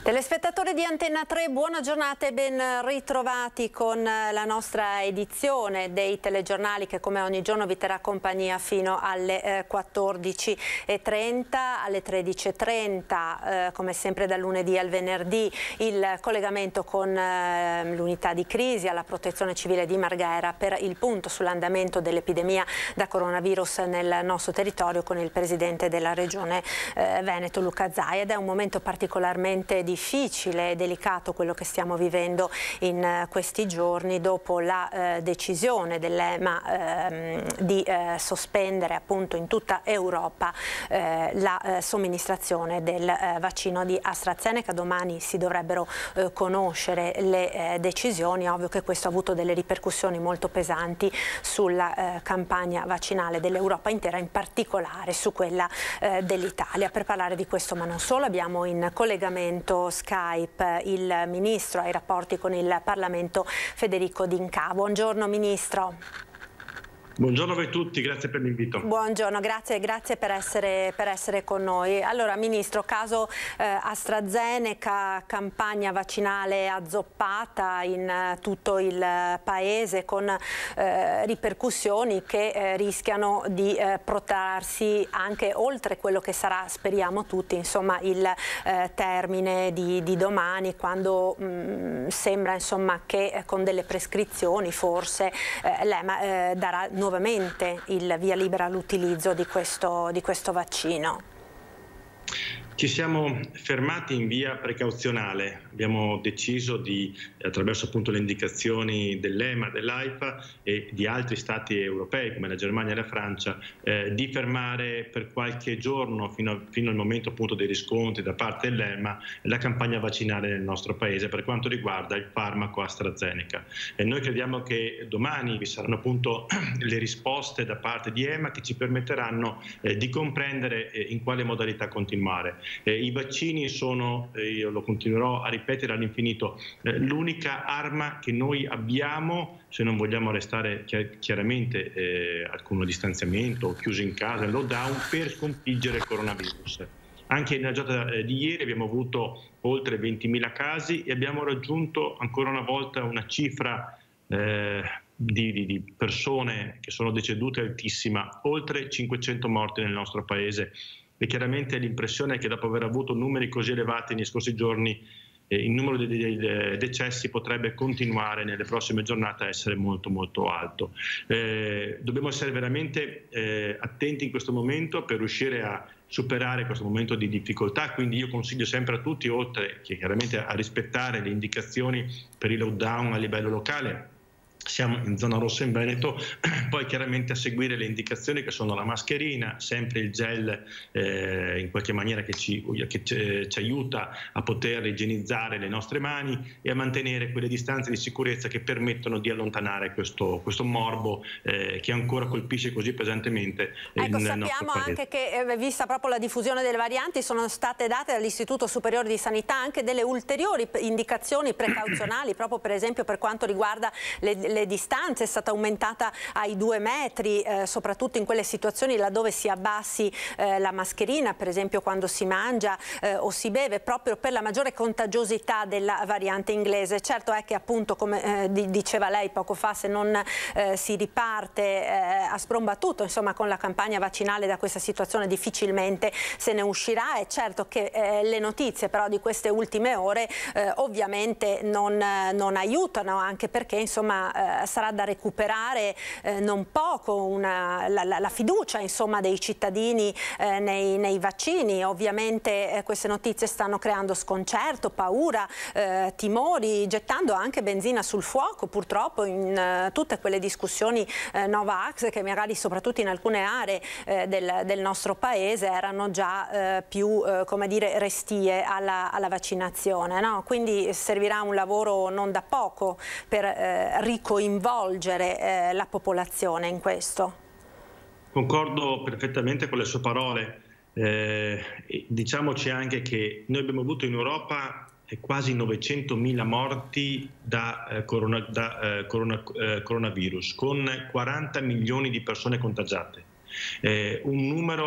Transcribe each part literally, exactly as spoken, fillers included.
Telespettatori di Antenna tre, buona giornata e ben ritrovati con la nostra edizione dei telegiornali che come ogni giorno vi terrà compagnia fino alle quattordici e trenta, alle tredici e trenta, eh, come sempre dal lunedì al venerdì, il collegamento con eh, l'unità di crisi alla Protezione Civile di Marghera per il punto sull'andamento dell'epidemia da coronavirus nel nostro territorio con il presidente della regione eh, Veneto, Luca Zaia. Ed è un momento particolarmente difficile difficile e delicato quello che stiamo vivendo in uh, questi giorni dopo la uh, decisione dell'EMA uh, di uh, sospendere appunto in tutta Europa uh, la uh, somministrazione del uh, vaccino di AstraZeneca. Domani si dovrebbero uh, conoscere le uh, decisioni. Ovvio che questo ha avuto delle ripercussioni molto pesanti sulla uh, campagna vaccinale dell'Europa intera, in particolare su quella uh, dell'Italia. Per parlare di questo ma non solo abbiamo in collegamento Skype il Ministro ai rapporti con il Parlamento Federico D'Incà. Buongiorno Ministro. Buongiorno a voi tutti, grazie per l'invito. Buongiorno, grazie, grazie per, essere, per essere con noi. Allora Ministro, caso eh, AstraZeneca, campagna vaccinale azzoppata in eh, tutto il Paese con eh, ripercussioni che eh, rischiano di eh, protrarsi anche oltre quello che sarà, speriamo tutti, insomma il eh, termine di, di domani, quando mh, sembra insomma che eh, con delle prescrizioni forse eh, l'EMA eh, darà nuovamente nuovamente il via libera all'utilizzo di questo, di questo vaccino. Ci siamo fermati in via precauzionale, abbiamo deciso di, attraverso appunto le indicazioni dell'EMA, dell'AIFA e di altri stati europei come la Germania e la Francia, eh, di fermare per qualche giorno fino, a, fino al momento appunto dei riscontri da parte dell'EMA la campagna vaccinale nel nostro Paese per quanto riguarda il farmaco AstraZeneca. E noi crediamo che domani vi saranno appunto le risposte da parte di EMA che ci permetteranno eh, di comprendere eh, in quale modalità continuare. Eh, I vaccini sono, eh, io lo continuerò a ripetere all'infinito, eh, l'unica arma che noi abbiamo se non vogliamo restare chi chiaramente eh, alcun distanziamento o chiusi in casa, in lockdown, per sconfiggere il coronavirus. Anche nella giornata eh, di ieri abbiamo avuto oltre ventimila casi e abbiamo raggiunto ancora una volta una cifra eh, Di, di, di persone che sono decedute altissima, oltre cinquecento morti nel nostro Paese. E chiaramente l'impressione è che dopo aver avuto numeri così elevati nei scorsi giorni eh, il numero dei, dei decessi potrebbe continuare nelle prossime giornate a essere molto molto alto. Eh, dobbiamo essere veramente eh, attenti in questo momento per riuscire a superare questo momento di difficoltà, quindi io consiglio sempre a tutti, oltre che chiaramente a rispettare le indicazioni per il lockdown a livello locale, siamo in zona rossa in Veneto, poi chiaramente a seguire le indicazioni che sono la mascherina, sempre il gel eh, in qualche maniera che, ci, che ci, ci aiuta a poter igienizzare le nostre mani e a mantenere quelle distanze di sicurezza che permettono di allontanare questo, questo morbo eh, che ancora colpisce così pesantemente ecco, il nostro Paese. Sappiamo anche che, eh, vista proprio la diffusione delle varianti, sono state date dall'Istituto Superiore di Sanità anche delle ulteriori indicazioni precauzionali, proprio per esempio per quanto riguarda le, le le distanze, è stata aumentata ai due metri, eh, soprattutto in quelle situazioni laddove si abbassi eh, la mascherina, per esempio quando si mangia eh, o si beve, proprio per la maggiore contagiosità della variante inglese. Certo è che appunto, come eh, diceva lei poco fa, se non eh, si riparte eh, a sprombattuto insomma con la campagna vaccinale da questa situazione difficilmente se ne uscirà. È certo che eh, le notizie però di queste ultime ore eh, ovviamente non, non aiutano, anche perché insomma eh, sarà da recuperare eh, non poco una, la, la, la fiducia insomma dei cittadini eh, nei, nei vaccini. Ovviamente eh, queste notizie stanno creando sconcerto, paura, eh, timori, gettando anche benzina sul fuoco purtroppo in eh, tutte quelle discussioni eh, Novax che magari soprattutto in alcune aree eh, del, del nostro Paese erano già eh, più eh, come dire restie alla, alla vaccinazione, no? Quindi servirà un lavoro non da poco per eh, riconoscere coinvolgere eh, la popolazione in questo. Concordo perfettamente con le sue parole. Eh, diciamoci anche che noi abbiamo avuto in Europa quasi novecentomila morti da, eh, corona, da eh, corona, eh, coronavirus, con quaranta milioni di persone contagiate. Eh, un numero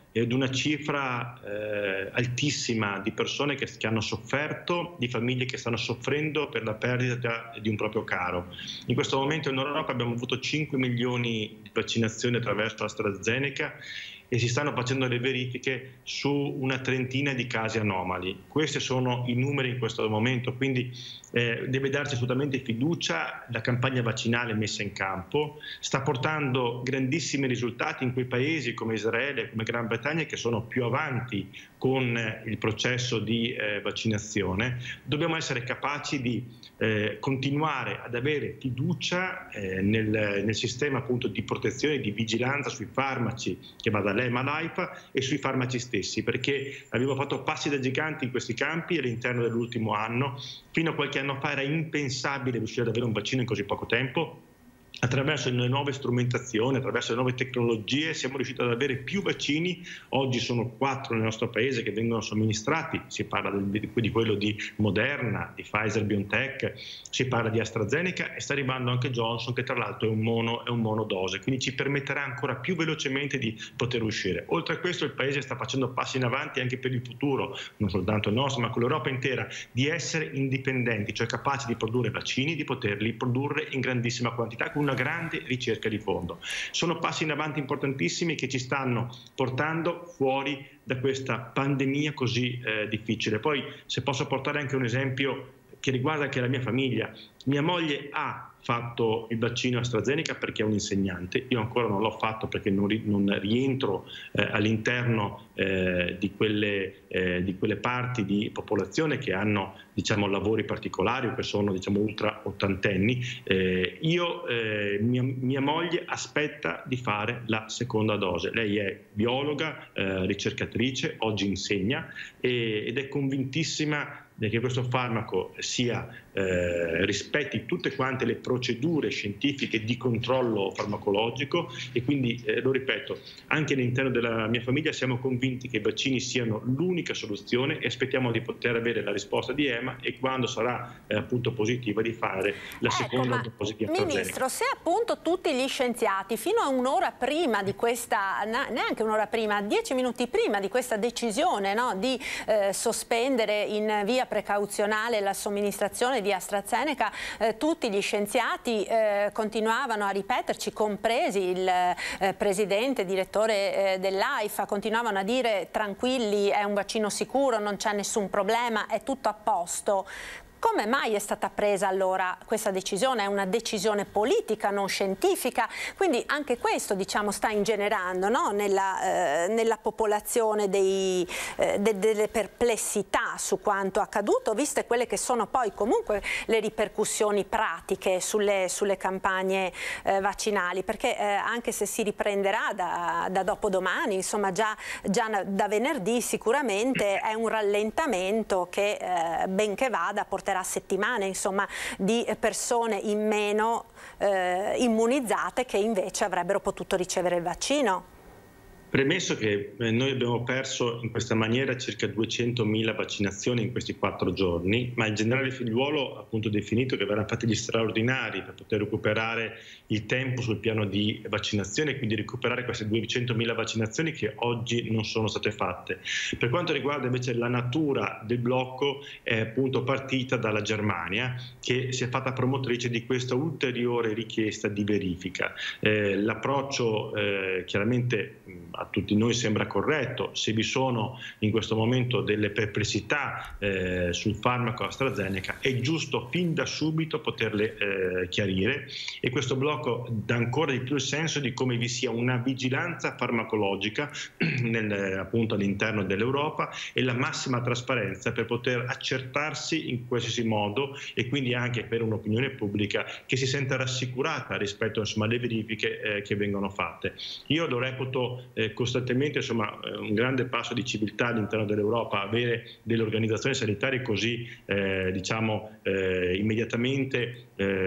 ed una cifra eh, altissima di persone che, che hanno sofferto, di famiglie che stanno soffrendo per la perdita di un proprio caro. In questo momento in Europa abbiamo avuto cinque milioni di vaccinazioni attraverso AstraZeneca e si stanno facendo le verifiche su una trentina di casi anomali. Questi sono i numeri in questo momento, quindi eh, deve darci assolutamente fiducia. La campagna vaccinale messa in campo sta portando grandissimi risultati in quei paesi come Israele, come Gran Bretagna, che sono più avanti con eh, il processo di eh, vaccinazione. Dobbiamo essere capaci di eh, continuare ad avere fiducia eh, nel, nel sistema appunto di protezione e di vigilanza sui farmaci che va dall'E M A all'AIFA e sui farmaci stessi, perché abbiamo fatto passi da giganti in questi campi all'interno dell'ultimo anno. Fino a qualche anno fa era impensabile riuscire ad avere un vaccino in così poco tempo. Attraverso le nuove strumentazioni, attraverso le nuove tecnologie siamo riusciti ad avere più vaccini. Oggi sono quattro nel nostro paese che vengono somministrati, si parla di, di quello di Moderna, di Pfizer-BioNTech, si parla di AstraZeneca e sta arrivando anche Johnson, che tra l'altro è un mono, è un monodose, quindi ci permetterà ancora più velocemente di poter uscire. Oltre a questo il paese sta facendo passi in avanti anche per il futuro, non soltanto il nostro ma con l'Europa intera, di essere indipendenti, cioè capaci di produrre vaccini, di poterli produrre in grandissima quantità con una grande ricerca di fondo. Sono passi in avanti importantissimi che ci stanno portando fuori da questa pandemia così eh, difficile. Poi, se posso portare anche un esempio che riguarda anche la mia famiglia, mia moglie ha fatto il vaccino AstraZeneca perché è un insegnante, io ancora non l'ho fatto perché non, ri, non rientro eh, all'interno eh, di, quelle, eh, di quelle parti di popolazione che hanno diciamo, lavori particolari o che sono diciamo, ultra ottantenni. Eh, io, eh, mia, mia moglie aspetta di fare la seconda dose, lei è biologa, eh, ricercatrice, oggi insegna e, ed è convintissima che questo farmaco sia, eh, rispetti tutte quante le procedure scientifiche di controllo farmacologico e quindi, eh, lo ripeto, anche all'interno della mia famiglia siamo convinti che i vaccini siano l'unica soluzione e aspettiamo di poter avere la risposta di E M A e quando sarà eh, appunto positiva di fare la ecco, seconda dose di AstraZeneca. Ministro, se appunto tutti gli scienziati fino a un'ora prima di questa, neanche un'ora prima, dieci minuti prima di questa decisione, no, di eh, sospendere in via precauzionale la somministrazione di AstraZeneca, eh, tutti gli scienziati eh, continuavano a ripeterci, compresi il eh, presidente, direttore eh, dell'AIFA, continuavano a dire tranquilli, è un vaccino sicuro, non c'è nessun problema, è tutto a posto. Come mai è stata presa allora questa decisione? È una decisione politica, non scientifica, quindi anche questo diciamo, sta ingenerando no? nella, eh, nella popolazione dei, eh, de, delle perplessità su quanto accaduto, viste quelle che sono poi comunque le ripercussioni pratiche sulle, sulle campagne eh, vaccinali, perché eh, anche se si riprenderà da, da dopodomani, insomma già, già da venerdì sicuramente è un rallentamento che eh, benché vada porterà a settimane insomma, di persone in meno eh, immunizzate che invece avrebbero potuto ricevere il vaccino. Premesso che noi abbiamo perso in questa maniera circa duecentomila vaccinazioni in questi quattro giorni, ma il generale Figliuolo ha appunto definito che verranno fatti gli straordinari per poter recuperare il tempo sul piano di vaccinazione e quindi recuperare queste duecentomila vaccinazioni che oggi non sono state fatte. Per quanto riguarda invece la natura del blocco, è appunto partita dalla Germania che si è fatta promotrice di questa ulteriore richiesta di verifica. Eh, l'approccio eh, chiaramente a tutti noi sembra corretto. Se vi sono in questo momento delle perplessità eh, sul farmaco AstraZeneca è giusto fin da subito poterle eh, chiarire e questo blocco dà ancora di più il senso di come vi sia una vigilanza farmacologica nel, appunto all'interno dell'Europa e la massima trasparenza per poter accertarsi in qualsiasi modo e quindi anche per un'opinione pubblica che si senta rassicurata rispetto insomma, alle verifiche eh, che vengono fatte. Io lo reputo eh, costantemente insomma, un grande passo di civiltà all'interno dell'Europa, avere delle organizzazioni sanitarie così eh, diciamo, eh, immediatamente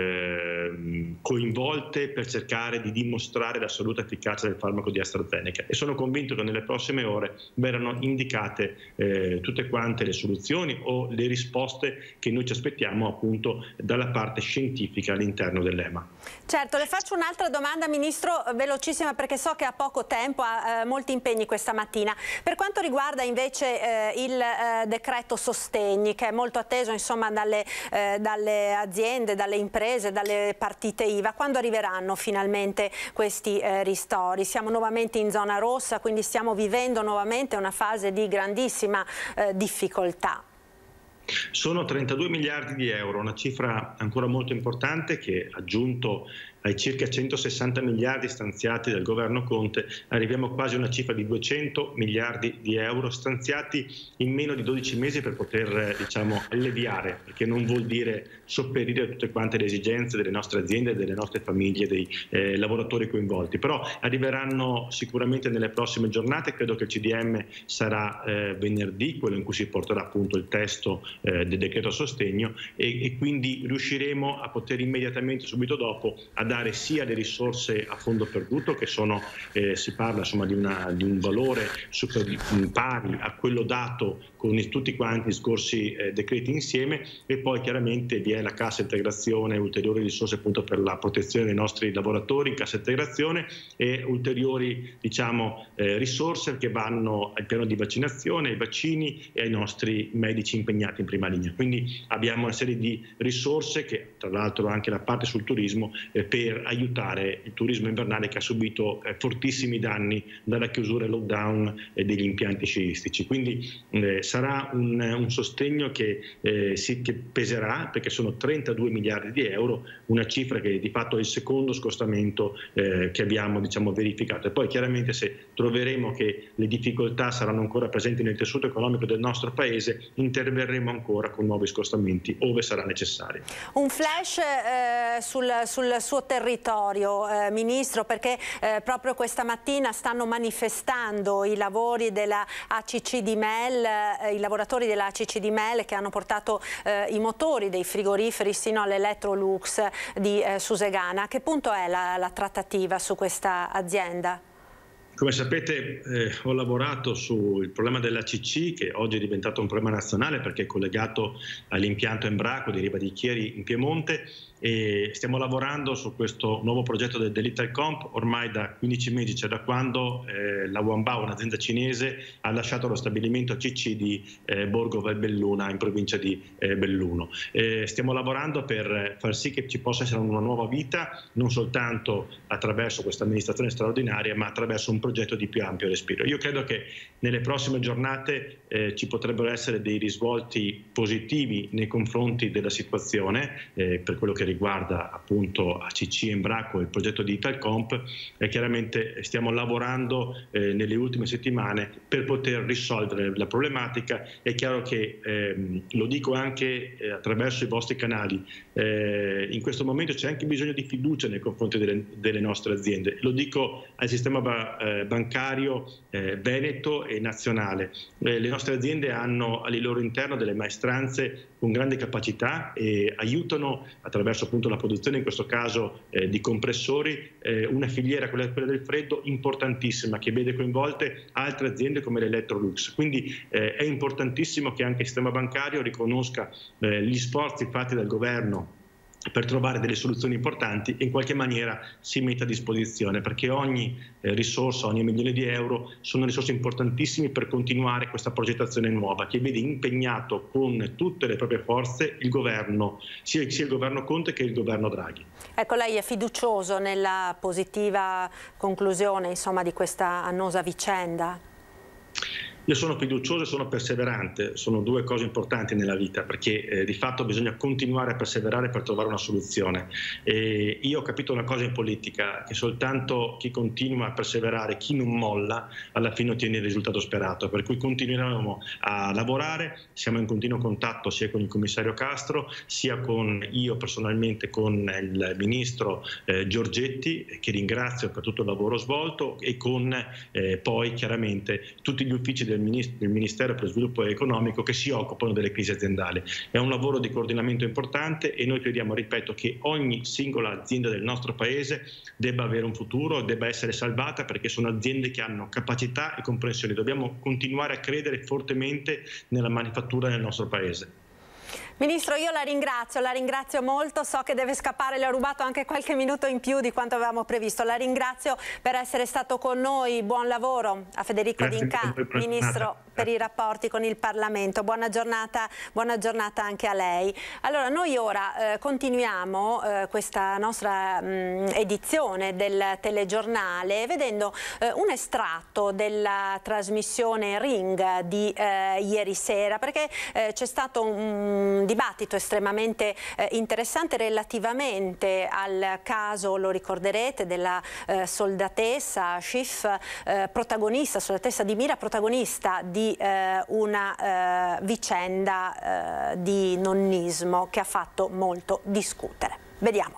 eh, coinvolte per cercare di dimostrare l'assoluta efficacia del farmaco di AstraZeneca e sono convinto che nelle prossime ore verranno indicate eh, tutte quante le soluzioni o le risposte che noi ci aspettiamo appunto dalla parte scientifica all'interno dell'E M A. Certo, le faccio un'altra domanda Ministro, velocissima perché so che ha poco tempo, ha eh, molti impegni questa mattina. Per quanto riguarda invece eh, il eh, decreto sostegni, che è molto atteso insomma dalle, eh, dalle aziende, dalle imprese, dalle partite I V A, quando arriveranno finalmente questi eh, ristori? Siamo nuovamente in zona rossa, quindi stiamo vivendo nuovamente una fase di grandissima eh, difficoltà. Sono trentadue miliardi di euro, una cifra ancora molto importante che, aggiunto ai circa centosessanta miliardi stanziati dal governo Conte, arriviamo quasi a una cifra di duecento miliardi di euro stanziati in meno di dodici mesi per poter, diciamo, alleviare, perché non vuol dire sopperire a tutte quante le esigenze delle nostre aziende, delle nostre famiglie, dei eh, lavoratori coinvolti, però arriveranno sicuramente nelle prossime giornate. Credo che il C D M sarà eh, venerdì, quello in cui si porterà appunto il testo eh, del decreto sostegno, e, e quindi riusciremo a poter immediatamente, subito dopo, a dare sia le risorse a fondo perduto, che sono, eh, si parla insomma di, una, di un valore super, pari a quello dato con tutti quanti i scorsi eh, decreti insieme, e poi chiaramente vi è la cassa integrazione, ulteriori risorse appunto per la protezione dei nostri lavoratori, cassa integrazione, e ulteriori, diciamo, eh, risorse che vanno al piano di vaccinazione, ai vaccini e ai nostri medici impegnati in prima linea. Quindi abbiamo una serie di risorse, che tra l'altro anche la parte sul turismo, eh, per per aiutare il turismo invernale, che ha subito eh, fortissimi danni dalla chiusura e lockdown eh, degli impianti sciistici. Quindi eh, sarà un, un sostegno che, eh, si, che peserà, perché sono trentadue miliardi di euro, una cifra che di fatto è il secondo scostamento eh, che abbiamo, diciamo, verificato. E poi chiaramente, se troveremo che le difficoltà saranno ancora presenti nel tessuto economico del nostro Paese, interverremo ancora con nuovi scostamenti ove sarà necessario. Un flash eh, sul, sul suo territorio, eh, Ministro, perché eh, proprio questa mattina stanno manifestando i lavori della A C C di Mel, eh, i lavoratori della A C C di Mel, che hanno portato eh, i motori dei frigoriferi sino all'Electrolux di eh, Susegana. A che punto è la, la trattativa su questa azienda? Come sapete, eh, ho lavorato sul problema dell'A C C, che oggi è diventato un problema nazionale perché è collegato all'impianto Embraco di Riva di Chieri in Piemonte, e stiamo lavorando su questo nuovo progetto del Italcomp ormai da quindici mesi, cioè da quando eh, la Wanbao, un'azienda cinese, ha lasciato lo stabilimento A C C di eh, Borgo Valbelluna, in provincia di eh, Belluno. Eh, stiamo lavorando per far sì che ci possa essere una nuova vita, non soltanto attraverso questa amministrazione straordinaria, ma attraverso un progetto di più ampio respiro. Io credo che nelle prossime giornate eh, ci potrebbero essere dei risvolti positivi nei confronti della situazione, eh, per quello che riguarda appunto A C C, Embraco e il progetto di Italcomp, e chiaramente stiamo lavorando eh, nelle ultime settimane per poter risolvere la problematica. È chiaro che, ehm, lo dico anche eh, attraverso i vostri canali, eh, in questo momento c'è anche bisogno di fiducia nei confronti delle, delle nostre aziende. Lo dico al sistema ba eh, bancario eh, veneto e nazionale. Eh, le nostre aziende hanno al loro interno delle maestranze con grande capacità e aiutano attraverso appunto la produzione, in questo caso eh, di compressori, eh, una filiera, quella, quella del freddo, importantissima, che vede coinvolte altre aziende come l'Electrolux. Quindi eh, è importantissimo che anche il sistema bancario riconosca eh, gli sforzi fatti dal governo per trovare delle soluzioni importanti e in qualche maniera si metta a disposizione, perché ogni eh, risorsa, ogni milione di euro sono risorse importantissime per continuare questa progettazione nuova, che vede impegnato con tutte le proprie forze il governo, sia, sia il governo Conte che il governo Draghi. Ecco, lei è fiducioso nella positiva conclusione, insomma, di questa annosa vicenda? Io sono fiducioso e sono perseverante, sono due cose importanti nella vita, perché eh, di fatto bisogna continuare a perseverare per trovare una soluzione. E io ho capito una cosa in politica, che soltanto chi continua a perseverare, chi non molla, alla fine ottiene il risultato sperato, per cui continueremo a lavorare. Siamo in continuo contatto sia con il commissario Castro, sia con io personalmente con il ministro eh, Giorgetti, che ringrazio per tutto il lavoro svolto, e con eh, poi chiaramente tutti gli uffici del Ministero per lo Sviluppo Economico che si occupano delle crisi aziendali. È un lavoro di coordinamento importante e noi crediamo, ripeto, che ogni singola azienda del nostro Paese debba avere un futuro, debba essere salvata, perché sono aziende che hanno capacità e comprensione. Dobbiamo continuare a credere fortemente nella manifattura nel nostro Paese. Ministro, io la ringrazio, la ringrazio molto, so che deve scappare, le ho rubato anche qualche minuto in più di quanto avevamo previsto. La ringrazio per essere stato con noi, buon lavoro a Federico D'Incà, Ministro per i rapporti con il Parlamento. Buona giornata, buona giornata anche a lei. Allora, noi ora eh, continuiamo eh, questa nostra mh, edizione del telegiornale vedendo eh, un estratto della trasmissione Ring di eh, ieri sera, perché eh, c'è stato un dibattito estremamente eh, interessante relativamente al caso, lo ricorderete, della eh, soldatessa Schiff, eh, protagonista, soldatessa di Mira, protagonista di eh, una eh, vicenda eh, di nonnismo che ha fatto molto discutere. Vediamo.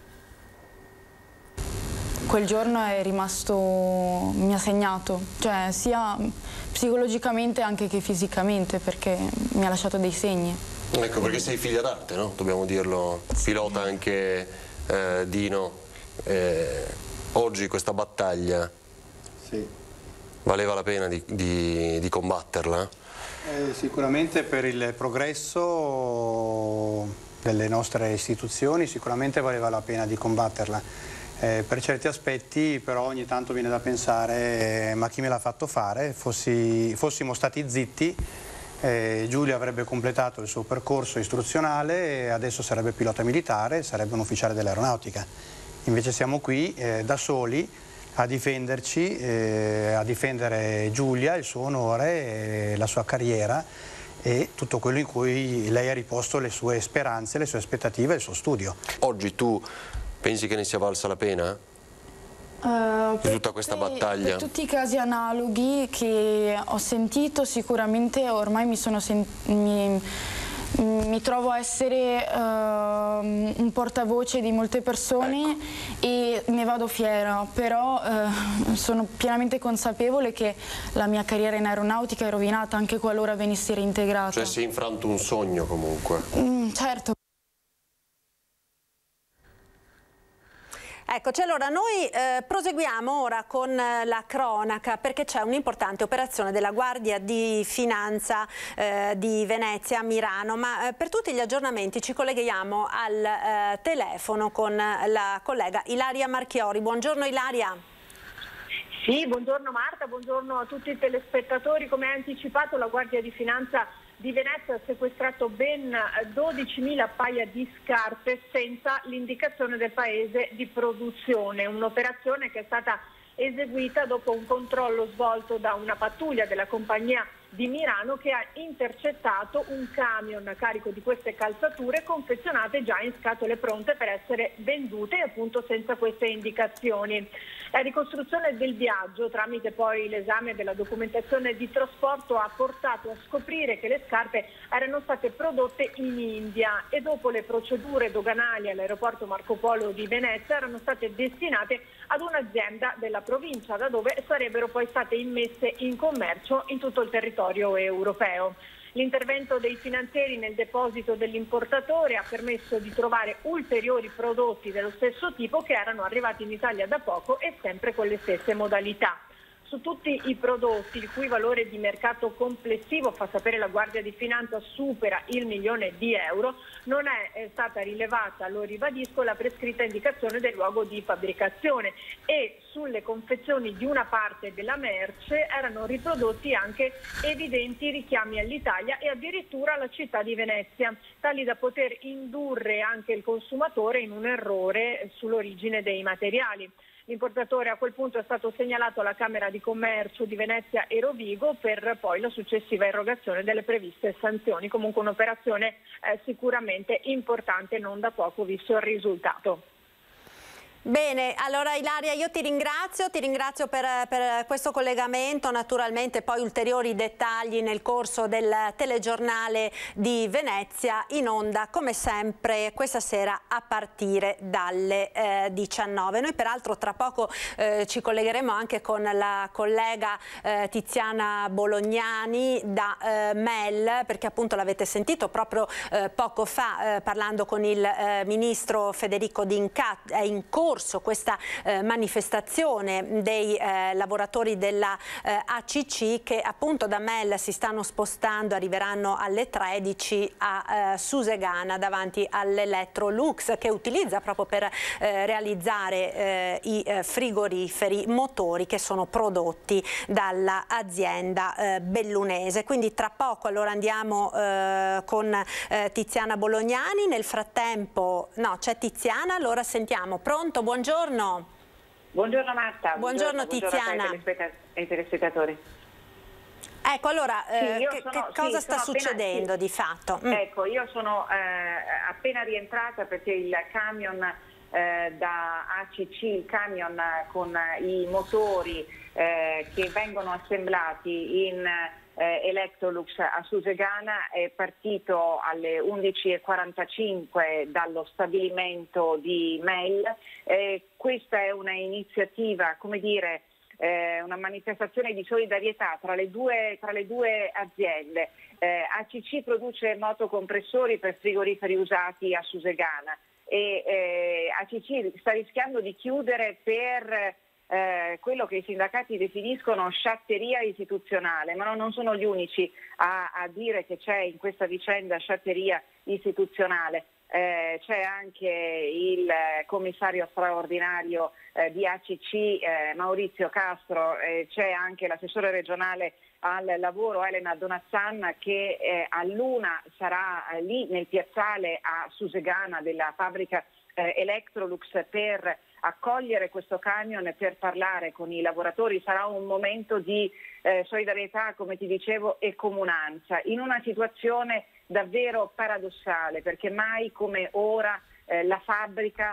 Quel giorno è rimasto, mi ha segnato, cioè sia psicologicamente anche che fisicamente, perché mi ha lasciato dei segni. Ecco, perché sei figlia d'arte, no? Dobbiamo dirlo, pilota anche eh, Dino. Eh, oggi questa battaglia sì. valeva la pena di, di, di combatterla? Eh, sicuramente per il progresso delle nostre istituzioni sicuramente valeva la pena di combatterla. Eh, per certi aspetti però ogni tanto viene da pensare eh, ma chi me l'ha fatto fare? Fossi, fossimo stati zitti, eh, Giulia avrebbe completato il suo percorso istruzionale e adesso sarebbe pilota militare, sarebbe un ufficiale dell'aeronautica. Invece siamo qui eh, da soli a difenderci, eh, a difendere Giulia, il suo onore, eh, la sua carriera e tutto quello in cui lei ha riposto le sue speranze, le sue aspettative e il suo studio. Oggi tu pensi che ne sia valsa la pena? Uh, di tutta questa tutti, battaglia? Per tutti i casi analoghi che ho sentito, sicuramente ormai mi, sono mi, mi trovo a essere uh, un portavoce di molte persone, ecco. E ne vado fiera, però uh, sono pienamente consapevole che la mia carriera in aeronautica è rovinata anche qualora venissi reintegrata. Cioè si è infranto un sogno comunque? Mm, certo. Eccoci, allora noi eh, proseguiamo ora con eh, la cronaca, perché c'è un'importante operazione della Guardia di Finanza eh, di Venezia a Mirano, ma eh, per tutti gli aggiornamenti ci colleghiamo al eh, telefono con la collega Ilaria Marchiori. Buongiorno Ilaria. Sì, buongiorno Marta, buongiorno a tutti i telespettatori. Come ha anticipato, la Guardia di Finanza di Venezia ha sequestrato ben dodicimila paia di scarpe senza l'indicazione del paese di produzione, un'operazione che è stata eseguita dopo un controllo svolto da una pattuglia della compagnia di Mirano che ha intercettato un camion carico di queste calzature confezionate già in scatole pronte per essere vendute, appunto senza queste indicazioni. La ricostruzione del viaggio tramite poi l'esame della documentazione di trasporto ha portato a scoprire che le scarpe erano state prodotte in India e dopo le procedure doganali all'aeroporto Marco Polo di Venezia erano state destinate ad un'azienda della provincia da dove sarebbero poi state immesse in commercio in tutto il territorio europeo. L'intervento dei finanzieri nel deposito dell'importatore ha permesso di trovare ulteriori prodotti dello stesso tipo che erano arrivati in Italia da poco e sempre con le stesse modalità. Su tutti i prodotti, il cui valore di mercato complessivo, fa sapere la Guardia di Finanza, supera il milione di euro, non è, è stata rilevata, lo ribadisco, la prescritta indicazione del luogo di fabbricazione e sulle confezioni di una parte della merce erano riprodotti anche evidenti richiami all'Italia e addirittura alla città di Venezia, tali da poter indurre anche il consumatore in un errore sull'origine dei materiali. L'importatore a quel punto è stato segnalato alla Camera di Commercio di Venezia e Rovigo per poi la successiva erogazione delle previste sanzioni. Comunque un'operazione eh, sicuramente importante, non da poco visto il risultato. Bene, allora Ilaria io ti ringrazio, ti ringrazio per, per questo collegamento, naturalmente poi ulteriori dettagli nel corso del telegiornale di Venezia in onda come sempre questa sera a partire dalle eh, diciannove. Noi peraltro tra poco eh, ci collegheremo anche con la collega eh, Tiziana Bolognani da eh, M E L, perché appunto l'avete sentito proprio eh, poco fa eh, parlando con il eh, ministro Federico D'Incà, è in corso corso questa eh, manifestazione dei eh, lavoratori della eh, A C C che appunto da Mel si stanno spostando, arriveranno alle tredici a eh, Susegana davanti all'Electrolux, che utilizza proprio per eh, realizzare eh, i eh, frigoriferi motori che sono prodotti dall'azienda eh, bellunese. Quindi tra poco allora andiamo eh, con eh, Tiziana Bolognani. Nel frattempo no, c'è Tiziana, allora sentiamo. Pronto, buongiorno. Buongiorno Marta. Buongiorno, buongiorno Tiziana. Buongiorno ai telespettatori. Ecco, allora, sì, eh, che, sono, che cosa sì, sta succedendo appena, di fatto? Mm. Ecco, io sono eh, appena rientrata perché il camion eh, da A C C, il camion con i motori eh, che vengono assemblati in eh, Electrolux a Susegana è partito alle undici e quarantacinque dallo stabilimento di Mel. Eh, questa è una iniziativa, come dire, Eh, una manifestazione di solidarietà tra le due, tra le due aziende. Eh, A C C produce motocompressori per frigoriferi usati a Susegana e eh, A C C sta rischiando di chiudere per eh, quello che i sindacati definiscono sciatteria istituzionale, ma no, non sono gli unici a, a dire che c'è in questa vicenda sciatteria istituzionale. Eh, c'è anche il commissario straordinario eh, di A C C eh, Maurizio Castro, eh, c'è anche l'assessore regionale al lavoro Elena Donazzan che eh, all'una sarà eh, lì nel piazzale a Susegana della fabbrica eh, Electrolux per accogliere questo camion e per parlare con i lavoratori. Sarà un momento di eh, solidarietà, come ti dicevo, e comunanza in una situazione davvero paradossale, perché mai come ora eh, la fabbrica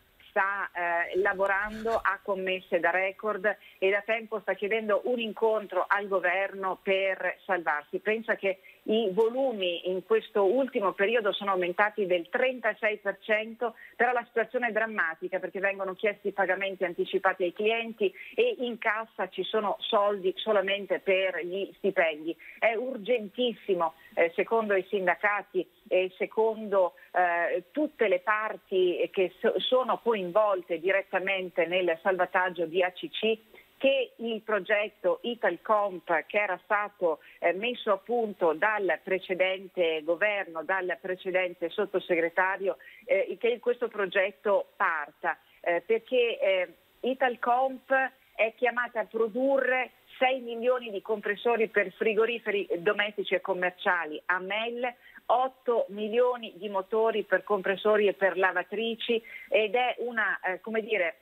sta eh, lavorando a commesse da record e da tempo sta chiedendo un incontro al governo per salvarsi. Pensa che i volumi in questo ultimo periodo sono aumentati del trentasei per cento, però la situazione è drammatica perché vengono chiesti pagamenti anticipati ai clienti e in cassa ci sono soldi solamente per gli stipendi. È urgentissimo, eh, secondo i sindacati e secondo eh, tutte le parti che so- sono coinvolte direttamente nel salvataggio di A C C, che il progetto Italcomp, che era stato eh, messo a punto dal precedente governo, dal precedente sottosegretario, eh, che questo progetto parta, eh, perché eh, Italcomp è chiamata a produrre sei milioni di compressori per frigoriferi domestici e commerciali a Mel, otto milioni di motori per compressori e per lavatrici, ed è una, eh, come dire,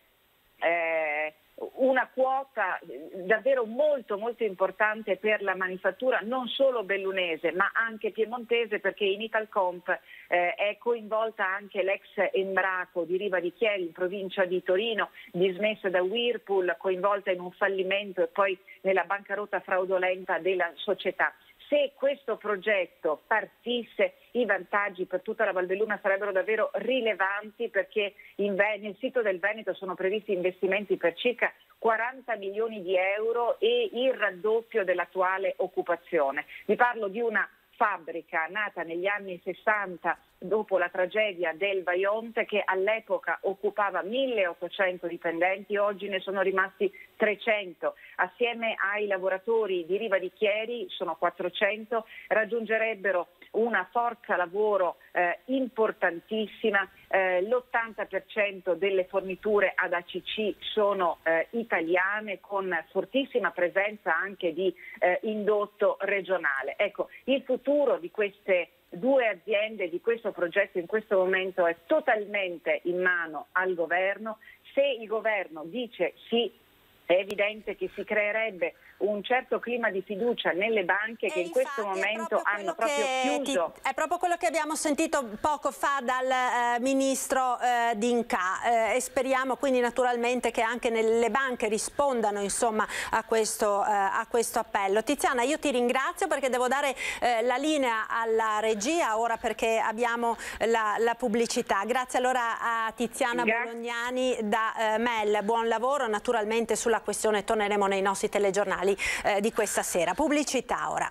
eh, una quota davvero molto molto importante per la manifattura non solo bellunese ma anche piemontese, perché in Italcomp eh, è coinvolta anche l'ex Embraco di Riva di Chieri in provincia di Torino, dismessa da Whirlpool, coinvolta in un fallimento e poi nella bancarotta fraudolenta della società. Se questo progetto partisse, i vantaggi per tutta la Valbelluna sarebbero davvero rilevanti, perché in Ven- nel sito del Veneto sono previsti investimenti per circa quaranta milioni di euro e il raddoppio dell'attuale occupazione. Vi parlo di una fabbrica nata negli anni sessanta dopo la tragedia del Vajont, che all'epoca occupava milleottocento dipendenti, oggi ne sono rimasti trecento. Assieme ai lavoratori di Riva di Chieri, sono quattrocento, raggiungerebbero una forza lavoro eh, importantissima. Eh, l'ottanta per cento delle forniture ad A C C sono eh, italiane, con fortissima presenza anche di eh, indotto regionale. Ecco, il futuro di queste due aziende, di questo progetto in questo momento è totalmente in mano al governo. Se il governo dice sì, è evidente che si creerebbe un certo clima di fiducia nelle banche, che in questo momento hanno proprio chiuso. Ti, è proprio quello che abbiamo sentito poco fa dal eh, ministro eh, D'Incà eh, e speriamo quindi naturalmente che anche nelle banche rispondano insomma a questo, eh, a questo appello. Tiziana, io ti ringrazio perché devo dare eh, la linea alla regia ora, perché abbiamo la, la pubblicità. Grazie allora a Tiziana Grazie. Bolognani da eh, Mel, buon lavoro. Naturalmente sulla questione torneremo nei nostri telegiornali eh, di questa sera. Pubblicità ora.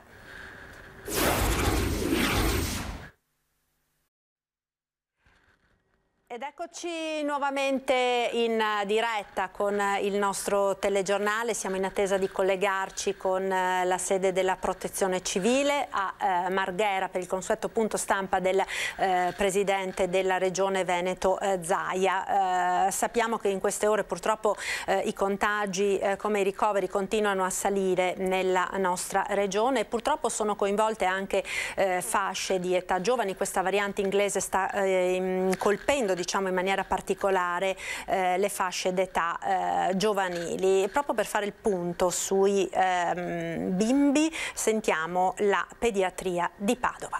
Ed eccoci nuovamente in diretta con il nostro telegiornale, siamo in attesa di collegarci con la sede della Protezione Civile a eh, Marghera per il consueto punto stampa del eh, Presidente della Regione Veneto eh, Zaia. Eh, sappiamo che in queste ore purtroppo eh, i contagi eh, come i ricoveri continuano a salire nella nostra regione e purtroppo sono coinvolte anche eh, fasce di età giovani. Questa variante inglese sta eh, colpendo diciamo in maniera particolare eh, le fasce d'età eh, giovanili. Proprio per fare il punto sui ehm, bimbi sentiamo la pediatria di Padova.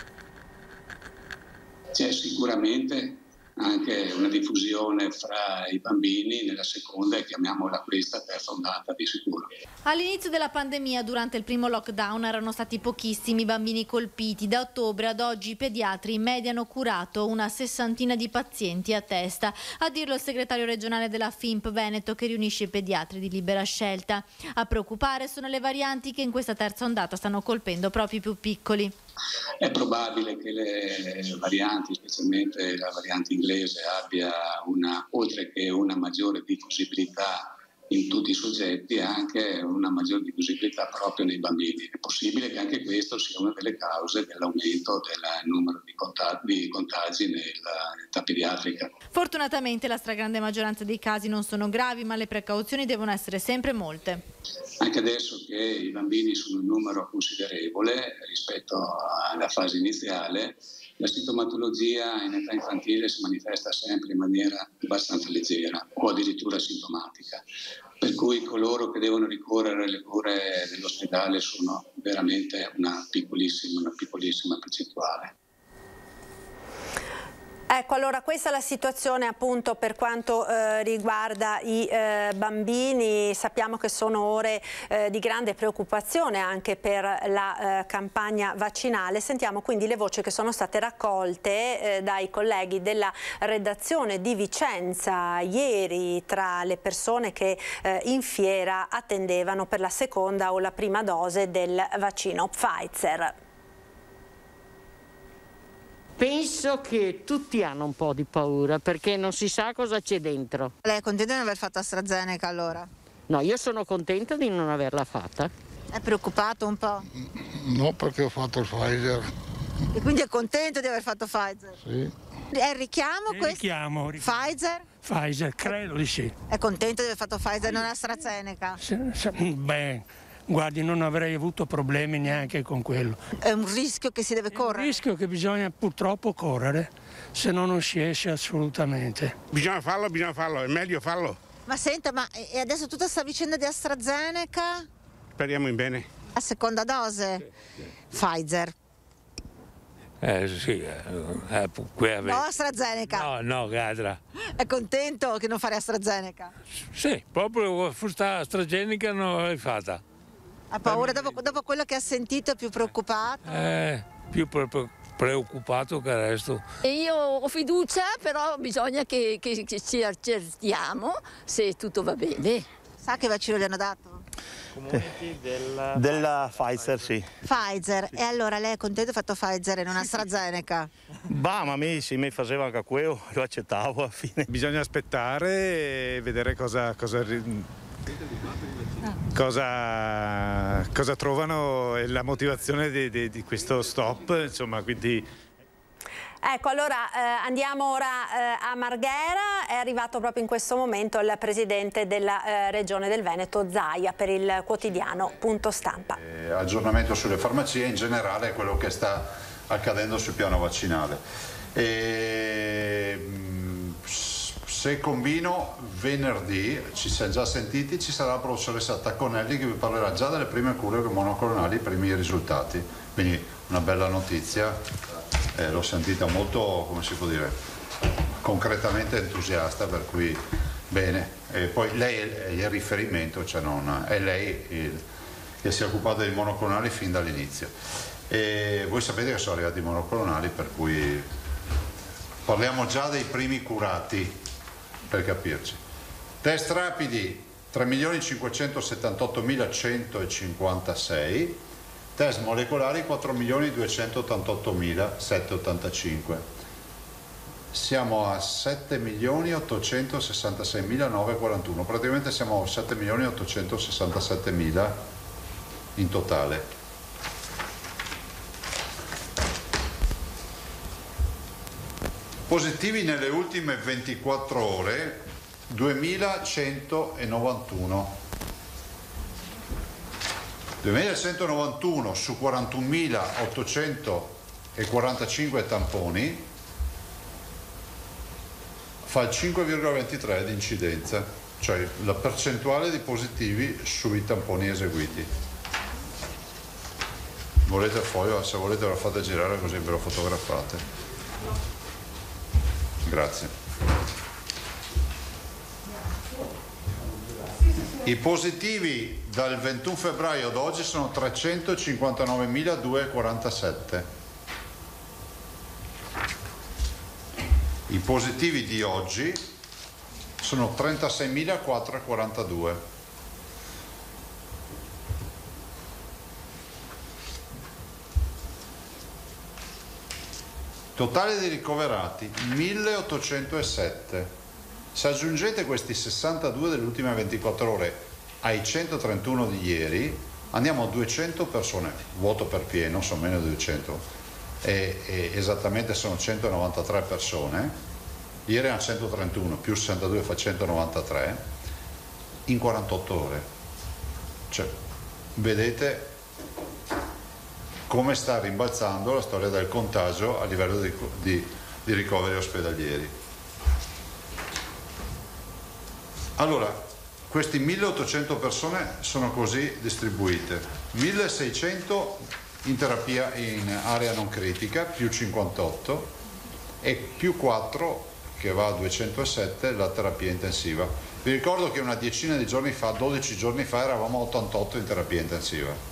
C'è sicuramente anche una diffusione fra i bambini nella seconda e chiamiamola questa terza ondata di sicuro. All'inizio della pandemia, durante il primo lockdown, erano stati pochissimi i bambini colpiti. Da ottobre ad oggi i pediatri in media hanno curato una sessantina di pazienti a testa. A dirlo il segretario regionale della F I M P Veneto, che riunisce i pediatri di libera scelta. A preoccupare sono le varianti che in questa terza ondata stanno colpendo proprio i più piccoli. È probabile che le varianti, specialmente la variante inglese, abbia una, oltre che una maggiore diffusibilità in tutti i soggetti, anche una maggiore diffusibilità proprio nei bambini. È possibile che anche questo sia una delle cause dell'aumento del numero di contagi, di contagi nell'età pediatrica. Fortunatamente la stragrande maggioranza dei casi non sono gravi, ma le precauzioni devono essere sempre molte. Anche adesso che i bambini sono in numero considerevole rispetto alla fase iniziale, la sintomatologia in età infantile si manifesta sempre in maniera abbastanza leggera o addirittura sintomatica, per cui coloro che devono ricorrere alle cure dell'ospedale sono veramente una piccolissima, una piccolissima percentuale. Ecco, allora questa è la situazione appunto per quanto eh, riguarda i eh, bambini. Sappiamo che sono ore eh, di grande preoccupazione anche per la eh, campagna vaccinale. Sentiamo quindi le voci che sono state raccolte eh, dai colleghi della redazione di Vicenza ieri tra le persone che eh, in fiera attendevano per la seconda o la prima dose del vaccino Pfizer. Penso che tutti hanno un po' di paura perché non si sa cosa c'è dentro. Lei è contenta di non aver fatto AstraZeneca allora? No, io sono contenta di non averla fatta. È preoccupato un po'? No, perché ho fatto il Pfizer. E quindi è contento di aver fatto Pfizer? Sì. È il richiamo questo? Richiamo, richiamo. Pfizer? Pfizer, credo di sì. È contento di aver fatto Pfizer e non AstraZeneca? Beh, guardi, non avrei avuto problemi neanche con quello. È un rischio che si deve correre? È un rischio che bisogna purtroppo correre, se no non si esce assolutamente. Bisogna farlo, bisogna farlo, è meglio farlo. Ma senta, ma e adesso tutta questa vicenda di AstraZeneca? Speriamo in bene. La seconda dose? Sì, sì. Pfizer? Eh sì, eh, eh, no AstraZeneca? No, no, Gadra. È contento che non fare AstraZeneca? Sì, proprio questa AstraZeneca non l'hai fatta. Ha paura dopo, dopo quello che ha sentito, è più preoccupato? Eh, più pre preoccupato che il resto. E io ho fiducia, però bisogna che, che, che ci accertiamo se tutto va bene. Sa che vaccino gli hanno dato? Eh, della... della Pfizer, sì. Pfizer, sì. E allora lei è contento di aver fatto Pfizer e non AstraZeneca? Bah, ma mi, sì, mi faceva anche quello, lo accettavo alla fine. Bisogna aspettare e vedere cosa... cosa... Cosa, cosa trovano e la motivazione di, di, di questo stop, insomma, quindi... Ecco, allora eh, andiamo ora eh, a Marghera. È arrivato proprio in questo momento il Presidente della eh, Regione del Veneto, Zaia, per il quotidiano Punto Stampa. Eh, aggiornamento sulle farmacie, in generale quello che sta accadendo sul piano vaccinale. E, se convino, venerdì, ci siamo già sentiti, ci sarà la professoressa Tacconelli che vi parlerà già delle prime cure monoclonali, i primi risultati. Quindi una bella notizia, eh, l'ho sentita molto, come si può dire, concretamente entusiasta, per cui bene. E poi lei è il riferimento, cioè non è lei il, che si è occupata dei monoclonali fin dall'inizio. E voi sapete che sono arrivati i monoclonali, per cui parliamo già dei primi curati. Per capirci, test rapidi tre milioni cinquecentosettantottomilacentocinquantasei, test molecolari quattro milioni duecentottantottomilasettecentoottantacinque. siamo a sette milioni ottocentosessantasei mila novecentoquarantuno, praticamente siamo a sette milioni ottocentosessantasette mila in totale. Positivi nelle ultime ventiquattro ore duemilacentonovantuno. duemilacentonovantuno su quarantunomilaottocentoquarantacinque tamponi fa il cinque virgola ventitré di incidenza, cioè la percentuale di positivi sui tamponi eseguiti. Volete il foglio? Se volete ve lo fate girare così ve lo fotografate. Grazie. I positivi dal ventuno febbraio ad oggi sono trecentocinquantanovemiladuecentoquarantasette. I positivi di oggi sono trentaseimilaquattrocentoquarantadue. Totale di ricoverati milleottocentosette. Se aggiungete questi sessantadue delle ultime ventiquattro ore ai centotrentuno di ieri, andiamo a duecento persone, vuoto per pieno, sono meno di duecento, e, e esattamente sono centonovantatré persone, ieri erano centotrentuno, più sessantadue fa centonovantatré, in quarantotto ore. Cioè, vedete come sta rimbalzando la storia del contagio a livello di, di, di ricoveri ospedalieri. Allora, questi milleottocento persone sono così distribuite: milleseicento in terapia in area non critica, più cinquantotto, e più quattro, che va a duecentosette, la terapia intensiva. Vi ricordo che una decina di giorni fa, dodici giorni fa, eravamo a ottantotto in terapia intensiva.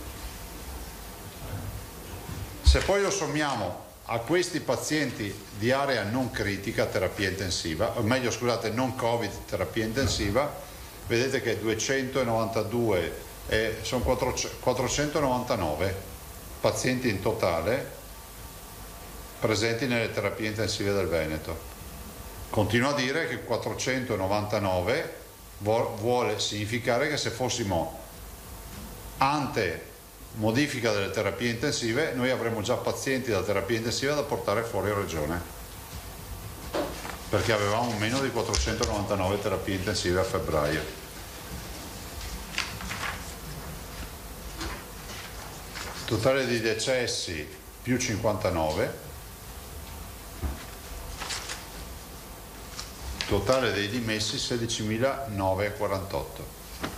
Se poi lo sommiamo a questi pazienti di area non critica, terapia intensiva, o meglio scusate, non Covid, terapia intensiva, vedete che duecentonovantadue, eh, sono quattrocentonovantanove pazienti in totale presenti nelle terapie intensive del Veneto. Continuo a dire che quattrocentonovantanove vuole significare che se fossimo ante modifica delle terapie intensive, noi avremo già pazienti da terapia intensiva da portare fuori regione, perché avevamo meno di quattrocentonovantanove terapie intensive a febbraio. Totale di decessi più cinquantanove, totale dei dimessi sedicimilanovecentoquarantotto.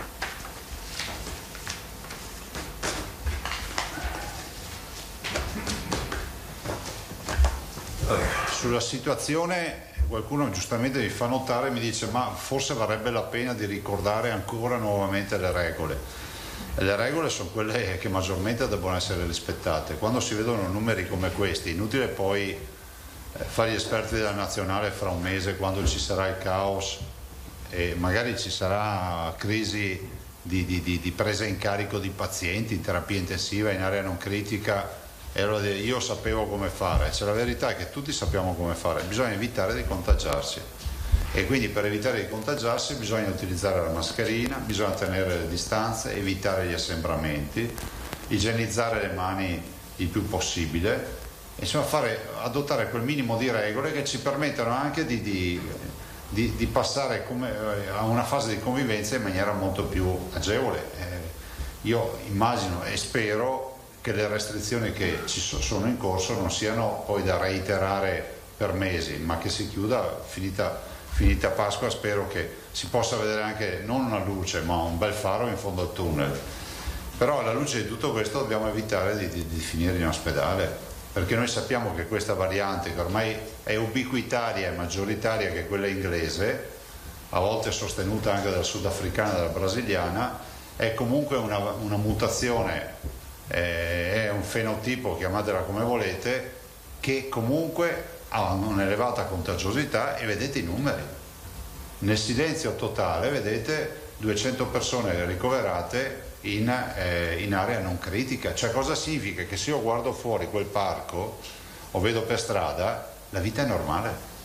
Sulla situazione qualcuno giustamente mi fa notare, mi dice ma forse varrebbe la pena di ricordare ancora nuovamente le regole. Le regole sono quelle che maggiormente devono essere rispettate. Quando si vedono numeri come questi, inutile poi fare gli esperti della nazionale fra un mese, quando ci sarà il caos e magari ci sarà crisi di, di, di, di presa in carico di pazienti in terapia intensiva, in area non critica. E allora io sapevo come fare, cioè la verità è che tutti sappiamo come fare, bisogna evitare di contagiarsi e quindi per evitare di contagiarsi bisogna utilizzare la mascherina, bisogna tenere le distanze, evitare gli assembramenti, igienizzare le mani il più possibile, insomma fare, adottare quel minimo di regole che ci permettono anche di, di, di, di passare come, a una fase di convivenza in maniera molto più agevole. Eh, io immagino e spero che le restrizioni che ci sono in corso non siano poi da reiterare per mesi, ma che si chiuda finita, finita Pasqua. Spero che si possa vedere anche non una luce ma un bel faro in fondo al tunnel, però alla luce di tutto questo dobbiamo evitare di, di, di finire in ospedale, perché noi sappiamo che questa variante, che ormai è ubiquitaria e maggioritaria, che è quella inglese, a volte sostenuta anche dalla sudafricana e dalla brasiliana, è comunque una, una mutazione, è un fenotipo, chiamatela come volete, che comunque ha un'elevata contagiosità e vedete i numeri. Nel silenzio totale vedete duecento persone ricoverate in, eh, in area non critica. Cioè cosa significa? Che se io guardo fuori quel parco o vedo per strada, la vita è normale.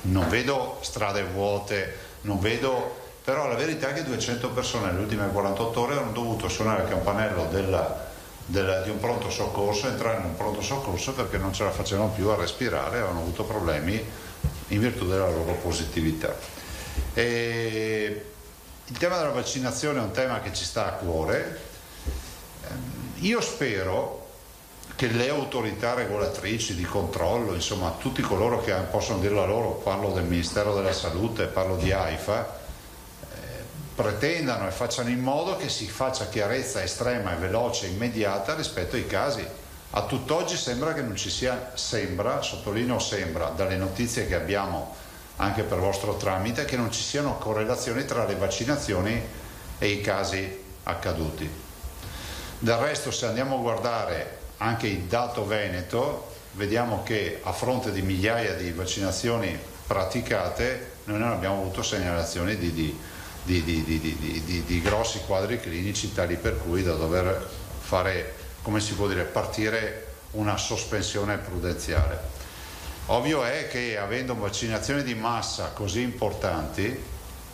non vedo strade vuote, non vedo, però la verità è che duecento persone nelle ultime quarantotto ore hanno dovuto suonare il campanello della, della, di un pronto soccorso, entrare in un pronto soccorso perché non ce la facevano più a respirare, avevano avuto problemi in virtù della loro positività. E il tema della vaccinazione è un tema che ci sta a cuore. Io spero che le autorità regolatrici di controllo, insomma tutti coloro che possono dire la loro, parlo del Ministero della Salute, parlo di AIFA, eh, pretendano e facciano in modo che si faccia chiarezza estrema e veloce e immediata rispetto ai casi. A tutt'oggi sembra che non ci sia, sembra, sottolineo sembra, dalle notizie che abbiamo anche per vostro tramite, che non ci siano correlazioni tra le vaccinazioni e i casi accaduti. Del resto, se andiamo a guardare anche il dato veneto, vediamo che a fronte di migliaia di vaccinazioni praticate noi non abbiamo avuto segnalazioni di, di, di, di, di, di, di, di grossi quadri clinici tali per cui da dover fare, come si può dire, partire una sospensione prudenziale. Ovvio è che avendo vaccinazioni di massa così importanti,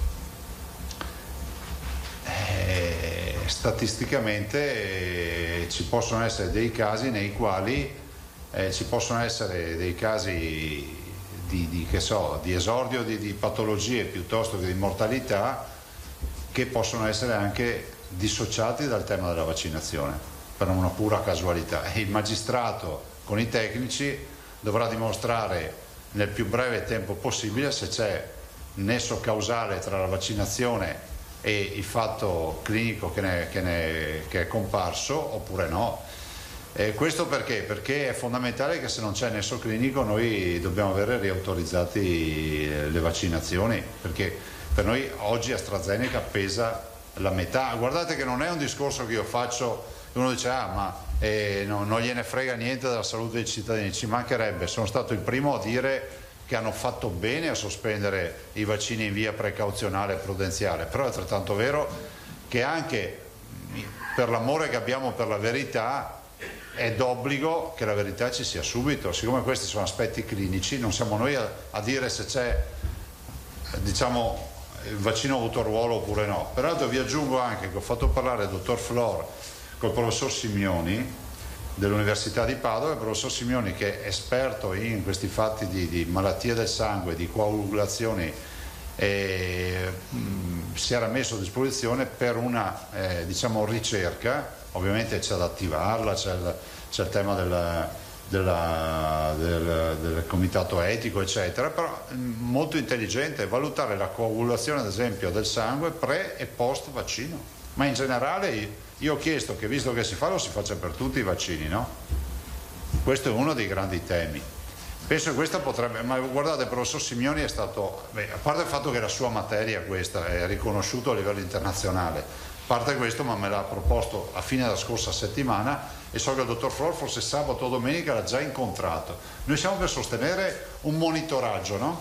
eh, statisticamente eh, ci possono essere dei casi nei quali eh, ci possono essere dei casi di, di, che so, di esordio di, di patologie piuttosto che di mortalità che possono essere anche dissociati dal tema della vaccinazione per una pura casualità, e il magistrato con i tecnici dovrà dimostrare nel più breve tempo possibile se c'è nesso causale tra la vaccinazione e il fatto clinico che, ne, che, ne, che è comparso oppure no. E questo perché? Perché è fondamentale che se non c'è nesso clinico noi dobbiamo avere riautorizzati le vaccinazioni, perché per noi oggi AstraZeneca pesa la metà. Guardate che non è un discorso che io faccio, uno dice ah ma eh, no, non gliene frega niente della salute dei cittadini, ci mancherebbe, sono stato il primo a dire che hanno fatto bene a sospendere i vaccini in via precauzionale e prudenziale, però è altrettanto vero che anche per l'amore che abbiamo per la verità è d'obbligo che la verità ci sia subito. Siccome questi sono aspetti clinici, non siamo noi a, a dire se c'è, diciamo, il vaccino ha avuto ruolo oppure no. Peraltro vi aggiungo anche che ho fatto parlare il dottor Flor col professor Simioni dell'Università di Padova, il professor Simioni che è esperto in questi fatti di, di malattie del sangue, di coagulazioni, eh, mh, si era messo a disposizione per una eh, diciamo ricerca. Ovviamente c'è da attivarla, c'è il, c'è il tema della, della, del, del comitato etico eccetera, però mh, molto intelligente valutare la coagulazione ad esempio del sangue pre e post vaccino, ma in generale io ho chiesto che visto che si fa lo si faccia per tutti i vaccini, no? Questo è uno dei grandi temi. Penso che questa potrebbe, ma guardate, il professor Simioni è stato, beh, a parte il fatto che la sua materia questa è riconosciuto a livello internazionale, a parte questo, ma me l'ha proposto a fine della scorsa settimana e so che il dottor Flor forse sabato o domenica l'ha già incontrato. Noi siamo per sostenere un monitoraggio, no?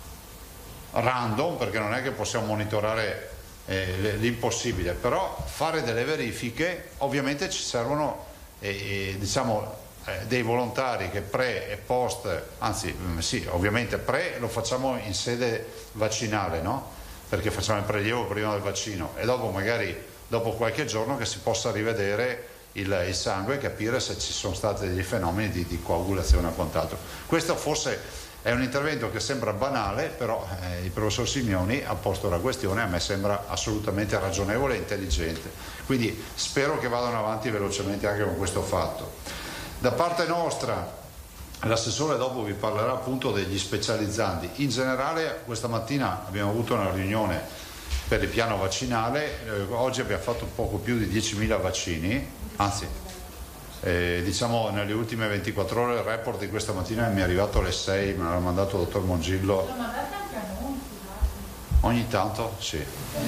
Random, perché non è che possiamo monitorare Eh, l'impossibile, però fare delle verifiche. Ovviamente ci servono eh, eh, diciamo eh, dei volontari che pre e post, anzi mh, sì, ovviamente pre lo facciamo in sede vaccinale, no? Perché facciamo il prelievo prima del vaccino e dopo magari dopo qualche giorno che si possa rivedere il, il sangue e capire se ci sono stati degli fenomeni di, di coagulazione o quant'altro. Questo forse è un intervento che sembra banale, però eh, il professor Simioni ha posto la questione, a me sembra assolutamente ragionevole e intelligente. Quindi spero che vadano avanti velocemente anche con questo fatto. Da parte nostra, l'assessore dopo vi parlerà appunto degli specializzanti. In generale questa mattina abbiamo avuto una riunione per il piano vaccinale, eh, oggi abbiamo fatto poco più di diecimila vaccini, anzi Eh, diciamo nelle ultime ventiquattro ore il report di questa mattina mi è arrivato alle sei, me l'ha mandato il dottor Mongillo. Lo mandate anche a noi? Ogni tanto sì.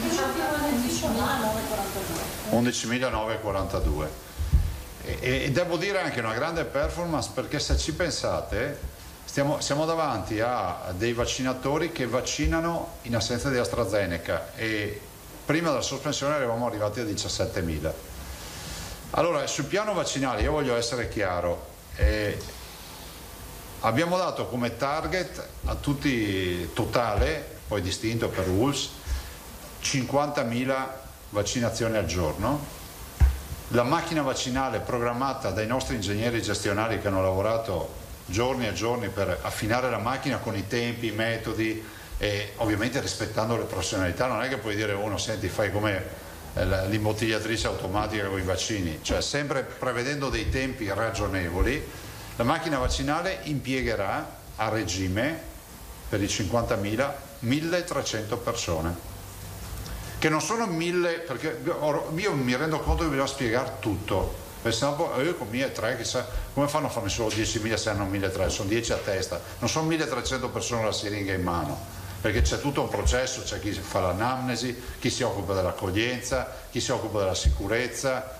undicimilanovecentquarantadue e, e devo dire anche una grande performance, perché se ci pensate stiamo, siamo davanti a dei vaccinatori che vaccinano in assenza di AstraZeneca e prima della sospensione eravamo arrivati a diciassettemila. Allora, sul piano vaccinale io voglio essere chiaro, eh, Abbiamo dato come target a tutti, totale, poi distinto per U L S, cinquantamila vaccinazioni al giorno. La macchina vaccinale programmata dai nostri ingegneri gestionali che hanno lavorato giorni e giorni per affinare la macchina con i tempi, i metodi e ovviamente rispettando le professionalità. Non è che puoi dire uno, senti, fai come l'imbottigliatrice automatica con i vaccini, cioè sempre prevedendo dei tempi ragionevoli. La macchina vaccinale impiegherà a regime per i cinquantamila milletrecento persone, che non sono mille, perché io mi rendo conto che bisogna spiegare tutto, perché sennò io con mille tre chissà come fanno a farne solo diecimila se hanno milletrecento, sono dieci a testa, non sono milletrecento persone alla siringa in mano, perché c'è tutto un processo, c'è chi fa l'anamnesi, chi si occupa dell'accoglienza, chi si occupa della sicurezza,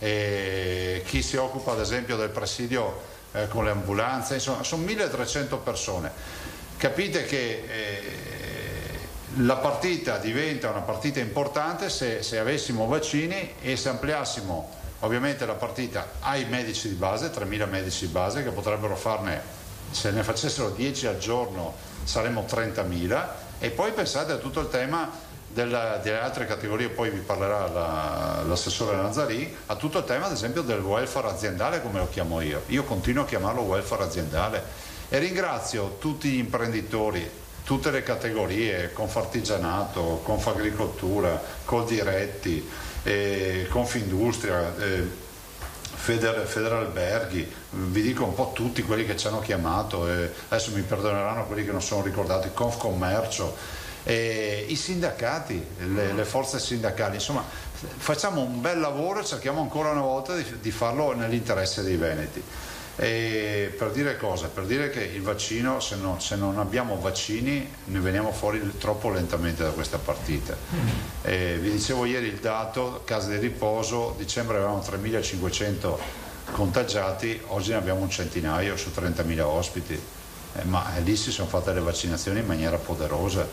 e chi si occupa ad esempio del presidio eh, con le ambulanze, insomma sono milletrecento persone. Capite che eh, la partita diventa una partita importante se, se avessimo vaccini e se ampliassimo ovviamente la partita ai medici di base, tremila medici di base che potrebbero farne, se ne facessero dieci al giorno saremmo trentamila, e poi pensate a tutto il tema della, delle altre categorie, poi vi parlerà la, l'assessore Nazarì, a tutto il tema ad esempio del welfare aziendale, come lo chiamo io. Io continuo a chiamarlo welfare aziendale e ringrazio tutti gli imprenditori, tutte le categorie, Confartigianato, Confagricoltura, Coldiretti, eh, Confindustria, eh, Feder, Federalberghi, vi dico un po' tutti quelli che ci hanno chiamato, eh, adesso mi perdoneranno quelli che non sono ricordati, Confcommercio, eh, i sindacati, le, le forze sindacali, insomma facciamo un bel lavoro e cerchiamo ancora una volta di, di farlo nell'interesse dei veneti. E per dire cosa? Per dire che il vaccino, se, no, se non abbiamo vaccini ne veniamo fuori troppo lentamente da questa partita. E vi dicevo ieri il dato, case di riposo, dicembre avevamo tremilacinquecento contagiati, oggi ne abbiamo un centinaio su trentamila ospiti, eh, ma lì si sono fatte le vaccinazioni in maniera poderosa.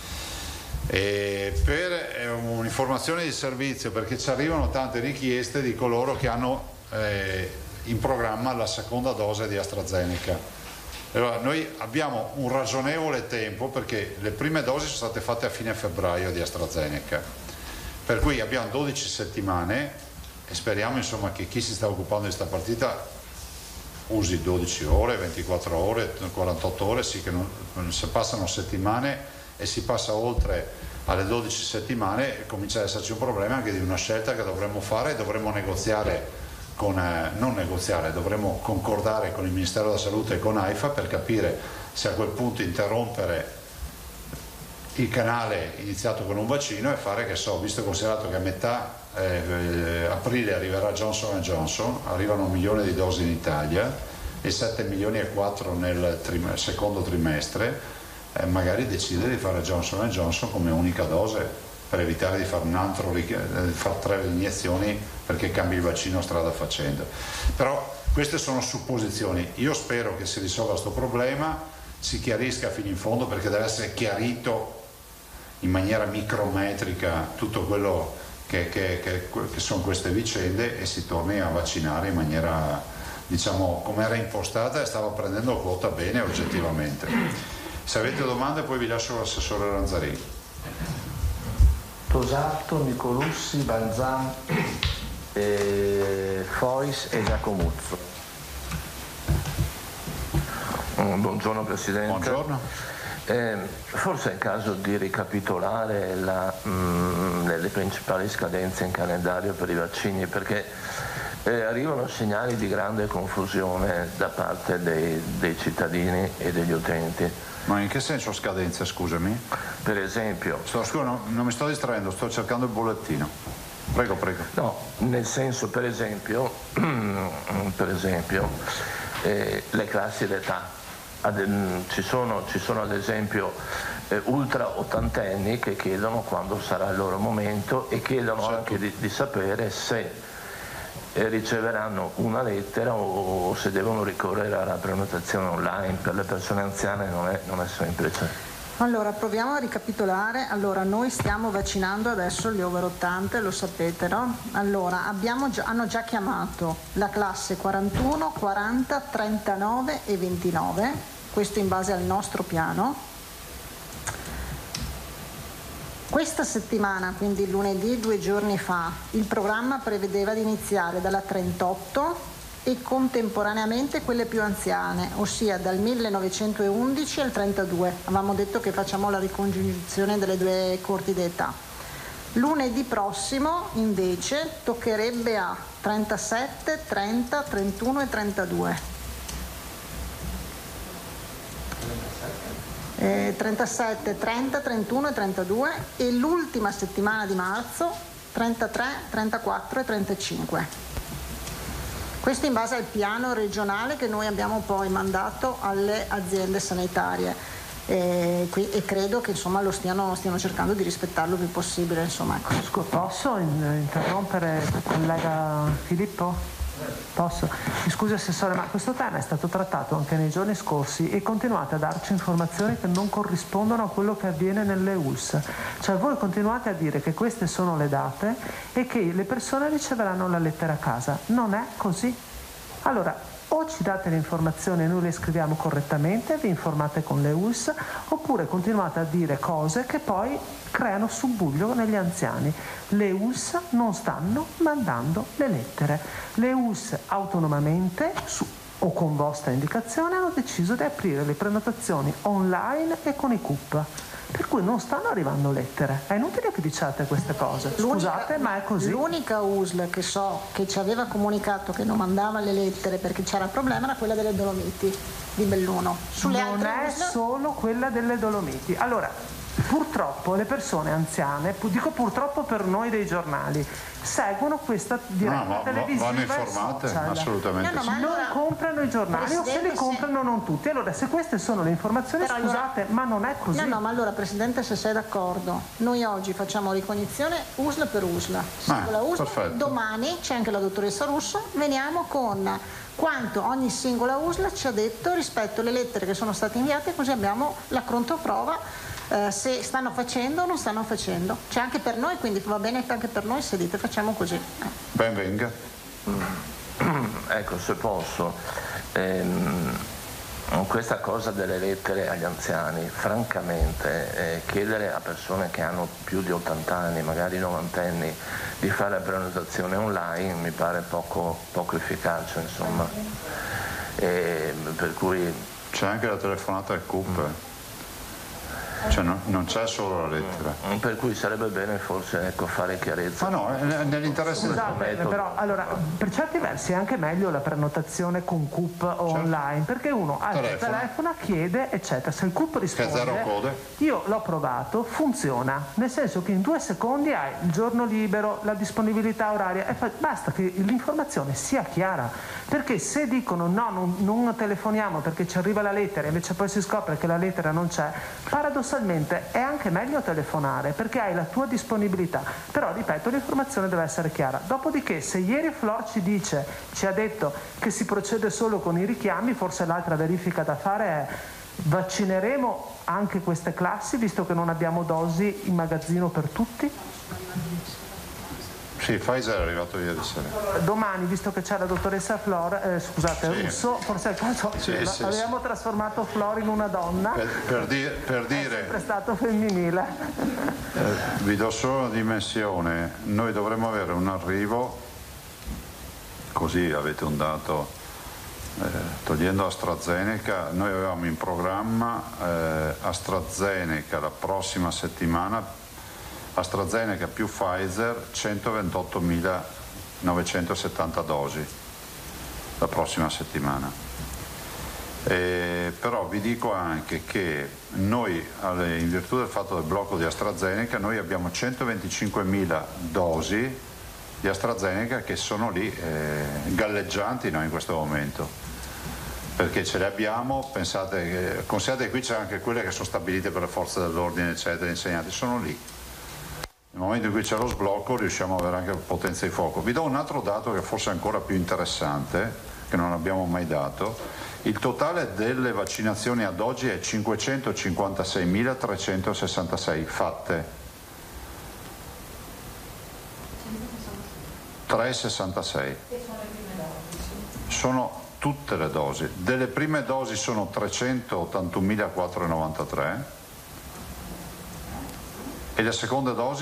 E per eh, un'informazione di servizio, perché ci arrivano tante richieste di coloro che hanno eh, in programma la seconda dose di AstraZeneca. Allora, noi abbiamo un ragionevole tempo perché le prime dosi sono state fatte a fine febbraio di AstraZeneca, per cui abbiamo dodici settimane e speriamo insomma che chi si sta occupando di questa partita usi dodici ore, ventiquattro ore, quarantotto ore, sì, che non, se passano settimane e si passa oltre alle dodici settimane comincia ad esserci un problema anche di una scelta che dovremmo fare e dovremmo negoziare con, eh, non negoziare, dovremmo concordare con il Ministero della Salute e con AIFA per capire se a quel punto interrompere il canale iniziato con un vaccino e fare, che so, visto e considerato che a metà eh, aprile arriverà Johnson and Johnson, arrivano un milione di dosi in Italia e sette milioni e quattro nel trim- secondo trimestre, eh, magari decidere di fare Johnson and Johnson come unica dose per evitare di fare un altro, di fare tre iniezioni perché cambi il vaccino strada facendo. Però queste sono supposizioni, io spero che si risolva questo problema, si chiarisca fino in fondo, perché deve essere chiarito in maniera micrometrica tutto quello che, che, che, che sono queste vicende e si torni a vaccinare in maniera, diciamo, come era impostata e stava prendendo quota bene oggettivamente. Se avete domande poi vi lascio l'assessore Ranzarì. Tosato, Nicolussi, Balzan, eh, Fois e Giacomuzzo. Buongiorno Presidente. Buongiorno. Eh, forse è il caso di ricapitolare la, mh, le, le principali scadenze in calendario per i vaccini, perché eh, arrivano segnali di grande confusione da parte dei, dei cittadini e degli utenti. Ma in che senso scadenze, scusami? Per esempio... Sto, scusa, no, non mi sto distraendo, sto cercando il bollettino. Prego, prego. No, nel senso, per esempio, per esempio eh, le classi d'età. Ad, ci, sono, ci sono ad esempio eh, ultra ottantenni che chiedono quando sarà il loro momento e chiedono certo. anche di, di sapere se eh, riceveranno una lettera o, o se devono ricorrere alla prenotazione online. Per le persone anziane non è, non è semplice. Allora, proviamo a ricapitolare. Allora, noi stiamo vaccinando adesso gli over ottanta, lo sapete, no? Allora, abbiamo già, hanno già chiamato la classe quarantuno, quaranta, trentanove e ventinove, questo in base al nostro piano. Questa settimana, quindi lunedì, due giorni fa, il programma prevedeva di iniziare dalla trentotto e contemporaneamente quelle più anziane, ossia dal millenovecentoundici al trentadue. Avevamo detto che facciamo la ricongiunzione delle due corti d'età. Lunedì prossimo invece toccherebbe a trentasette, trenta, trentuno e trentadue. Eh, trentasette, trenta, trentuno e trentadue e l'ultima settimana di marzo trentatré, trentaquattro e trentacinque. Questo in base al piano regionale che noi abbiamo poi mandato alle aziende sanitarie e, qui, e credo che insomma, lo stiano, stiano cercando di rispettarlo il più possibile. Insomma, ecco. Posso interrompere il collega Filippo? Posso? Mi scusi Assessore, ma questo tema è stato trattato anche nei giorni scorsi e continuate a darci informazioni che non corrispondono a quello che avviene nelle U L S. Cioè voi continuate a dire che queste sono le date e che le persone riceveranno la lettera a casa. Non è così. Allora, o ci date le informazioni e noi le scriviamo correttamente, vi informate con le U L S, oppure continuate a dire cose che poi creano subbuglio negli anziani. Le U L S non stanno mandando le lettere. Le U L S autonomamente su, o con vostra indicazione hanno deciso di aprire le prenotazioni online e con i C U P. Per cui non stanno arrivando lettere. È inutile che diciate queste cose. Scusate, ma è così. L'unica U S L che so che ci aveva comunicato che non mandava le lettere perché c'era problema era quella delle Dolomiti di Belluno. Sulle non è U S L... solo quella delle Dolomiti. Allora, purtroppo le persone anziane, dico purtroppo per noi dei giornali, seguono questa diretta no, no, televisiva. Vanno informate, assolutamente. No, no, non allora, comprano i giornali o se li comprano non tutti. Allora, se queste sono le informazioni, Però scusate, allora, ma non è così. No, no, ma allora Presidente, se sei d'accordo, noi oggi facciamo ricognizione U S L per U S L. Singola U S L, perfetto. domani c'è anche la dottoressa Russo, veniamo con quanto ogni singola U S L ci ha detto rispetto alle lettere che sono state inviate, così abbiamo la controprova. Uh, se stanno facendo o non stanno facendo. C'è anche per noi, quindi va bene anche per noi se dite facciamo così. Ben venga. Ecco, se posso, ehm, questa cosa delle lettere agli anziani, francamente, eh, chiedere a persone che hanno più di ottanta anni, magari novantenni, di fare la prenotazione online mi pare poco, poco efficace, insomma. E, per cui... C'è anche la telefonata al C U P. Mm. Cioè no, non c'è solo la lettera. Per cui sarebbe bene forse ecco, fare chiarezza. Ma no, è nell'interesse del metodo. Però allora, per certi versi è anche meglio la prenotazione con C U P o certo. online, perché uno alza il telefono, chiede, eccetera. Se il C U P risponde, io l'ho provato, funziona, nel senso che in due secondi hai il giorno libero, la disponibilità oraria, e fa, basta che l'informazione sia chiara, perché se dicono no, non, non telefoniamo perché ci arriva la lettera, invece poi si scopre che la lettera non c'è, paradossalmente è anche meglio telefonare perché hai la tua disponibilità, però ripeto l'informazione deve essere chiara. Dopodiché se ieri Flor ci dice, ci ha detto che si procede solo con i richiami, forse l'altra verifica da fare è vaccineremo anche queste classi visto che non abbiamo dosi in magazzino per tutti? Sì, Pfizer è arrivato ieri sera. Domani, visto che c'è la dottoressa Flor, eh, scusate, sì. Russo, forse è il caso, sì, sì, abbiamo sì. trasformato Flor in una donna. Per, per, dire, per dire... È sempre stato femminile. Eh, vi do solo una dimensione. Noi dovremmo avere un arrivo, così avete un dato, eh, togliendo AstraZeneca, noi avevamo in programma eh, AstraZeneca la prossima settimana, AstraZeneca più Pfizer centoventottomilanovecentosettanta dosi la prossima settimana. E, però vi dico anche che noi, in virtù del fatto del blocco di AstraZeneca, noi abbiamo centoventicinquemila dosi di AstraZeneca che sono lì eh, galleggianti noi in questo momento, perché ce le abbiamo, pensate che, considerate che qui c'è anche quelle che sono stabilite per le forze dell'ordine eccetera, gli insegnanti sono lì. Nel momento in cui c'è lo sblocco riusciamo ad avere anche potenza di fuoco. Vi do un altro dato che forse è ancora più interessante, che non abbiamo mai dato. Il totale delle vaccinazioni ad oggi è cinquecentocinquantaseimilatrecentosessantasei fatte. trecentosessantasei. Sono tutte le dosi. Delle prime dosi sono trecentottantunomilaquattrocentonovantatré e le seconde dosi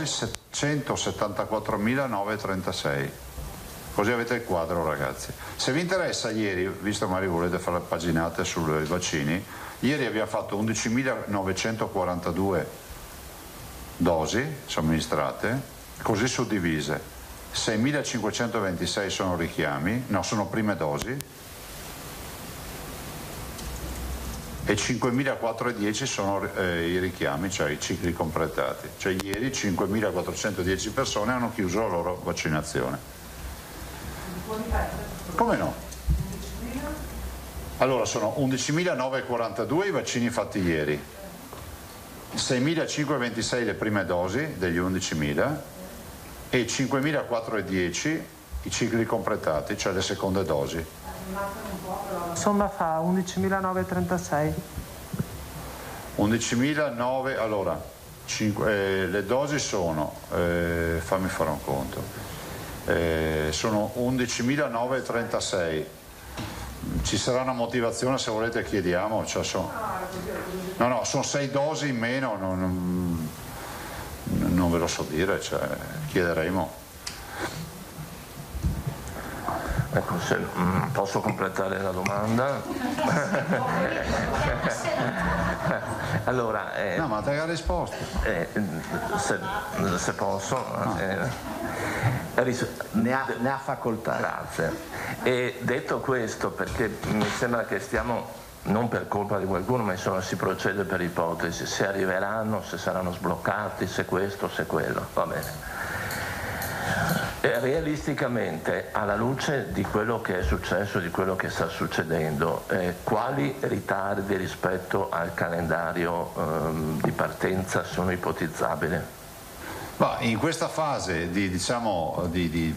settecentosettantaquattromilanovecentotrentasei. Così avete il quadro, ragazzi. Se vi interessa, ieri, visto che magari volete fare le paginate sui vaccini, ieri abbiamo fatto undicimilanovecentoquarantadue dosi somministrate, così suddivise. seimilacinquecentoventisei sono richiami, no, sono prime dosi, e cinquemilaquattrocentodieci sono eh, i richiami, cioè i cicli completati. Cioè ieri cinquemilaquattrocentodieci persone hanno chiuso la loro vaccinazione. Come no? Allora sono undicimilanovecentoquarantadue i vaccini fatti ieri, seimilacinquecentoventisei le prime dosi degli undicimila e cinquemilaquattrocentodieci i cicli completati, cioè le seconde dosi. Somma fa undicimilanovecentotrentasei. undicimilanovecento, allora, cinque, eh, le dosi sono, eh, fammi fare un conto, eh, sono undicimilanovecentotrentasei. Ci sarà una motivazione, se volete chiediamo, cioè sono, no no, sono sei dosi in meno, non, non, non ve lo so dire, cioè, chiederemo. Ecco, se mm, posso completare la domanda. Allora, eh, no, ma te la risposta. Eh, se, se posso, no. eh, ris- ne, ha, ne ha facoltà. Grazie. E detto questo, perché mi sembra che stiamo, non per colpa di qualcuno, ma insomma si procede per ipotesi, se arriveranno, se saranno sbloccati, se questo, se quello, va bene. E realisticamente, alla luce di quello che è successo, di quello che sta succedendo, eh, quali ritardi rispetto al calendario ehm, di partenza sono ipotizzabili? Ma in questa fase di, diciamo, di, di,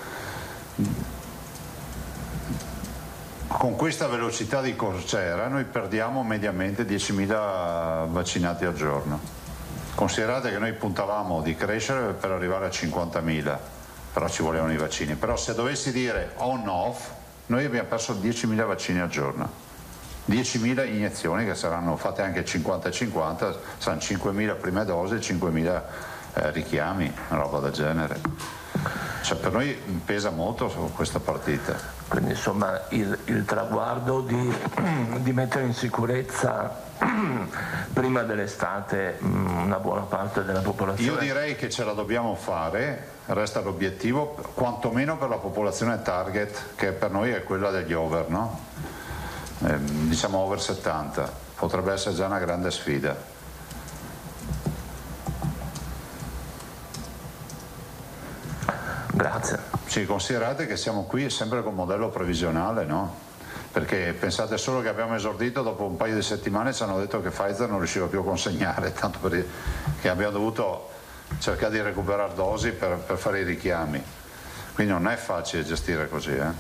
con questa velocità di corcera noi perdiamo mediamente diecimila vaccinati al giorno. Considerate che noi puntavamo di crescere per arrivare a cinquantamila, però ci volevano i vaccini. Però se dovessi dire on-off, noi abbiamo perso diecimila vaccini al giorno, diecimila iniezioni che saranno fatte anche cinquanta e cinquanta, saranno cinquemila prime dosi e cinquemila eh, richiami, una roba del genere. Cioè per noi pesa molto su questa partita. Quindi insomma il, il traguardo di, di mettere in sicurezza prima dell'estate una buona parte della popolazione. Io direi che ce la dobbiamo fare, resta l'obiettivo, quantomeno per la popolazione target, che per noi è quella degli over, no? Eh, diciamo over settanta, potrebbe essere già una grande sfida. Grazie. Sì, considerate che siamo qui sempre con modello previsionale, no? Perché pensate solo che abbiamo esordito, dopo un paio di settimane ci hanno detto che Pfizer non riusciva più a consegnare, tanto per che abbiamo dovuto cercare di recuperare dosi per, per fare i richiami. Quindi non è facile gestire così. Eh?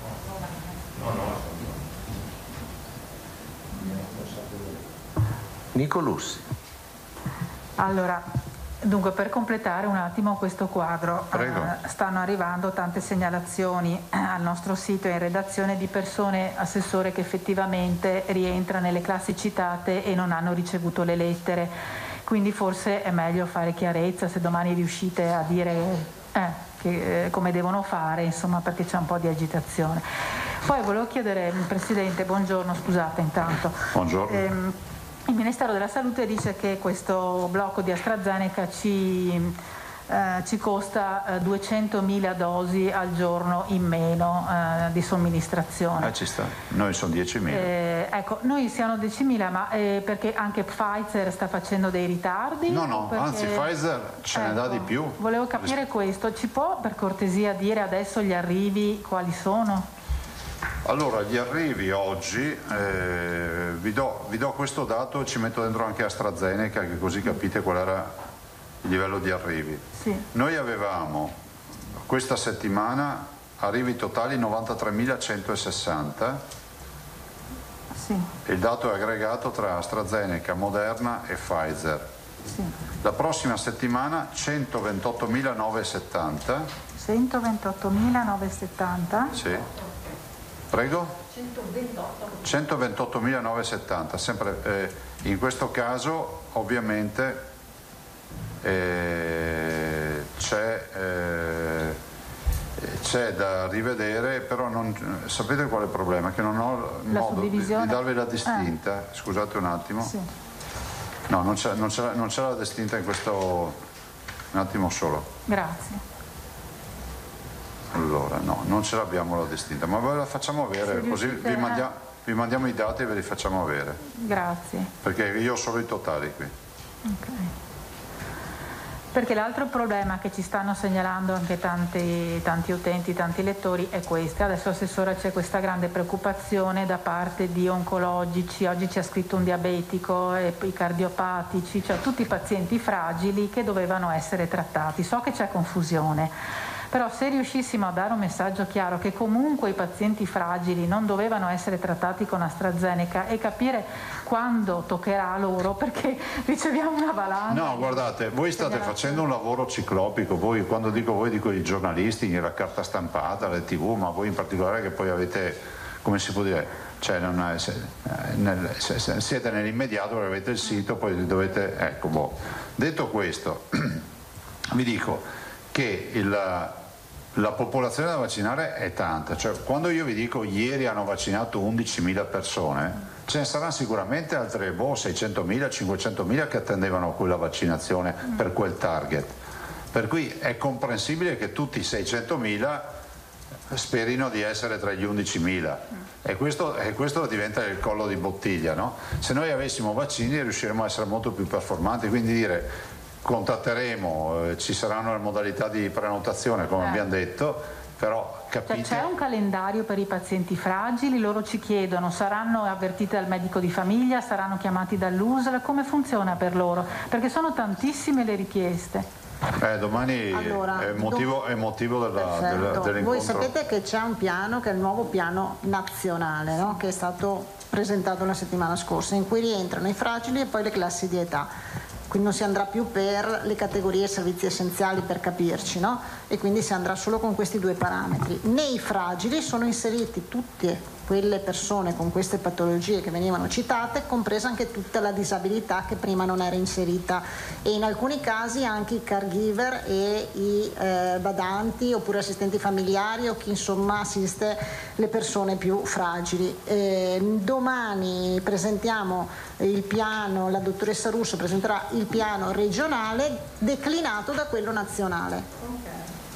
Nicolussi. Allora, dunque, per completare un attimo questo quadro, eh, stanno arrivando tante segnalazioni eh, al nostro sito e in redazione di persone, assessore, che effettivamente rientrano nelle classi citate e non hanno ricevuto le lettere, quindi forse è meglio fare chiarezza, se domani riuscite a dire eh, che, eh, come devono fare, insomma, perché c'è un po' di agitazione. Poi volevo chiedere, Presidente, buongiorno, scusate intanto. Buongiorno. Ehm, Il Ministero della Salute dice che questo blocco di AstraZeneca ci, eh, ci costa eh, duecentomila dosi al giorno in meno eh, di somministrazione. Eh, ci sta, noi sono diecimila. Eh, ecco, noi siamo diecimila, ma eh, perché anche Pfizer sta facendo dei ritardi? No, no, perché... anzi Pfizer ce ecco, ne dà di più. Volevo capire questo, ci può per cortesia dire adesso gli arrivi quali sono? Allora, gli arrivi oggi, eh, vi, do, vi do questo dato, ci metto dentro anche AstraZeneca, che così capite qual era il livello di arrivi. Sì. Noi avevamo questa settimana arrivi totali novantatremilacentosessanta. Sì. Il dato è aggregato tra AstraZeneca, Moderna e Pfizer. Sì. La prossima settimana centoventottomilanovecentosettanta. centoventottomilanovecentosettanta? Sì. Prego? centoventotto. centoventottomilanovecentosettanta, sempre eh, in questo caso ovviamente eh, c'è eh, c'è da rivedere, però non, sapete qual è il problema? Che non ho La modo di, di darvi la distinta, eh. scusate un attimo. Sì. No, non c'è, non, c'è, non c'è la distinta in questo, un attimo solo. Grazie. Allora, no, non ce l'abbiamo la distinta, ma ve la facciamo avere, così vi, mandia, vi mandiamo i dati e ve li facciamo avere. Grazie. Perché io ho solo i totali qui. Ok. Perché l'altro problema che ci stanno segnalando anche tanti, tanti utenti, tanti lettori è questo. Adesso, Assessora, c'è questa grande preoccupazione da parte di oncologici, oggi ci ha scritto un diabetico, e i cardiopatici, cioè tutti i pazienti fragili che dovevano essere trattati. So che c'è confusione. Però se riuscissimo a dare un messaggio chiaro che comunque i pazienti fragili non dovevano essere trattati con AstraZeneca e capire quando toccherà loro, perché riceviamo una valanga. No, guardate, voi state facendo un lavoro ciclopico, voi, quando dico voi dico i giornalisti, la carta stampata, le tv, ma voi in particolare che poi avete, come si può dire, cioè non è, se, nel, se, se, siete nell'immediato, avete il sito, poi dovete, ecco, boh. Detto questo, vi dico che il... la popolazione da vaccinare è tanta, cioè quando io vi dico ieri hanno vaccinato undicimila persone, ce ne saranno sicuramente altre boh, seicentomila, cinquecentomila che attendevano quella vaccinazione mm. per quel target, per cui è comprensibile che tutti i seicentomila sperino di essere tra gli undicimila mm. e, questo, e questo diventa il collo di bottiglia, no? Se noi avessimo vaccini riusciremmo a essere molto più performanti, quindi dire contatteremo, eh, ci saranno le modalità di prenotazione come eh. abbiamo detto, però capite... Cioè, c'è un calendario per i pazienti fragili, loro ci chiedono, saranno avvertiti dal medico di famiglia, saranno chiamati dall'U S L, come funziona per loro? Perché sono tantissime le richieste. Eh, domani allora, è motivo, è motivo della, della, dell'incontro. Voi sapete che c'è un piano che è il nuovo piano nazionale, no? Che è stato presentato la settimana scorsa, in cui rientrano i fragili e poi le classi di età. Quindi non si andrà più per le categorie servizi essenziali, per capirci, no? E quindi si andrà solo con questi due parametri. Nei fragili sono inseriti tutte quelle persone con queste patologie che venivano citate, compresa anche tutta la disabilità che prima non era inserita, e in alcuni casi anche i caregiver e i eh, badanti oppure assistenti familiari o chi insomma assiste le persone più fragili. Eh, domani presentiamo il piano, la dottoressa Russo presenterà il piano regionale declinato da quello nazionale. Okay.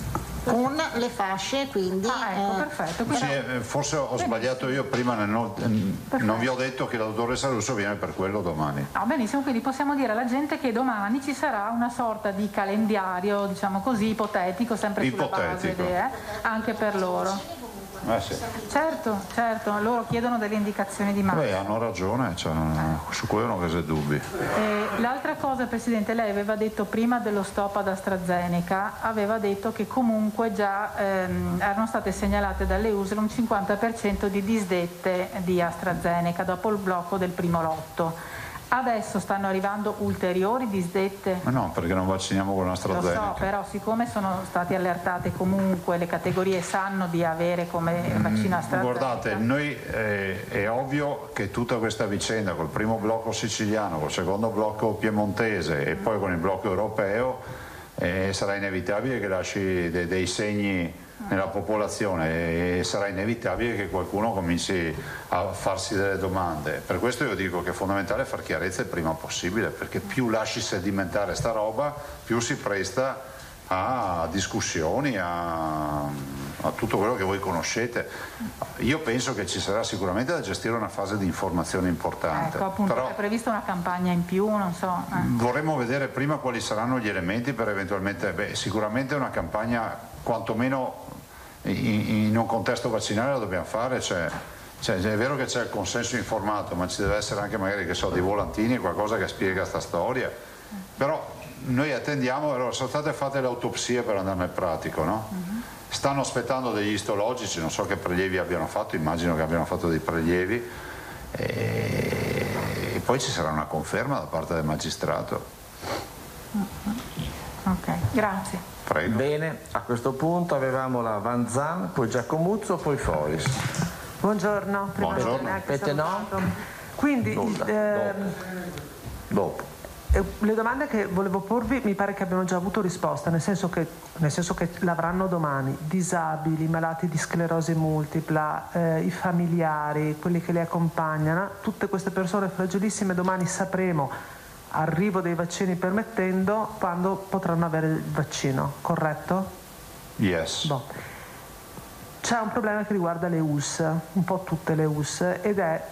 Con le fasce, quindi ah, ecco, eh, perfetto. Sì, eh, forse ho sbagliato io prima, non, non vi ho detto che la dottoressa Russo viene per quello domani. No, benissimo, quindi possiamo dire alla gente che domani ci sarà una sorta di calendario, diciamo così, ipotetico, sempre sulla ipotetico. base eh, anche per loro. Eh sì. Certo, certo, loro chiedono delle indicazioni di marcia. Beh, hanno ragione, cioè, su quello non c'è dubbi. Eh, l'altra cosa, Presidente, lei aveva detto prima dello stop ad AstraZeneca, aveva detto che comunque già ehm, erano state segnalate dalle U S L un cinquanta per cento di disdette di AstraZeneca dopo il blocco del primo lotto. Adesso stanno arrivando ulteriori disdette? Ma no, perché non vacciniamo con AstraZeneca. Lo so, però siccome sono state allertate comunque, le categorie sanno di avere come vaccino AstraZeneca. Guardate, noi eh, è ovvio che tutta questa vicenda col primo blocco siciliano, col secondo blocco piemontese e poi con il blocco europeo eh, sarà inevitabile che lasci de- dei segni nella popolazione e sarà inevitabile che qualcuno cominci a farsi delle domande. Per questo io dico che è fondamentale far chiarezza il prima possibile, perché più lasci sedimentare sta roba, più si presta a discussioni, a, a tutto quello che voi conoscete. Io penso che ci sarà sicuramente da gestire una fase di informazione importante. Ecco, appunto, però è prevista una campagna in più, non so. Eh. Vorremmo vedere prima quali saranno gli elementi per eventualmente, beh, sicuramente una campagna quantomeno in, in un contesto vaccinale la dobbiamo fare, cioè, cioè, è vero che c'è il consenso informato, ma ci deve essere anche magari, che so, dei volantini, qualcosa che spiega questa storia, però noi attendiamo. Allora, sono state fatte le autopsie per andare nel pratico, no? Uh-huh. stanno aspettando degli istologici, non so che prelievi abbiano fatto, immagino che abbiano fatto dei prelievi, e, e poi ci sarà una conferma da parte del magistrato. Ok, grazie. Prego. Bene, a questo punto avevamo la Van Zan, poi Giacomuzzo, poi Foris. Buongiorno. Prima Buongiorno. Avete no? Quindi, Nulla, ehm, Dopo. eh, le domande che volevo porvi mi pare che abbiano già avuto risposta, nel senso che, nel senso che l'avranno domani. Disabili, malati di sclerosi multipla, eh, i familiari, quelli che li accompagnano, tutte queste persone fragilissime domani sapremo, arrivo dei vaccini permettendo, quando potranno avere il vaccino, corretto? Yes. Boh. C'è un problema che riguarda le U S, un po' tutte le U S, ed è,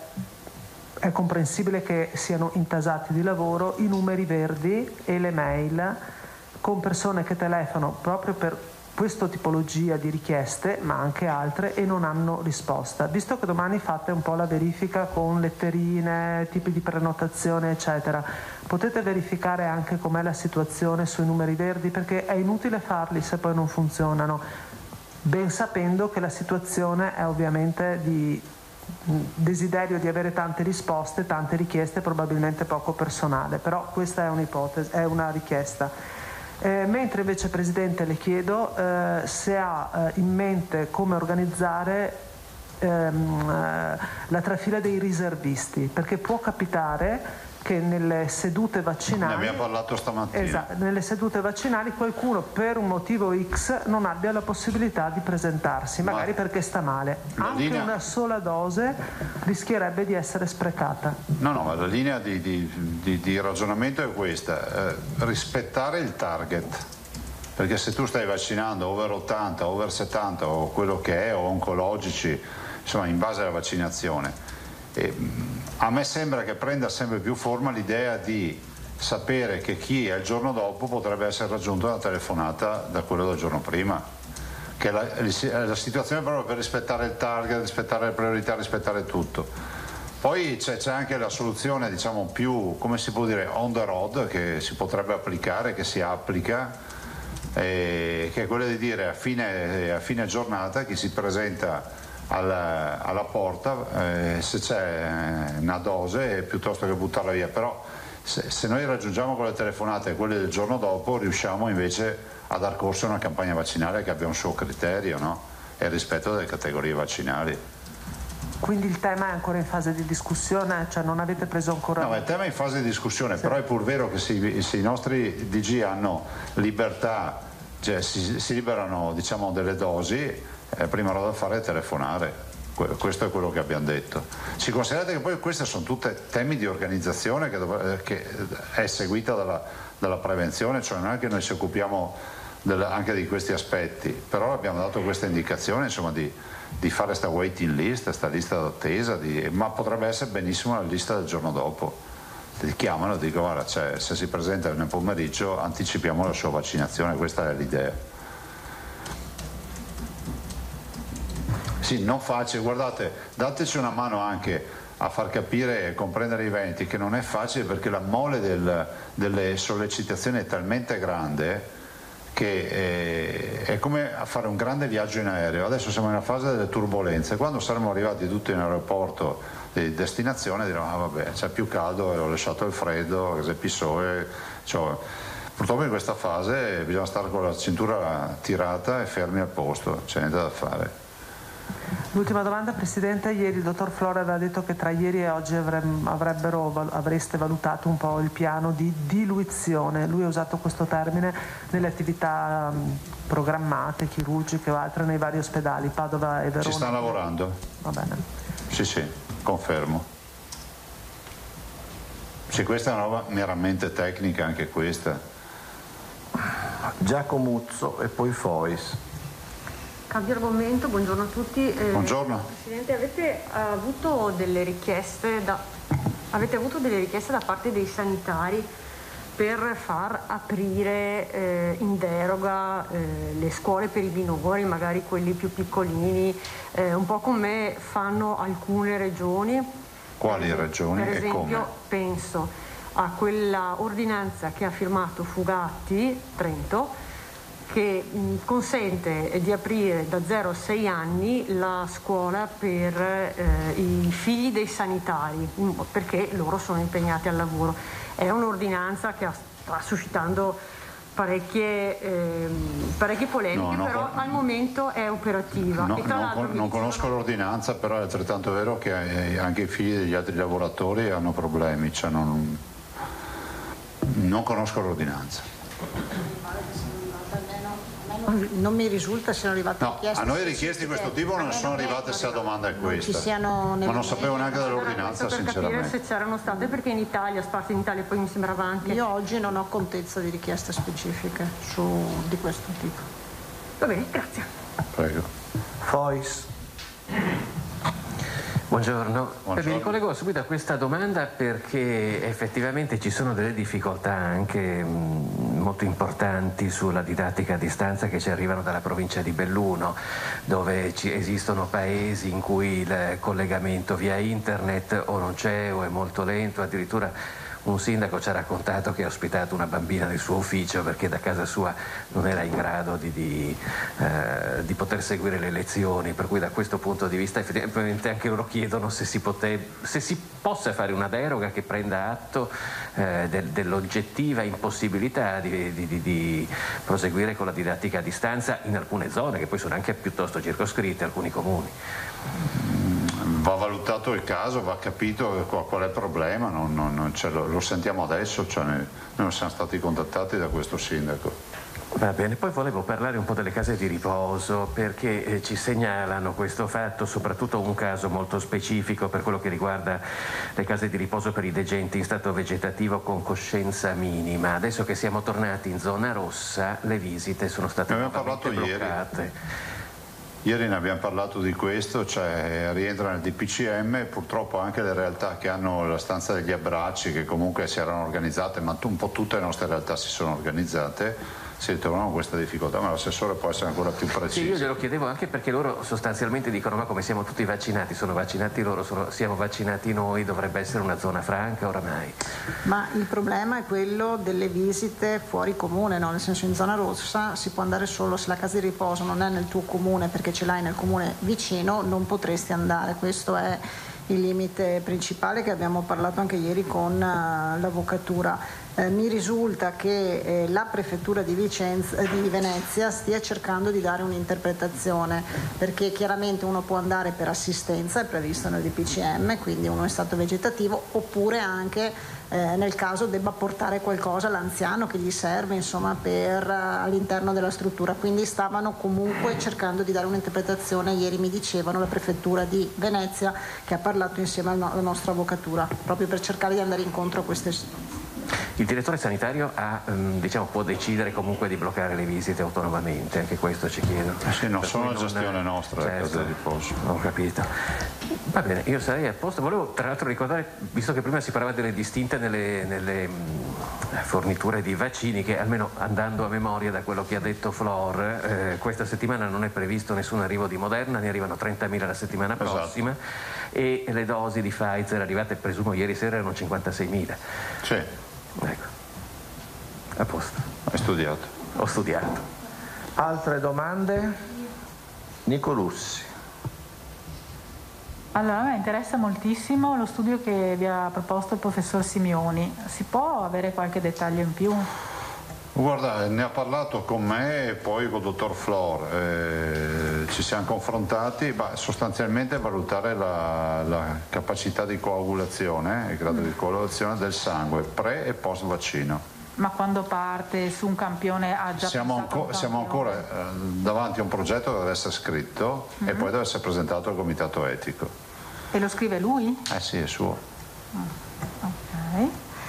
è comprensibile che siano intasati di lavoro i numeri verdi e le mail con persone che telefonano proprio per questa tipologia di richieste, ma anche altre, e non hanno risposta. Visto che domani fate un po' la verifica con letterine, tipi di prenotazione, eccetera, potete verificare anche com'è la situazione sui numeri verdi, perché è inutile farli se poi non funzionano, ben sapendo che la situazione è ovviamente di desiderio di avere tante risposte, tante richieste, probabilmente poco personale, però questa è un'ipotesi, è una richiesta. Eh, mentre invece, Presidente, le chiedo eh, se ha eh, in mente come organizzare ehm, eh, la trafila dei riservisti, perché può capitare che nelle sedute vaccinali, ne abbiamo parlato stamattina, esatto, nelle sedute vaccinali qualcuno per un motivo X non abbia la possibilità di presentarsi, magari Ma perché sta male. Anche linea... una sola dose rischierebbe di essere sprecata. No, no, ma la linea di, di, di, di ragionamento è questa, eh, rispettare il target, perché se tu stai vaccinando over ottanta, over settanta o quello che è, o oncologici, insomma in base alla vaccinazione, e a me sembra che prenda sempre più forma l'idea di sapere che chi è il giorno dopo potrebbe essere raggiunto da una telefonata da quello del giorno prima, che la, la situazione è proprio per rispettare il target, rispettare le priorità, rispettare tutto. Poi c'è, c'è anche la soluzione, diciamo, più, come si può dire, on the road, che si potrebbe applicare, che si applica, eh, che è quella di dire a fine, a fine giornata chi si presenta alla, alla porta, eh, se c'è una dose, piuttosto che buttarla via. Però se, se noi raggiungiamo con le telefonate e quelle del giorno dopo, riusciamo invece a dar corso a una campagna vaccinale che abbia un suo criterio, no? E il rispetto delle categorie vaccinali. Quindi il tema è ancora in fase di discussione, cioè non avete preso ancora... No, il tema è in fase di discussione, sì. Però è pur vero che se, se i nostri D G hanno libertà, cioè si, si liberano, diciamo, delle dosi, la prima cosa da fare è telefonare, questo è quello che abbiamo detto. Si considerate che poi questi sono tutti temi di organizzazione che, dov- che è seguita dalla, dalla prevenzione, cioè non è che noi ci occupiamo del, anche di questi aspetti, però abbiamo dato questa indicazione, insomma, di, di fare questa waiting list, questa lista d'attesa, di, ma potrebbe essere benissimo la lista del giorno dopo. Ti chiamano e dicono guarda, cioè, se si presenta nel pomeriggio anticipiamo la sua vaccinazione, questa è l'idea. Sì, non facile, guardate, dateci una mano anche a far capire e comprendere i Veneti che non è facile, perché la mole del, delle sollecitazioni è talmente grande che è, è come a fare un grande viaggio in aereo. Adesso siamo nella fase delle turbolenze, quando saremo arrivati tutti in aeroporto di destinazione diremo ah vabbè, c'è più caldo, ho lasciato il freddo, che se pissoe, cioè, purtroppo in questa fase bisogna stare con la cintura tirata e fermi al posto, c'è niente da fare. L'ultima domanda, Presidente. Ieri il dottor Flora aveva detto che tra ieri e oggi avrebbero, avreste valutato un po' il piano di diluizione. Lui ha usato questo termine nelle attività programmate, chirurgiche o altre nei vari ospedali, Padova e Verona. Ci sta lavorando. Va bene. Sì, sì, confermo. Sì, questa è una roba meramente tecnica, anche questa. Giacomuzzo e poi Fois. Cambio argomento, buongiorno a tutti. Eh, buongiorno. Presidente, avete avuto delle richieste da, avete avuto delle richieste da parte dei sanitari per far aprire eh, in deroga eh, le scuole per i minori, magari quelli più piccolini, eh, un po' come fanno alcune regioni? Quali regioni per esempio, e come? Penso a quella ordinanza che ha firmato Fugatti, Trento, che mh, consente di aprire da zero a sei anni la scuola per eh, i figli dei sanitari, perché loro sono impegnati al lavoro. È un'ordinanza che sta suscitando parecchie, eh, parecchie polemiche, no, però con... al momento è operativa. No, e tra non, con, non conosco l'ordinanza, però è altrettanto vero che anche i figli degli altri lavoratori hanno problemi, cioè non, non conosco l'ordinanza. Non mi risulta siano arrivate no, richieste. A noi richieste di questo tipo non sono arrivate se la domanda è questa. Ma non sapevo neanche dell'ordinanza, per sinceramente. Per capire se c'erano state, perché in Italia, sparse in Italia, poi mi sembrava anche... Io oggi non ho contezza di richieste specifiche su, di questo tipo. Va bene, grazie. Prego. Fois. Buongiorno. Buongiorno. Mi ricollego subito a questa domanda perché effettivamente ci sono delle difficoltà anche mh, molto importanti sulla didattica a distanza che ci arrivano dalla provincia di Belluno, dove ci esistono paesi in cui il collegamento via internet o non c'è o è molto lento, addirittura un sindaco ci ha raccontato che ha ospitato una bambina del suo ufficio perché da casa sua non era in grado di, di, eh, di poter seguire le lezioni, per cui da questo punto di vista effettivamente anche loro chiedono se si, pote, se si possa fare una deroga che prenda atto eh, del, dell'oggettiva impossibilità di, di, di, di proseguire con la didattica a distanza in alcune zone che poi sono anche piuttosto circoscritte, alcuni comuni. Va valutato il caso, va capito qual è il problema, non, non, non lo, lo sentiamo adesso, cioè noi non siamo stati contattati da questo sindaco. Va bene, poi volevo parlare un po' delle case di riposo perché eh, ci segnalano questo fatto, soprattutto un caso molto specifico per quello che riguarda le case di riposo per i degenti in stato vegetativo con coscienza minima. Adesso che siamo tornati in zona rossa, le visite sono state nuovamente bloccate. Ieri. Ieri ne abbiamo parlato di questo, cioè rientra nel D P C M, purtroppo anche le realtà che hanno la stanza degli abbracci, che comunque si erano organizzate, ma un po' tutte le nostre realtà si sono organizzate, si ritrovano questa difficoltà, ma l'assessore può essere ancora più preciso. Sì, io glielo chiedevo anche perché loro sostanzialmente dicono ma come siamo tutti vaccinati, sono vaccinati loro, sono, siamo vaccinati noi, dovrebbe essere una zona franca oramai. Ma il problema è quello delle visite fuori comune, no? Nel senso in zona rossa si può andare solo se la casa di riposo non è nel tuo comune perché ce l'hai nel comune vicino, non potresti andare, questo è il limite principale che abbiamo parlato anche ieri con uh, l'avvocatura. Eh, mi risulta che eh, la prefettura di, Vicenza, eh, di Venezia stia cercando di dare un'interpretazione, perché chiaramente uno può andare per assistenza, è previsto nel D P C M, quindi uno è stato vegetativo, oppure anche eh, nel caso debba portare qualcosa all'anziano che gli serve insomma per uh, all'interno della struttura, quindi stavano comunque cercando di dare un'interpretazione. Ieri mi dicevano la prefettura di Venezia che ha parlato insieme al no- alla nostra avvocatura proprio per cercare di andare incontro a queste situazioni. Il direttore sanitario ha, diciamo, può decidere comunque di bloccare le visite autonomamente, anche questo ci chiedono. Eh sì, non per sono la gestione non... nostra, certo, le case di riposo. Ho capito. Va bene, io sarei a posto. Volevo tra l'altro ricordare, visto che prima si parlava delle distinte nelle, nelle mh, forniture di vaccini, che almeno andando a memoria da quello che ha detto Flor, eh, questa settimana non è previsto nessun arrivo di Moderna, ne arrivano trentamila la settimana esatto. prossima e le dosi di Pfizer arrivate, presumo ieri sera, erano cinquantaseimila. Sì. Ecco, a posto. Hai studiato? Ho studiato. Altre domande? Nicolussi. Allora, a me interessa moltissimo lo studio che vi ha proposto il professor Simioni. Si può avere qualche dettaglio in più? Guarda, ne ha parlato con me e poi con il dottor Flor, eh, ci siamo confrontati, ma sostanzialmente valutare la, la capacità di coagulazione, il grado mm. di coagulazione del sangue pre e post vaccino. Ma quando parte su un campione ha già siamo, anco, siamo ancora eh, davanti a un progetto che deve essere scritto mm-hmm. e poi deve essere presentato al comitato etico. E lo scrive lui? Eh sì, è suo. Mm. Ok.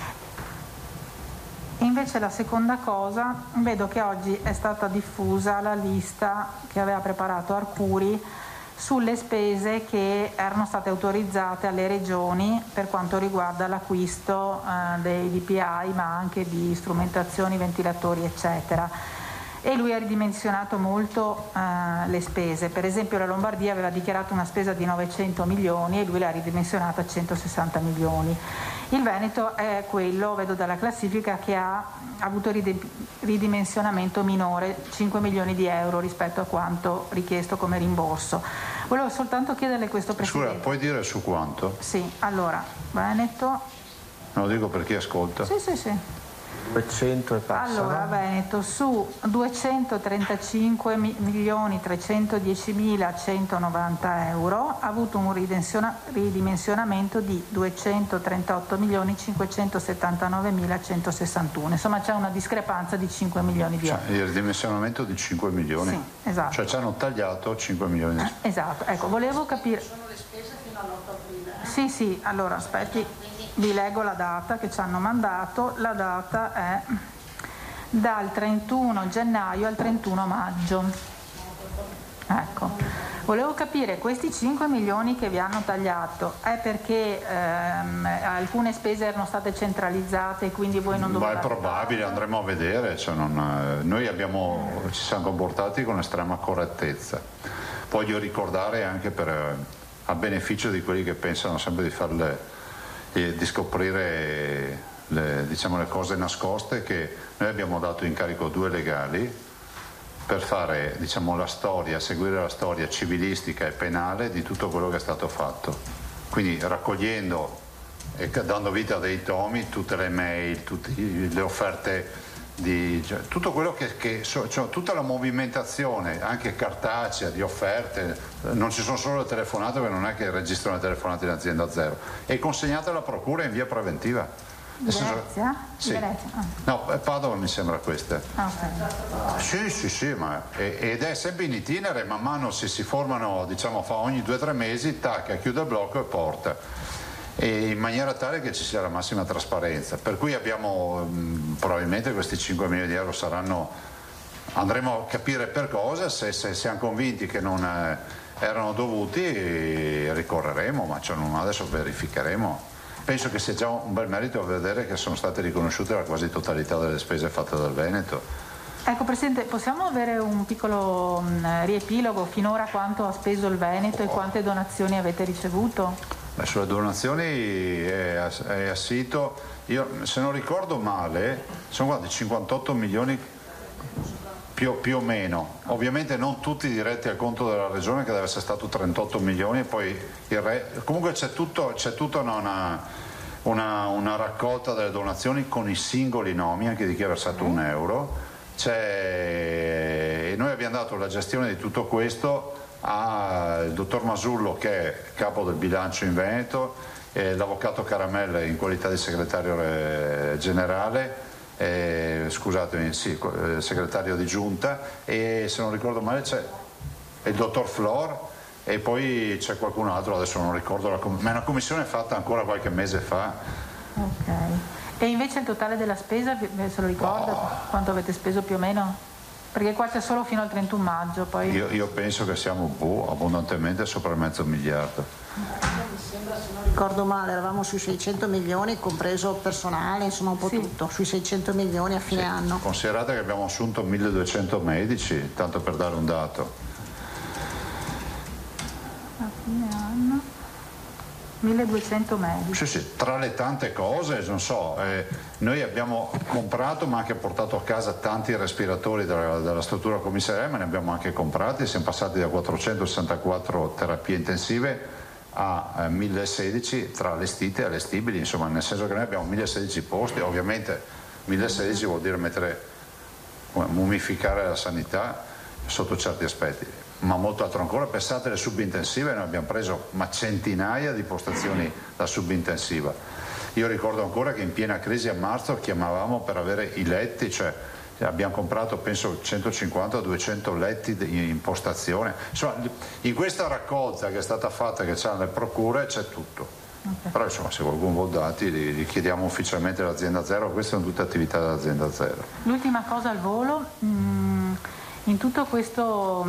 Invece la seconda cosa, vedo che oggi è stata diffusa la lista che aveva preparato Arcuri sulle spese che erano state autorizzate alle regioni per quanto riguarda l'acquisto eh, dei D P I, ma anche di strumentazioni, ventilatori eccetera. e lui ha ridimensionato molto eh, le spese. Per esempio la Lombardia aveva dichiarato una spesa di novecento milioni e lui l'ha ridimensionata a centosessanta milioni. Il Veneto è quello, vedo dalla classifica, che ha avuto ridimensionamento minore, cinque milioni di euro rispetto a quanto richiesto come rimborso. Volevo soltanto chiederle questo, Presidente. Scusa, puoi dire su quanto? Sì, allora, Veneto... Non lo dico per chi ascolta. Sì, sì, sì. duecento e passa. Allora, Veneto su duecentotrentacinque milioni trecentodiecimila centonovanta euro ha avuto un ridimensionamento di duecentotrentotto milioni cinquecentosettantanovemila centosessantuno. Insomma c'è una discrepanza di cinque milioni di euro. Cioè, il ridimensionamento di cinque milioni? Sì, esatto. Cioè ci hanno tagliato cinque milioni di euro. Eh, esatto, ecco, volevo capire... Sono le spese fino all'otto aprile? Sì, sì, allora aspetti, vi leggo la data che ci hanno mandato. La data è dal trentuno gennaio al trentuno maggio. Ecco, volevo capire, questi cinque milioni che vi hanno tagliato è perché ehm, alcune spese erano state centralizzate e quindi voi non dovete... Ma è probabile, andremo a vedere. Cioè non, noi abbiamo, ci siamo comportati con estrema correttezza. Voglio ricordare anche per, a beneficio di quelli che pensano sempre di farle di scoprire le, diciamo, le cose nascoste, che noi abbiamo dato incarico due legali per fare, diciamo, la storia, seguire la storia civilistica e penale di tutto quello che è stato fatto, quindi raccogliendo e dando vita a dei tomi tutte le mail, tutte le offerte di, cioè, tutto quello che, che cioè, tutta la movimentazione anche cartacea di offerte, non ci sono solo le telefonate, perché non è che registrano le telefonate in azienda zero, e consegnate alla procura in via preventiva. Venezia? Sì. Venezia. Ah. No, Padova mi sembra questa. Ah, okay. Sì, sì, sì, ma ed è sempre in itinere, man mano si, si formano, diciamo, fa ogni due o tre mesi, tacca, chiude il blocco e porta. E in maniera tale che ci sia la massima trasparenza, per cui abbiamo mh, probabilmente questi cinque milioni di euro saranno, andremo a capire per cosa, se, se siamo convinti che non eh, erano dovuti ricorreremo, ma cioè non adesso verificheremo. Penso che sia già un bel merito a vedere che sono state riconosciute la quasi totalità delle spese fatte dal Veneto. Ecco, Presidente, possiamo avere un piccolo mh, riepilogo finora quanto ha speso il Veneto e quante donazioni avete ricevuto? Beh, sulle donazioni è, è assito, io se non ricordo male, sono guardi, cinquantotto milioni più, più o meno, ovviamente non tutti diretti al conto della regione che deve essere stato trentotto milioni e poi il re, comunque c'è tutto, c'è tutta una, una, una raccolta delle donazioni con i singoli nomi, anche di chi ha versato un euro, c'è, e noi abbiamo dato la gestione di tutto questo al dottor Masullo, che è capo del bilancio in Veneto, e l'avvocato Caramella in qualità di segretario generale, eh, scusatemi, sì, segretario di giunta, e se non ricordo male c'è il dottor Flor e poi c'è qualcun altro, adesso non ricordo, la com- ma è una commissione fatta ancora qualche mese fa. Ok. E invece il totale della spesa, se lo ricorda, oh. quanto avete speso più o meno? Perché qua c'è solo fino al trentuno maggio. Poi... Io, io penso che siamo boh, abbondantemente sopra mezzo miliardo. Mi sembra, se non ricordo male, eravamo sui seicento milioni, compreso personale, insomma un po' sì. tutto, sui seicento milioni a fine sì. anno. Considerate che abbiamo assunto milleduecento medici, tanto per dare un dato. A fine anno? milleduecento medici. Sì, sì, tra le tante cose, non so, eh, noi abbiamo comprato ma anche portato a casa tanti respiratori della, della struttura commissariale, ma ne abbiamo anche comprati, siamo passati da quattrocentosessantaquattro terapie intensive a eh, millesedici tra allestite e allestibili, insomma, nel senso che noi abbiamo millesedici posti, ovviamente millesedici vuol dire mettere, mummificare la sanità sotto certi aspetti, ma molto altro ancora. Pensate alle subintensive, noi abbiamo preso ma centinaia di postazioni da subintensiva. Io ricordo ancora che in piena crisi a marzo chiamavamo per avere i letti, cioè abbiamo comprato penso centocinquanta duecento letti in postazione. Insomma, in questa raccolta che è stata fatta, che c'hanno le procure, c'è tutto. Okay. Però insomma, se qualcuno vuol dati li, li chiediamo ufficialmente all'azienda zero, queste sono tutte attività dell'azienda zero. L'ultima cosa al volo, mh, in tutto questo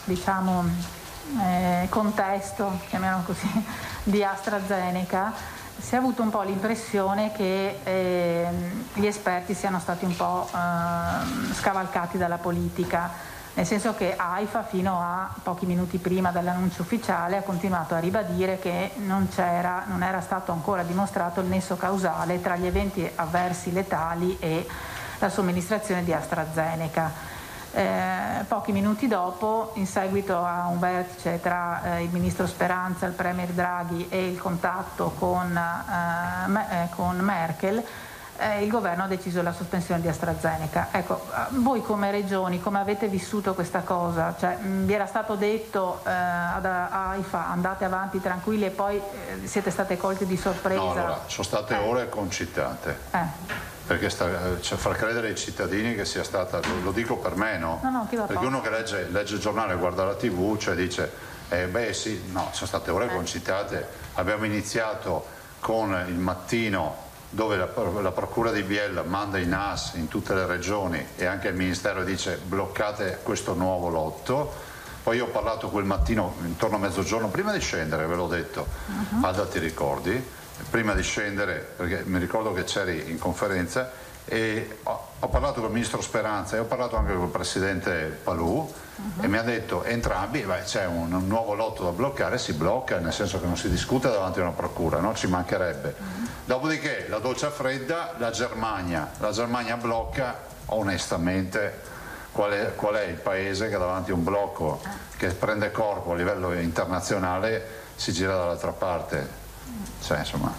diciamo eh, contesto, chiamiamolo così, di AstraZeneca, si è avuto un po' l'impressione che eh, gli esperti siano stati un po' eh, scavalcati dalla politica, nel senso che AIFA fino a pochi minuti prima dell'annuncio ufficiale ha continuato a ribadire che non c'era, non era stato ancora dimostrato il nesso causale tra gli eventi avversi letali e la somministrazione di AstraZeneca. Eh, pochi minuti dopo, in seguito a un vertice tra eh, il ministro Speranza, il premier Draghi e il contatto con, eh, me, eh, con Merkel, eh, il governo ha deciso la sospensione di AstraZeneca. Ecco, voi come regioni come avete vissuto questa cosa? Cioè, mh, vi era stato detto eh, ad AIFA andate avanti tranquilli e poi eh, siete state colti di sorpresa? No, allora, sono state eh. ore concitate. Eh. Perché sta, cioè, far credere ai cittadini che sia stata, lo, lo dico per me, no? No, no, chi va perché uno che legge, legge il giornale, guarda la tivù, cioè dice, eh, beh sì, no, sono state ore eh. concitate. Abbiamo iniziato con il mattino dove la, la Procura di Biella manda i N A S in tutte le regioni e anche il Ministero dice bloccate questo nuovo lotto. Poi io ho parlato quel mattino intorno a mezzogiorno, prima di scendere, ve l'ho detto, uh-huh. Alda ti ricordi? Prima di scendere, perché mi ricordo che c'eri in conferenza, e ho, ho parlato con il ministro Speranza e ho parlato anche con il presidente Palù uh-huh. e mi ha detto entrambi, beh, c'è un, un nuovo lotto da bloccare, si blocca, nel senso che non si discute davanti a una procura, no? Ci mancherebbe. Uh-huh. Dopodiché la doccia fredda, la Germania, la Germania blocca, onestamente qual è, qual è il paese che davanti a un blocco che prende corpo a livello internazionale si gira dall'altra parte? Cioè, insomma,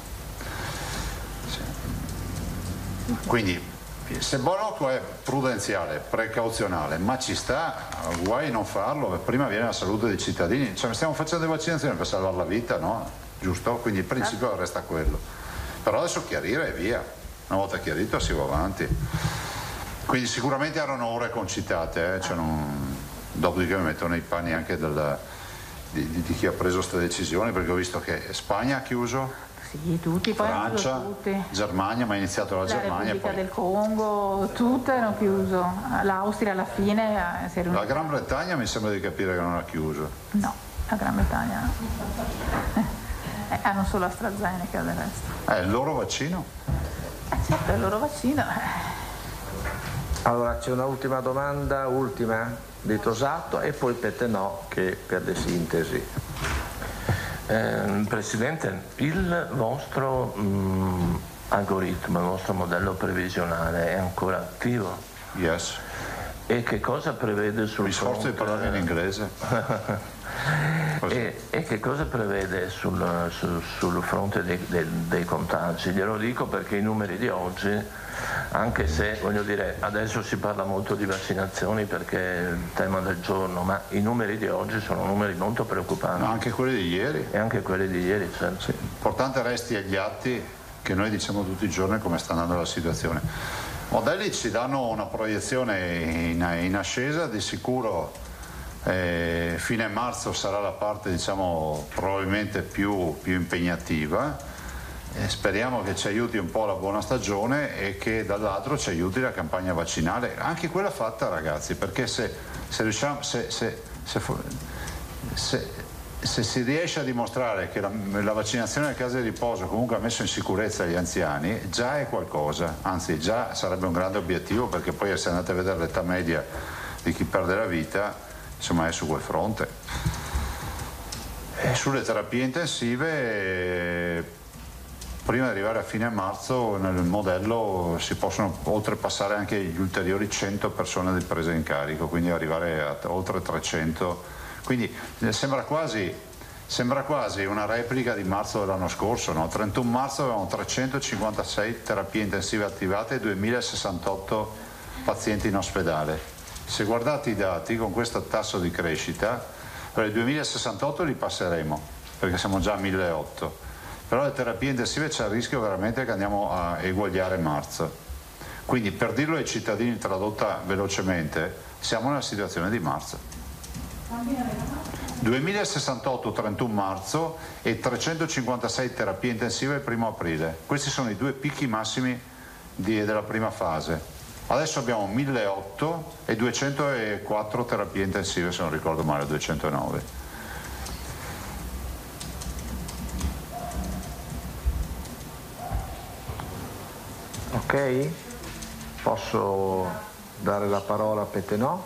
sì. Quindi se il blocco è prudenziale, precauzionale, ma ci sta, guai non farlo, prima viene la salute dei cittadini, cioè, stiamo facendo le vaccinazioni per salvare la vita, no? Giusto? Quindi il principio resta quello, però adesso chiarire e via, una volta chiarito si va avanti. Quindi sicuramente erano ore concitate, eh? Cioè non... dopodiché mi metto nei panni anche del Di, di, di chi ha preso queste decisioni, perché ho visto che Spagna ha chiuso, sì, tutti, poi Francia, hanno tutti. Germania, ma è iniziato la, la Germania. Repubblica poi... del Congo, tutte hanno chiuso. L'Austria alla fine eh, si è riunita. La Gran Bretagna mi sembra di capire che non ha chiuso. No, la Gran Bretagna no. eh, hanno solo AstraZeneca del resto. Eh, il loro vaccino? Eh, certo, il loro vaccino. Allora c'è un'ultima domanda, ultima di Tosato e poi Pettenò che per le sintesi. Eh, Presidente, il vostro mh, algoritmo, il vostro modello previsionale è ancora attivo? Yes. E che cosa prevede sul Mi sforzo fronte... di parlare in inglese. e, e che cosa prevede sul, sul, sul fronte dei, dei, dei contagi? Glielo dico perché i numeri di oggi, anche se voglio dire adesso si parla molto di vaccinazioni perché è il tema del giorno, ma i numeri di oggi sono numeri molto preoccupanti. Ma anche quelli di ieri. E anche quelli di ieri, certo. Sì. Importante resti agli atti che noi diciamo tutti i giorni come sta andando la situazione. Modelli ci danno una proiezione in, in ascesa, di sicuro eh, fine marzo sarà la parte diciamo probabilmente più, più impegnativa. Eh, speriamo che ci aiuti un po' la buona stagione e che dall'altro ci aiuti la campagna vaccinale, anche quella fatta, ragazzi, perché se, se, riusciamo, se, se, se, se, se si riesce a dimostrare che la, la vaccinazione nelle case di riposo comunque ha messo in sicurezza gli anziani, già è qualcosa, anzi già sarebbe un grande obiettivo, perché poi se andate a vedere l'età media di chi perde la vita, insomma è su quel fronte. E sulle terapie intensive, prima di arrivare a fine marzo nel modello si possono oltrepassare anche gli ulteriori cento persone di presa in carico, quindi arrivare a oltre trecento, quindi sembra quasi, sembra quasi una replica di marzo dell'anno scorso, no? trentuno marzo avevamo trecentocinquantasei terapie intensive attivate e duemilasessantotto pazienti in ospedale. Se guardate i dati con questo tasso di crescita, per il duemilasessantotto li passeremo, perché siamo già a milleottocento. Però le terapie intensive c'è il rischio veramente che andiamo a eguagliare marzo. Quindi per dirlo ai cittadini tradotta velocemente, siamo nella situazione di marzo. duemilasessantotto trentuno marzo e trecentocinquantasei terapie intensive il primo aprile. Questi sono i due picchi massimi di, della prima fase. Adesso abbiamo milleottocento e duecentoquattro terapie intensive, se non ricordo male, duecentonove. Ok? Posso dare la parola a Petenò?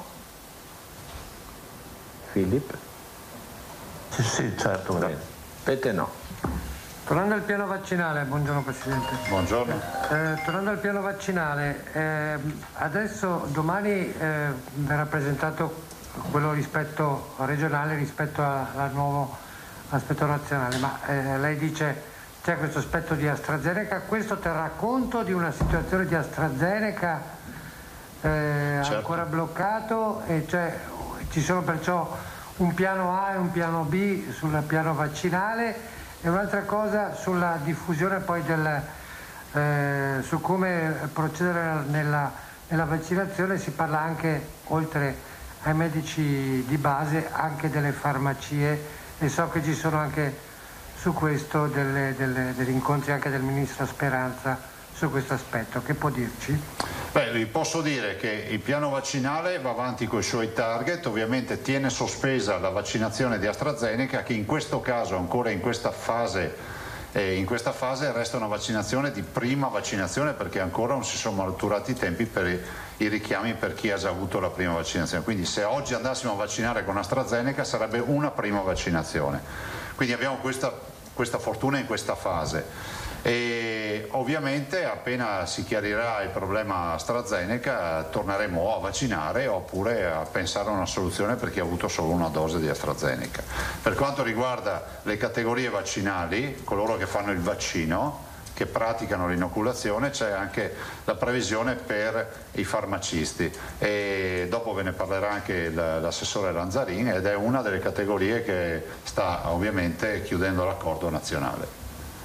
Filippo? Sì, sì, certo. No. Petenò. Tornando al piano vaccinale, buongiorno Presidente. Buongiorno. Eh, tornando al piano vaccinale, eh, adesso domani eh, verrà presentato quello rispetto regionale rispetto a- al nuovo aspetto nazionale, ma eh, lei dice c'è questo aspetto di AstraZeneca, questo terrà conto di una situazione di AstraZeneca eh, Certo. ancora bloccato e cioè, ci sono perciò un piano A e un piano B sul piano vaccinale. E un'altra cosa sulla diffusione poi del, eh, su come procedere nella, nella vaccinazione, si parla anche, oltre ai medici di base, anche delle farmacie e so che ci sono anche su questo delle, delle, degli incontri anche del Ministro Speranza su questo aspetto. Che può dirci? Beh, vi posso dire che il piano vaccinale va avanti con i suoi target, ovviamente tiene sospesa la vaccinazione di AstraZeneca, che in questo caso, ancora in questa fase, eh, in questa fase resta una vaccinazione di prima vaccinazione, perché ancora non si sono maturati i tempi per i, i richiami per chi ha già avuto la prima vaccinazione. Quindi se oggi andassimo a vaccinare con AstraZeneca sarebbe una prima vaccinazione. Quindi abbiamo questa, questa fortuna in questa fase. E ovviamente appena si chiarirà il problema AstraZeneca torneremo a vaccinare oppure a pensare a una soluzione per chi ha avuto solo una dose di AstraZeneca. Per quanto riguarda le categorie vaccinali, coloro che fanno il vaccino, che praticano l'inoculazione, c'è anche la previsione per i farmacisti e dopo ve ne parlerà anche l'assessore Lanzarin, ed è una delle categorie che sta ovviamente chiudendo l'accordo nazionale.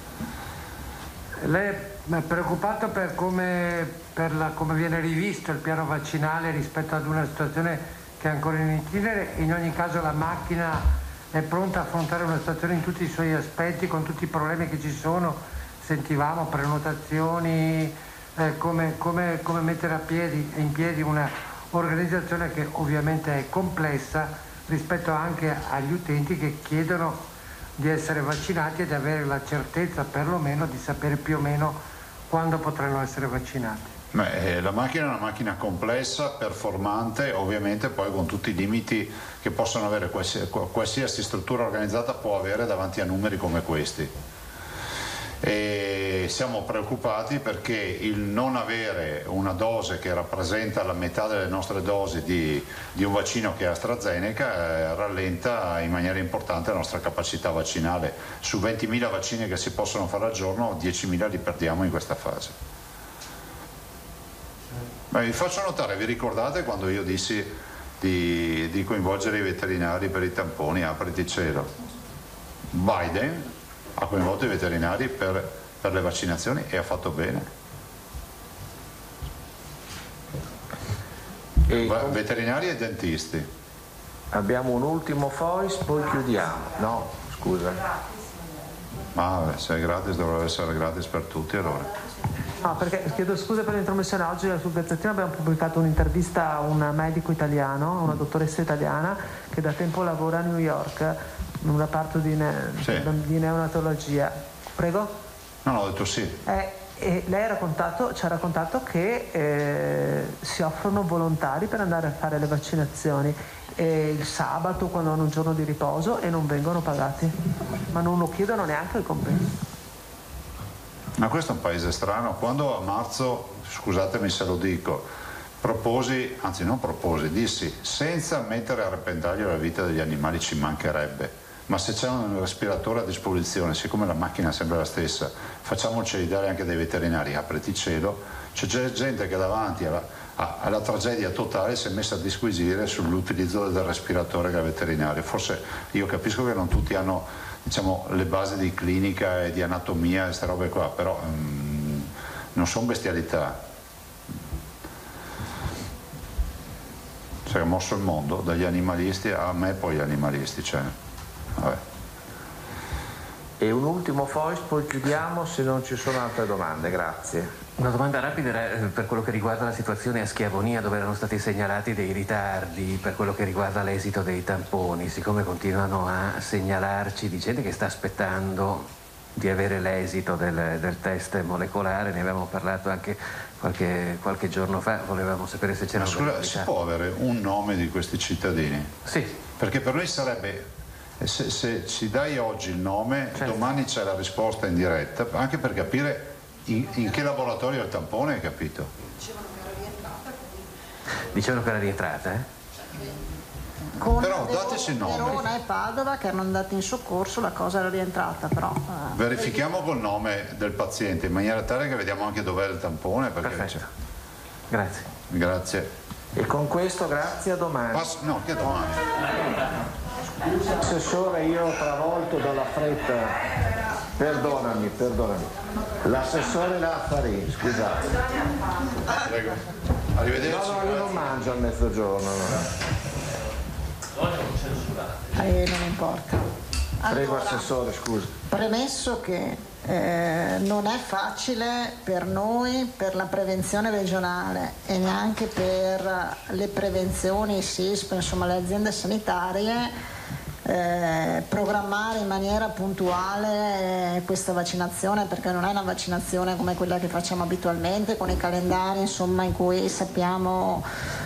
Lei è preoccupato per come, per la, come viene rivisto il piano vaccinale rispetto ad una situazione che è ancora in itinere? In ogni caso la macchina è pronta a affrontare una situazione in tutti i suoi aspetti, con tutti i problemi che ci sono, sentivamo, prenotazioni, eh, come, come, come mettere a piedi, in piedi una organizzazione che ovviamente è complessa rispetto anche agli utenti che chiedono di essere vaccinati e di avere la certezza perlomeno di sapere più o meno quando potranno essere vaccinati. Beh, la macchina è una macchina complessa, performante, ovviamente poi con tutti i limiti che possono avere qualsiasi, qualsiasi struttura organizzata può avere davanti a numeri come questi. E siamo preoccupati perché il non avere una dose che rappresenta la metà delle nostre dosi di, di un vaccino che è AstraZeneca eh, rallenta in maniera importante la nostra capacità vaccinale. Su ventimila vaccini che si possono fare al giorno, diecimila li perdiamo in questa fase. Beh, vi faccio notare, vi ricordate quando io dissi di, di coinvolgere i veterinari per i tamponi, apriti cielo? Biden ha coinvolto i veterinari per, per le vaccinazioni e ha fatto bene. E veterinari e dentisti. Abbiamo un ultimo fois, poi chiudiamo. No, scusa. Ma se è gratis dovrebbe essere gratis per tutti allora. No, perché chiedo scusa per l'intromissione. Oggi sul Gazzettino abbiamo pubblicato un'intervista a un medico italiano, una dottoressa italiana che da tempo lavora a New York in un reparto di, ne- Sì. di neonatologia. Prego? No, no, ho detto sì. Eh, e lei ha raccontato, ci ha raccontato che eh, si offrono volontari per andare a fare le vaccinazioni eh, il sabato quando hanno un giorno di riposo e non vengono pagati, ma non lo chiedono neanche il compenso. Ma questo è un paese strano. Quando a marzo, scusatemi se lo dico, proposi, anzi non proposi, dissi senza mettere a repentaglio la vita degli animali, ci mancherebbe, ma se c'è un respiratore a disposizione, siccome la macchina è sempre la stessa, facciamoceli dare anche dai veterinari, apriti cielo. C'è gente che davanti alla, alla tragedia totale si è messa a disquisire sull'utilizzo del respiratore da veterinario. Forse io capisco che non tutti hanno, diciamo, le basi di clinica e di anatomia e queste robe qua, però um, non sono bestialità. Si è mosso il mondo dagli animalisti a me, poi gli animalisti, cioè, vabbè. E un ultimo fois, poi chiudiamo se non ci sono altre domande, grazie. Una domanda rapida era per quello che riguarda la situazione a Schiavonia, dove erano stati segnalati dei ritardi per quello che riguarda l'esito dei tamponi. Siccome continuano a segnalarci di gente che sta aspettando di avere l'esito del, del test molecolare, ne abbiamo parlato anche qualche, qualche giorno fa, volevamo sapere se c'era... Ma scusa, si può avere un nome di questi cittadini? Sì. Perché per noi sarebbe, se, se ci dai oggi il nome, certo, domani c'è la risposta in diretta, anche per capire in, in che laboratorio è il tampone, hai capito? Dicevano che era rientrata. Dicevano che era rientrata, eh? Con però dateci il nome. Verona e Padova che erano andati in soccorso, la cosa era rientrata, però eh. verifichiamo col nome del paziente in maniera tale che vediamo anche dov'è il tampone, perché perfetto. Grazie. Grazie. E con questo grazie, a domani. Passo, no, che domani. Assessore, io ho travolto dalla fretta, perdonami, perdonami. L'assessore Laffarini, scusate. Prego. Arrivederci. No, no, io non mangio al mezzogiorno. No. Eh, non importa. Prego, Allora, assessore, scusi. premesso che eh, non è facile per noi, per la prevenzione regionale e neanche per le prevenzioni S I S P, insomma le aziende sanitarie, eh, programmare in maniera puntuale eh, questa vaccinazione, perché non è una vaccinazione come quella che facciamo abitualmente, con i calendari insomma in cui sappiamo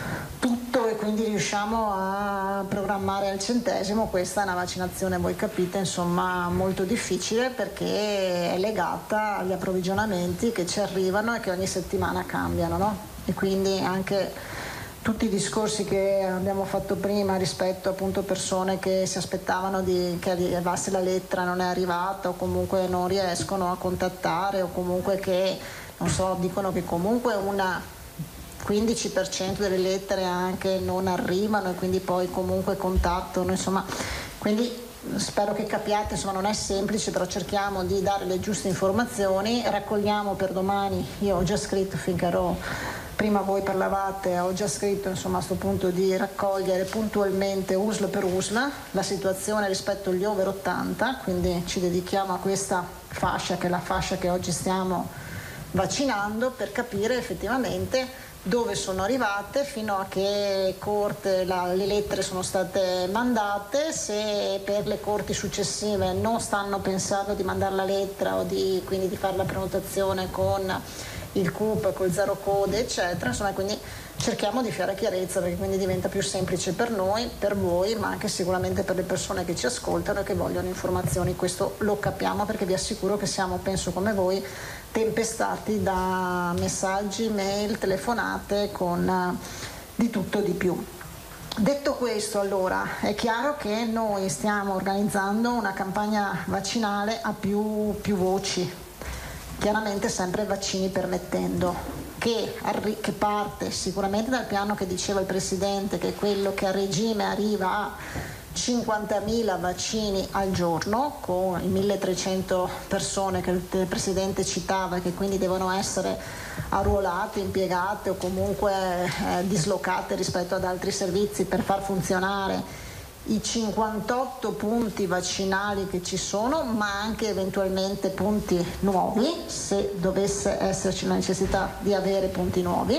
tutto e quindi riusciamo a programmare al centesimo. Questa è una vaccinazione, voi capite, insomma molto difficile, perché è legata agli approvvigionamenti che ci arrivano e che ogni settimana cambiano, no? E quindi anche tutti i discorsi che abbiamo fatto prima rispetto appunto a persone che si aspettavano di, che arrivasse la lettera, non è arrivata, o comunque non riescono a contattare, o comunque che, non so, dicono che comunque una quindici per cento delle lettere anche non arrivano e quindi poi comunque contattano, insomma, quindi spero che capiate, insomma non è semplice, però cerchiamo di dare le giuste informazioni, raccogliamo per domani, io ho già scritto finché ero, prima voi parlavate, ho già scritto insomma a questo punto di raccogliere puntualmente U S L per U S L la situazione rispetto agli over ottanta, quindi ci dedichiamo a questa fascia che è la fascia che oggi stiamo vaccinando, per capire effettivamente dove sono arrivate, fino a che corte la, le lettere sono state mandate, se per le corti successive non stanno pensando di mandare la lettera o di, quindi di fare la prenotazione con il C U P, col zero code eccetera, insomma, quindi cerchiamo di fare chiarezza, perché quindi diventa più semplice per noi, per voi, ma anche sicuramente per le persone che ci ascoltano e che vogliono informazioni. Questo lo capiamo, perché vi assicuro che siamo, penso come voi, tempestati da messaggi, mail, telefonate con uh, di tutto di più. Detto questo, allora, è chiaro che noi stiamo organizzando una campagna vaccinale a più, più voci, chiaramente sempre vaccini permettendo, che, arri- che parte sicuramente dal piano che diceva il Presidente, che è quello che a regime arriva a cinquantamila vaccini al giorno, con i milletrecento persone che il Presidente citava, che quindi devono essere arruolate, impiegate o comunque eh, dislocate rispetto ad altri servizi per far funzionare i cinquantotto punti vaccinali che ci sono, ma anche eventualmente punti nuovi, se dovesse esserci la necessità di avere punti nuovi.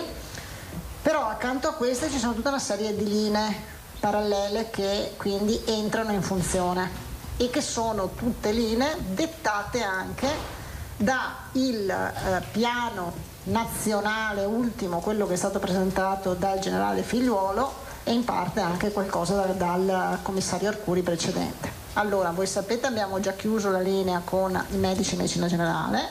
Però accanto a queste ci sono tutta una serie di linee parallele che quindi entrano in funzione e che sono tutte linee dettate anche da il eh, piano nazionale ultimo, quello che è stato presentato dal generale Figliuolo, e in parte anche qualcosa da, dal commissario Arcuri precedente. Allora, voi sapete, abbiamo già chiuso la linea con i medici di medicina generale,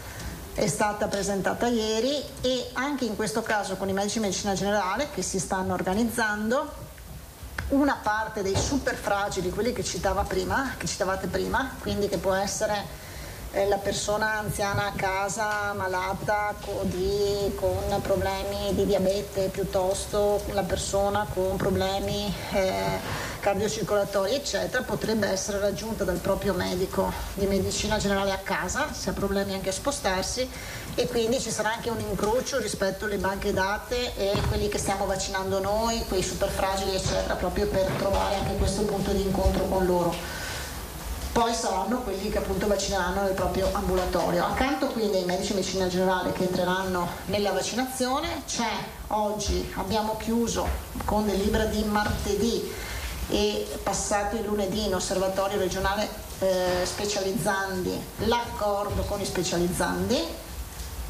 è stata presentata ieri, e anche in questo caso con i medici di medicina generale che si stanno organizzando, una parte dei super fragili, quelli che citava prima, che citavate prima, quindi che può essere eh, la persona anziana a casa, malata con, di, con problemi di diabete, piuttosto la persona con problemi eh, cardiocircolatori eccetera, potrebbe essere raggiunta dal proprio medico di medicina generale a casa, se ha problemi anche a spostarsi, e quindi ci sarà anche un incrocio rispetto alle banche date e quelli che stiamo vaccinando noi, quei super fragili eccetera, proprio per trovare anche questo punto di incontro con loro. Poi saranno quelli che appunto vaccineranno nel proprio ambulatorio. Accanto quindi ai medici di medicina generale che entreranno nella vaccinazione, c'è oggi, abbiamo chiuso con delibera di martedì e passato il lunedì in osservatorio regionale eh, specializzandi l'accordo con i specializzandi,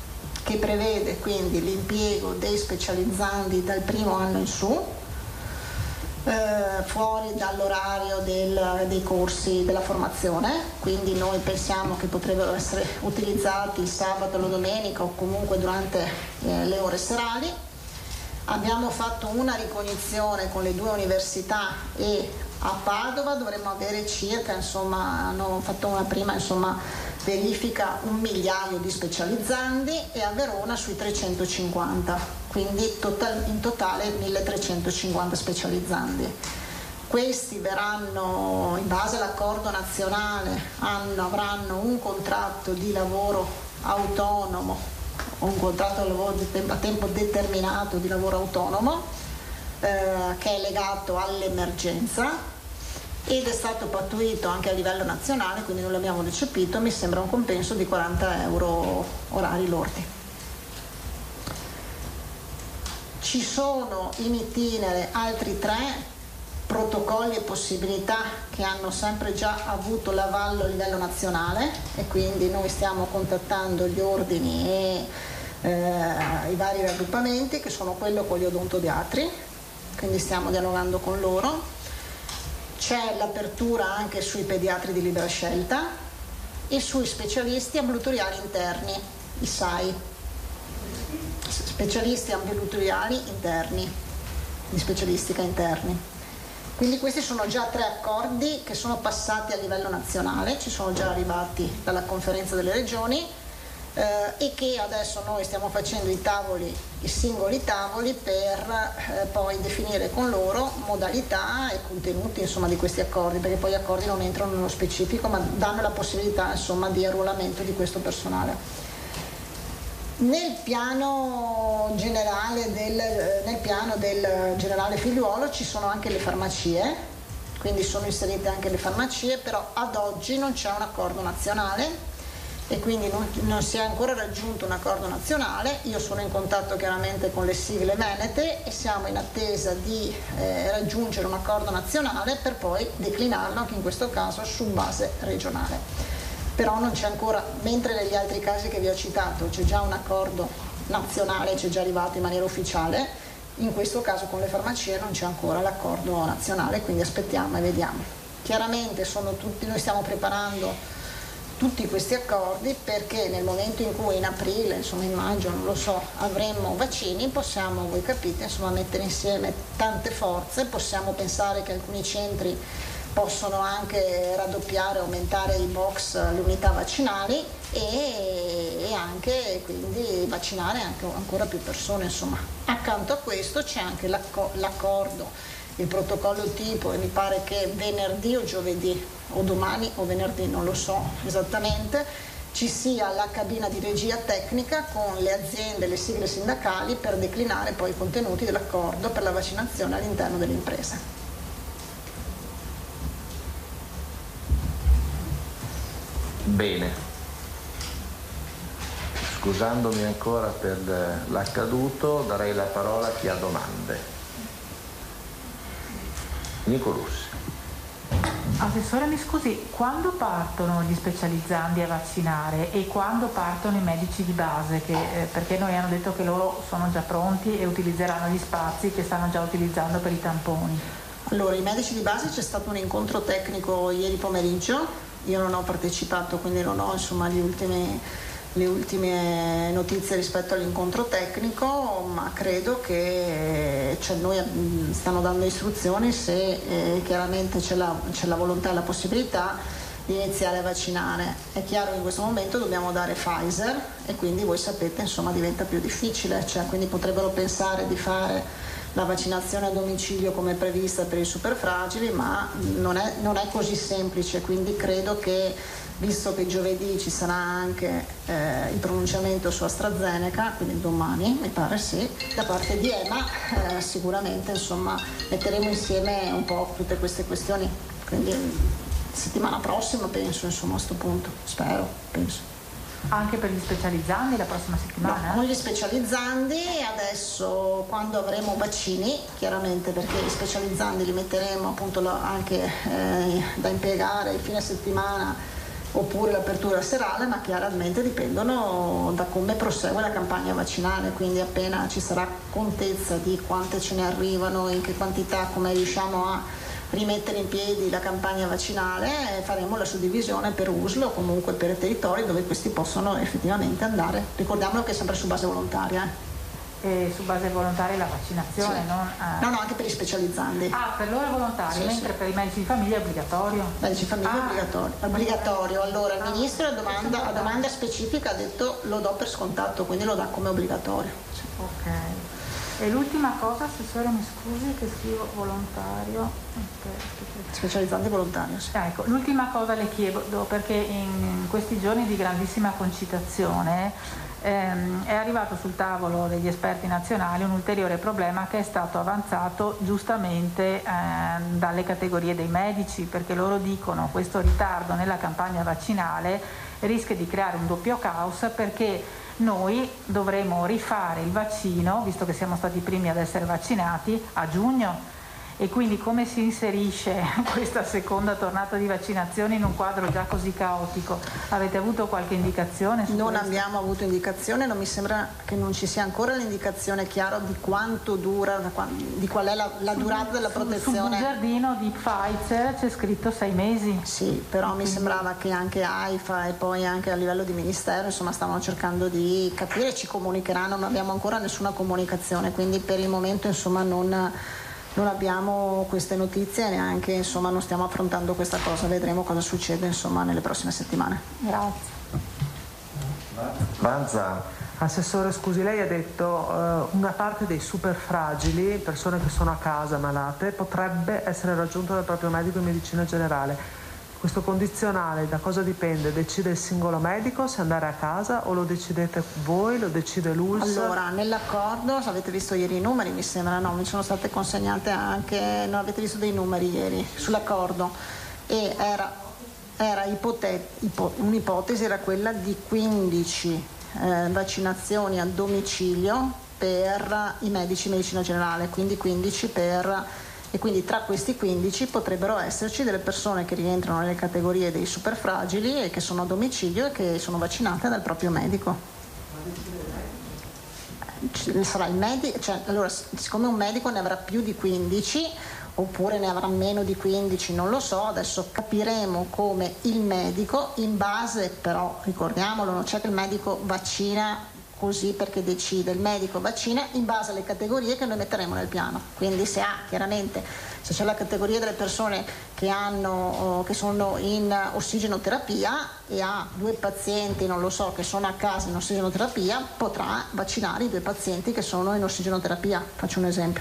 che prevede quindi l'impiego dei specializzandi dal primo anno in su, eh, fuori dall'orario del, dei corsi della formazione, quindi noi pensiamo che potrebbero essere utilizzati il sabato, la domenica o comunque durante eh, le ore serali. Abbiamo fatto una ricognizione con le due università e a Padova dovremmo avere circa, insomma, hanno fatto una prima insomma, verifica un migliaio di specializzandi e a Verona sui trecentocinquanta, quindi total, in totale milletrecentocinquanta specializzandi. Questi verranno, in base all'accordo nazionale, hanno, avranno un contratto di lavoro autonomo, un contratto di lavoro a tempo determinato di lavoro autonomo eh, che è legato all'emergenza ed è stato pattuito anche a livello nazionale, quindi non l'abbiamo recepito, mi sembra un compenso di quaranta euro orari lordi. Ci sono in itinere altri tre protocolli e possibilità che hanno sempre già avuto l'avallo a livello nazionale e quindi noi stiamo contattando gli ordini e eh, i vari raggruppamenti, che sono quello con gli odontodiatri, quindi stiamo dialogando con loro. C'è l'apertura anche sui pediatri di libera scelta e sui specialisti ambulatoriali interni, i S A I, specialisti ambulatoriali interni, di specialistica interni. Quindi questi sono già tre accordi che sono passati a livello nazionale, ci sono già arrivati dalla conferenza delle regioni eh, e che adesso noi stiamo facendo i tavoli, i singoli tavoli per eh, poi definire con loro modalità e contenuti insomma, di questi accordi, perché poi gli accordi non entrano nello specifico ma danno la possibilità insomma, di arruolamento di questo personale. Nel piano generale del, nel piano del generale figliuolo ci sono anche le farmacie, quindi sono inserite anche le farmacie, però ad oggi non c'è un accordo nazionale e quindi non, non si è ancora raggiunto un accordo nazionale. Io sono in contatto chiaramente con le sigle venete e siamo in attesa di eh, raggiungere un accordo nazionale per poi declinarlo anche in questo caso su base regionale. Però non c'è ancora, mentre negli altri casi che vi ho citato c'è già un accordo nazionale, c'è già arrivato in maniera ufficiale, in questo caso con le farmacie non c'è ancora l'accordo nazionale, quindi aspettiamo e vediamo. Chiaramente sono tutti, noi stiamo preparando tutti questi accordi perché nel momento in cui in aprile, insomma in maggio, non lo so, avremo vaccini, possiamo, voi capite, insomma mettere insieme tante forze, possiamo pensare che alcuni centri possono anche raddoppiare, aumentare i box, le unità vaccinali e, e anche quindi vaccinare anche ancora più persone. Insomma. Accanto a questo c'è anche l'accordo, il protocollo tipo e mi pare che venerdì o giovedì o domani o venerdì, non lo so esattamente, ci sia la cabina di regia tecnica con le aziende e le sigle sindacali per declinare poi i contenuti dell'accordo per la vaccinazione all'interno delle imprese. Bene, scusandomi ancora per l'accaduto, darei la parola a chi ha domande. Nico Russi. Assessore, mi scusi, quando partono gli specializzandi a vaccinare e quando partono i medici di base? Che, eh, perché noi hanno detto che loro sono già pronti e utilizzeranno gli spazi che stanno già utilizzando per i tamponi. Allora, i medici di base c'è stato un incontro tecnico ieri pomeriggio. Io non ho partecipato, quindi non ho insomma, gli ultimi, le ultime notizie rispetto all'incontro tecnico, ma credo che cioè, noi stanno dando istruzioni se eh, chiaramente c'è la, c'è la volontà e la possibilità di iniziare a vaccinare. È chiaro che in questo momento dobbiamo dare Pfizer e quindi voi sapete insomma diventa più difficile, cioè, quindi potrebbero pensare di fare la vaccinazione a domicilio come prevista per i superfragili, ma non è, non è così semplice, quindi credo che visto che giovedì ci sarà anche eh, il pronunciamento su AstraZeneca, quindi domani mi pare sì, da parte di E M A eh, sicuramente insomma metteremo insieme un po' tutte queste questioni, quindi settimana prossima penso insomma a questo punto, spero, penso. Anche per gli specializzandi la prossima settimana? No, con gli specializzandi adesso quando avremo vaccini, chiaramente perché gli specializzandi li metteremo appunto anche eh, da impiegare il fine settimana oppure l'apertura serale, ma chiaramente dipendono da come prosegue la campagna vaccinale, quindi appena ci sarà contezza di quante ce ne arrivano, in che quantità, come riusciamo a rimettere in piedi la campagna vaccinale, faremo la suddivisione per U S L o comunque per territori dove questi possono effettivamente andare. Ricordiamolo che è sempre su base volontaria. Eh. E su base volontaria la vaccinazione, sì. non... Eh... No, no, anche per gli specializzandi. Ah, per loro è volontario, sì, mentre sì. per i medici di famiglia è obbligatorio? Medici di famiglia ah. è obbligatorio. obbligatorio. Allora, il Ministro a domanda, a domanda specifica ha detto lo do per scontato, quindi lo dà come obbligatorio. Sì. Ok. E l'ultima cosa, Assessore, mi scusi che scrivo volontario. Okay. Specializzante volontario, sì. Ecco, l'ultima cosa le chiedo, perché in questi giorni di grandissima concitazione ehm, è arrivato sul tavolo degli esperti nazionali un ulteriore problema che è stato avanzato giustamente ehm, dalle categorie dei medici, perché loro dicono che questo ritardo nella campagna vaccinale rischia di creare un doppio caos, perché noi dovremo rifare il vaccino, visto che siamo stati i primi ad essere vaccinati, a giugno. E quindi come si inserisce questa seconda tornata di vaccinazione in un quadro già così caotico? Avete avuto qualche indicazione su Non questo? abbiamo avuto indicazione, non mi sembra che non ci sia ancora l'indicazione chiara di quanto dura, di qual è la, la durata della protezione. Sul bugiardino di Pfizer c'è scritto sei mesi. Sì, però mi sembrava che anche AIFA e poi anche a livello di Ministero insomma stavano cercando di capire, ci comunicheranno, non abbiamo ancora nessuna comunicazione, quindi per il momento insomma non... Non abbiamo queste notizie, neanche insomma non stiamo affrontando questa cosa, vedremo cosa succede insomma nelle prossime settimane. Grazie. Vanza. Assessore, scusi, lei ha detto uh, una parte dei super fragili, persone che sono a casa malate, potrebbe essere raggiunta dal proprio medico in medicina generale. Questo condizionale da cosa dipende? Decide il singolo medico se andare a casa o lo decidete voi, lo decide l'U L S? Allora, nell'accordo, avete visto ieri i numeri, mi sembra, no? Mi sono state consegnate anche, non avete visto dei numeri ieri sull'accordo, e era, era ipote- ipo- un'ipotesi, era quella di quindici eh, vaccinazioni a domicilio per i medici di medicina generale, quindi quindici per... E quindi tra questi quindici potrebbero esserci delle persone che rientrano nelle categorie dei superfragili e che sono a domicilio e che sono vaccinate dal proprio medico. Sarà il medico, cioè, allora, siccome un medico ne avrà più di quindici oppure ne avrà meno di quindici, non lo so, adesso capiremo come il medico, in base però, ricordiamolo, non c'è che il medico vaccina così perché decide, il medico vaccina in base alle categorie che noi metteremo nel piano, quindi se ha chiaramente, se c'è la categoria delle persone che, hanno, che sono in ossigenoterapia e ha due pazienti, non lo so, che sono a casa in ossigenoterapia, potrà vaccinare i due pazienti che sono in ossigenoterapia, faccio un esempio.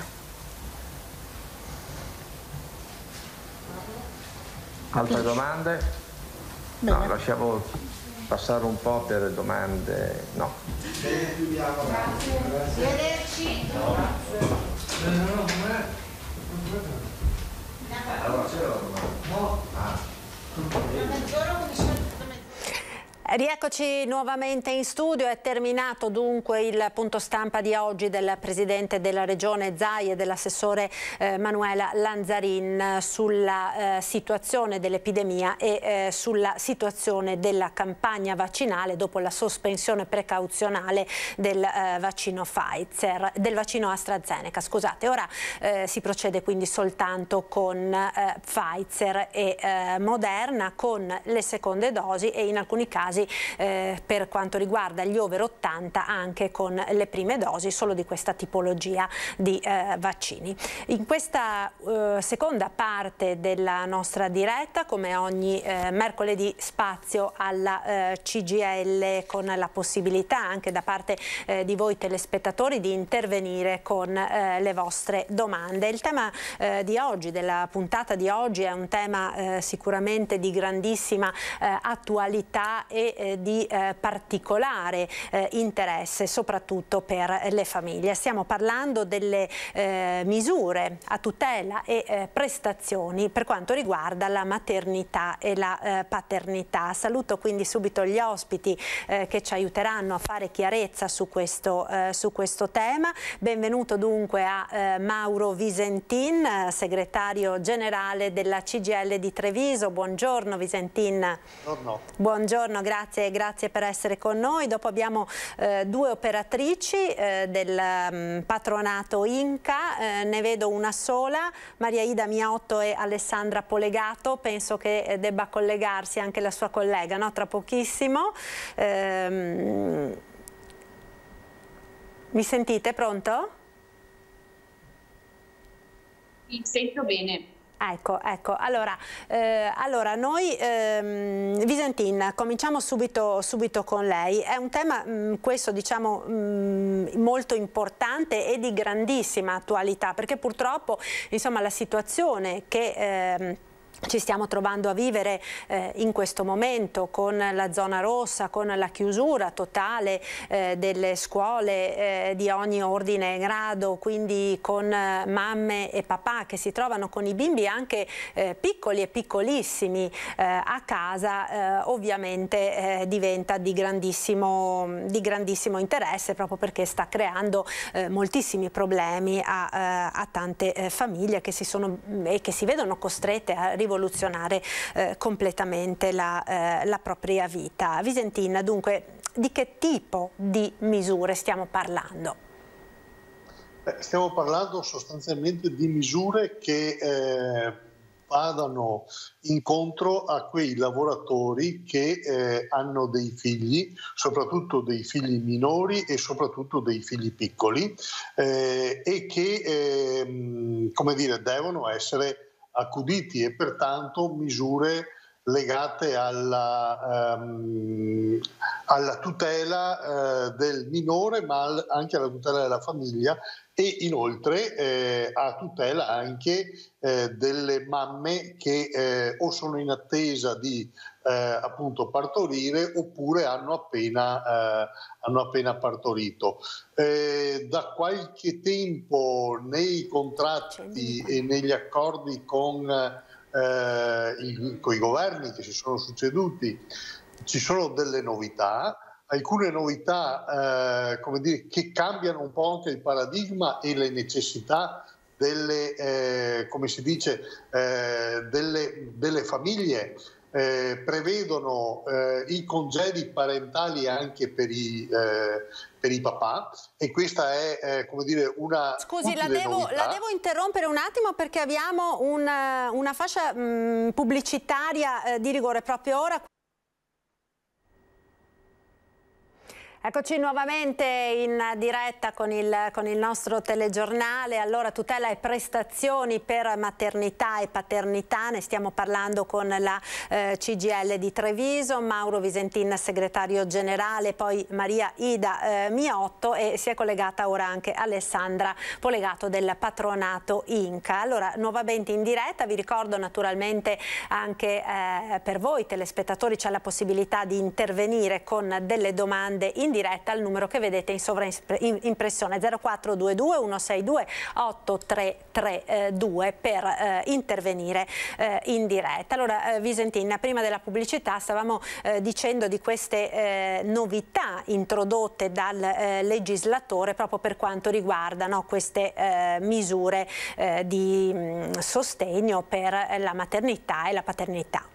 Altre domande? Bene. No, lasciamo passare un po' per domande, no. Bene, chiudiamo. Grazie. Arrivederci. Allora c'è la domanda? No. Ah. Rieccoci nuovamente in studio, è terminato dunque il punto stampa di oggi del Presidente della Regione Zai e dell'assessore eh, Manuela Lanzarin sulla eh, situazione dell'epidemia e eh, sulla situazione della campagna vaccinale dopo la sospensione precauzionale del eh, vaccino Pfizer, del vaccino AstraZeneca. Scusate, ora eh, si procede quindi soltanto con eh, Pfizer e eh, Moderna con le seconde dosi e in alcuni casi Eh, per quanto riguarda gli over ottanta anche con le prime dosi solo di questa tipologia di eh, vaccini. In questa eh, seconda parte della nostra diretta, come ogni eh, mercoledì, spazio alla eh, C G I L con la possibilità anche da parte eh, di voi telespettatori di intervenire con eh, le vostre domande. Il tema eh, di oggi, della puntata di oggi, è un tema eh, sicuramente di grandissima eh, attualità e e eh, di eh, particolare eh, interesse soprattutto per le famiglie. Stiamo parlando delle eh, misure a tutela e eh, prestazioni per quanto riguarda la maternità e la eh, paternità. Saluto quindi subito gli ospiti eh, che ci aiuteranno a fare chiarezza su questo, eh, su questo tema. Benvenuto dunque a eh, Mauro Visentin, eh, segretario generale della C G I L di Treviso. Buongiorno Visentin. Buongiorno. Buongiorno, grazie, grazie per essere con noi. Dopo abbiamo eh, due operatrici eh, del um, patronato Inca, eh, ne vedo una sola, Maria Ida Miotto e Alessandra Polegato. Penso che eh, debba collegarsi anche la sua collega, no? Tra pochissimo. Ehm... Mi sentite? Pronto? Mi sento bene. Ecco, ecco, allora, eh, allora noi, ehm, Visentin, cominciamo subito, subito con lei. È un tema, mh, questo diciamo, mh, molto importante e di grandissima attualità, perché purtroppo, insomma, la situazione che... Ehm, ci stiamo trovando a vivere eh, in questo momento con la zona rossa, con la chiusura totale eh, delle scuole eh, di ogni ordine e grado, quindi con eh, mamme e papà che si trovano con i bimbi anche eh, piccoli e piccolissimi eh, a casa, eh, ovviamente eh, diventa di grandissimo, di grandissimo interesse, proprio perché sta creando eh, moltissimi problemi a, eh, a tante eh, famiglie che si sono e che si vedono costrette a rivoluzionare rivoluzionare eh, completamente la, eh, la propria vita. Visentin, dunque, di che tipo di misure stiamo parlando? Beh, stiamo parlando sostanzialmente di misure che eh, vadano incontro a quei lavoratori che eh, hanno dei figli, soprattutto dei figli minori e soprattutto dei figli piccoli, eh, e che eh, come dire, devono essere accuditi, e pertanto misure legate alla, um, alla tutela uh, del minore, ma al, anche alla tutela della famiglia, e inoltre eh, a tutela anche eh, delle mamme che eh, o sono in attesa di eh, appunto partorire oppure hanno appena, eh, hanno appena partorito. Eh, da qualche tempo nei contratti e negli accordi con, eh, i, con i governi che si sono succeduti ci sono delle novità. Alcune novità eh, come dire, che cambiano un po' anche il paradigma e le necessità delle, eh, come si dice, eh, delle, delle famiglie. Eh, prevedono eh, i congedi parentali anche per i, eh, per i papà, e questa è eh, come dire una Scusi, la devo, la devo interrompere un attimo perché abbiamo una, una fascia mh, pubblicitaria eh, di rigore proprio ora. Eccoci nuovamente in diretta con il, con il nostro telegiornale. Allora, tutela e prestazioni per maternità e paternità, ne stiamo parlando con la eh, C G I L di Treviso, Mauro Visentin, segretario generale, poi Maria Ida eh, Miotto, e si è collegata ora anche Alessandra Polegato del patronato Inca. Allora, nuovamente in diretta, vi ricordo naturalmente anche eh, per voi telespettatori c'è la possibilità di intervenire con delle domande in diretta al numero che vedete in sovraimpressione zero quattro due due uno sei due otto tre tre due per eh, intervenire eh, in diretta. Allora, eh, Visentin, prima della pubblicità stavamo eh, dicendo di queste eh, novità introdotte dal eh, legislatore proprio per quanto riguarda, no, queste eh, misure eh, di mh, sostegno per la maternità e la paternità.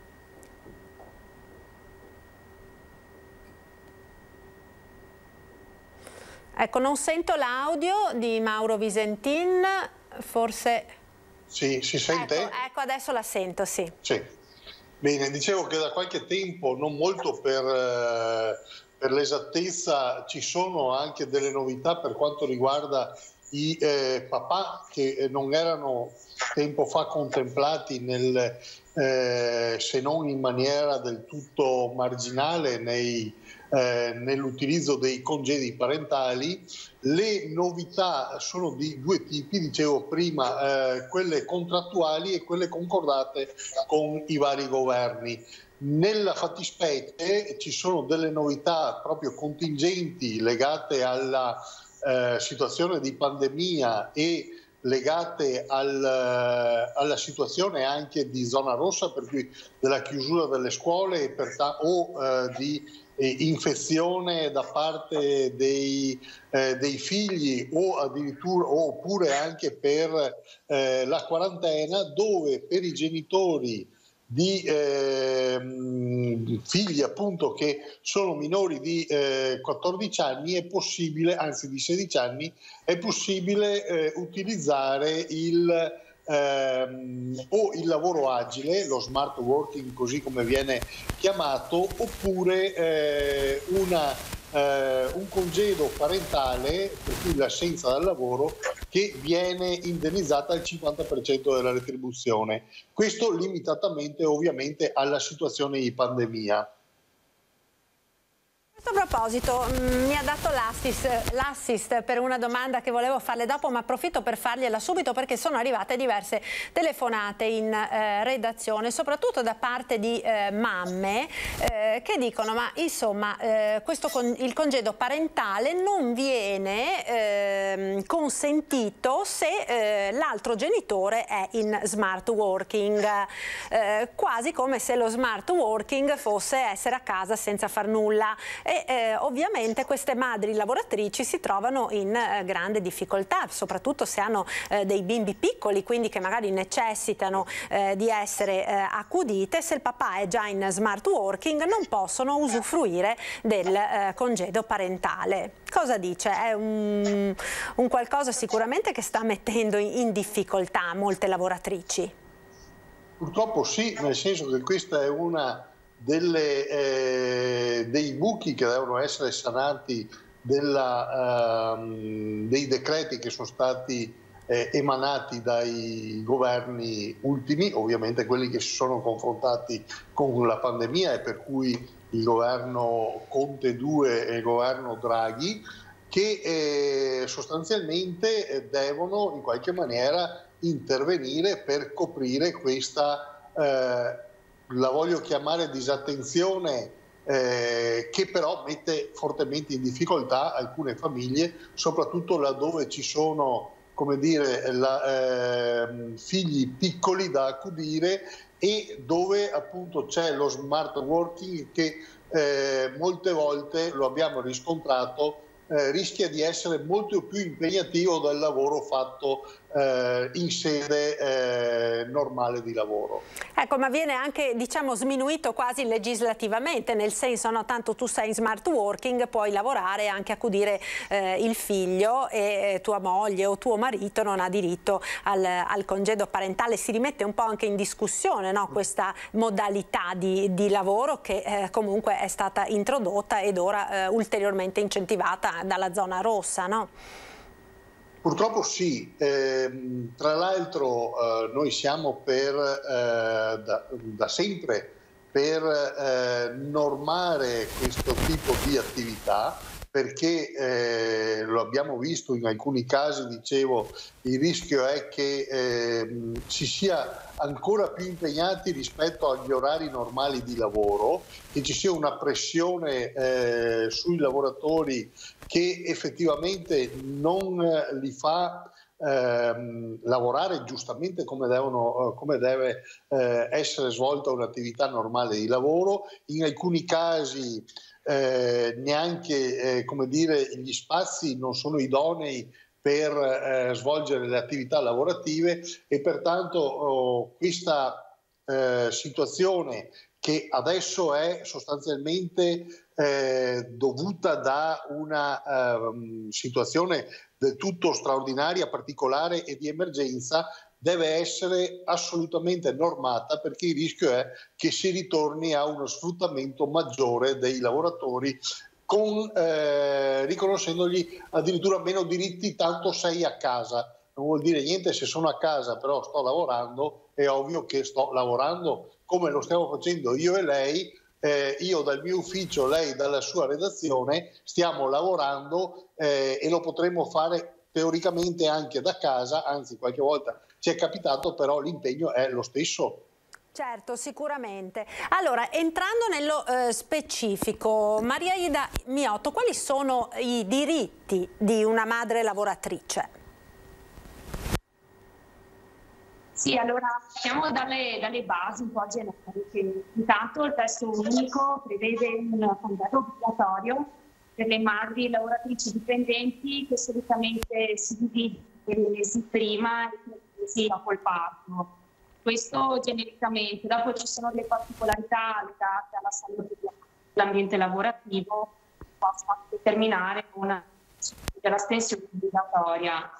Ecco, non sento l'audio di Mauro Visentin, forse... Sì, si sente? Ecco, ecco, adesso la sento, sì. Sì. Bene, dicevo che da qualche tempo, non molto per, eh, per l'esattezza, ci sono anche delle novità per quanto riguarda i eh, papà che non erano tempo fa contemplati nel, eh, se non in maniera del tutto marginale nei Eh, nell'utilizzo dei congedi parentali. Le novità sono di due tipi, dicevo prima, eh, quelle contrattuali e quelle concordate con i vari governi. Nella fattispecie ci sono delle novità proprio contingenti legate alla eh, situazione di pandemia e legate al, alla situazione anche di zona rossa, per cui della chiusura delle scuole e per ta- o eh, di eh, infezione da parte dei, eh, dei figli o addirittura oppure anche per eh, la quarantena, dove per i genitori di eh, figli appunto che sono minori di eh, quattordici anni è possibile, anzi di sedici anni, è possibile eh, utilizzare il, ehm, o il lavoro agile, lo smart working così come viene chiamato, oppure eh, una Uh, un congedo parentale, per cui l'assenza dal lavoro, che viene indennizzata al cinquanta per cento della retribuzione. Questo limitatamente ovviamente alla situazione di pandemia. A questo proposito mh, mi ha dato l'assist, l'assist per una domanda che volevo farle dopo, ma approfitto per fargliela subito perché sono arrivate diverse telefonate in eh, redazione, soprattutto da parte di eh, mamme eh, che dicono ma insomma eh, questo con, il congedo parentale non viene eh, consentito se eh, l'altro genitore è in smart working, eh, quasi come se lo smart working fosse essere a casa senza far nulla. E eh, ovviamente queste madri lavoratrici si trovano in eh, grande difficoltà, soprattutto se hanno eh, dei bimbi piccoli, quindi che magari necessitano eh, di essere eh, accudite. Se il papà è già in smart working non possono usufruire del eh, congedo parentale. Cosa dice? È un, un qualcosa sicuramente che sta mettendo in, in difficoltà molte lavoratrici. Purtroppo sì, nel senso che questa è una Delle, eh, dei buchi che devono essere sanati della, ehm, dei decreti che sono stati eh, emanati dai governi ultimi, ovviamente quelli che si sono confrontati con la pandemia e per cui il governo Conte due e il governo Draghi, che eh, sostanzialmente devono in qualche maniera intervenire per coprire questa eh, la voglio chiamare disattenzione, eh, che però mette fortemente in difficoltà alcune famiglie, soprattutto laddove ci sono, come dire, la, eh, figli piccoli da accudire e dove appunto c'è lo smart working che eh, molte volte, lo abbiamo riscontrato, eh, rischia di essere molto più impegnativo del lavoro fatto eh, in sede eh, normale di lavoro. Ecco, ma viene anche, diciamo, sminuito quasi legislativamente, nel senso, no, tanto tu sei in smart working, puoi lavorare e anche accudire eh, il figlio e tua moglie o tuo marito non ha diritto al, al congedo parentale. Si rimette un po' anche in discussione, no, questa modalità di, di lavoro che eh, comunque è stata introdotta ed ora eh, ulteriormente incentivata dalla zona rossa, no? Purtroppo sì, eh, tra l'altro eh, noi siamo per, eh, da, da sempre per eh, normare questo tipo di attività, perché eh, lo abbiamo visto in alcuni casi, dicevo, il rischio è che eh, si sia ancora più impegnati rispetto agli orari normali di lavoro, che ci sia una pressione eh, sui lavoratori che effettivamente non li fa eh, lavorare giustamente come, devono, come deve eh, essere svolta un'attività normale di lavoro. In alcuni casi eh, neanche eh, come dire, gli spazi non sono idonei per eh, svolgere le attività lavorative e pertanto oh, questa eh, situazione che adesso è sostanzialmente eh, dovuta da una eh, situazione del tutto straordinaria, particolare e di emergenza, deve essere assolutamente normata, perché il rischio è che si ritorni a uno sfruttamento maggiore dei lavoratori, con, eh, riconoscendogli addirittura meno diritti, tanto sei a casa. Non vuol dire niente se sono a casa però sto lavorando, è ovvio che sto lavorando come lo stiamo facendo io e lei, eh, io dal mio ufficio, lei dalla sua redazione, stiamo lavorando eh, e lo potremmo fare teoricamente anche da casa, anzi qualche volta ci è capitato, però l'impegno è lo stesso. Certo, sicuramente. Allora, entrando nello eh, specifico, Maria Ida Miotto, quali sono i diritti di una madre lavoratrice? Sì, allora partiamo dalle, dalle basi un po' generiche. Intanto il testo unico prevede un contratto obbligatorio per le madri lavoratrici dipendenti che solitamente si divide per i mesi prima e per i mesi dopo il parto. Questo genericamente, dopo ci sono delle particolarità legate alla salute dell'ambiente lavorativo che possono determinare una dell'astensione obbligatoria.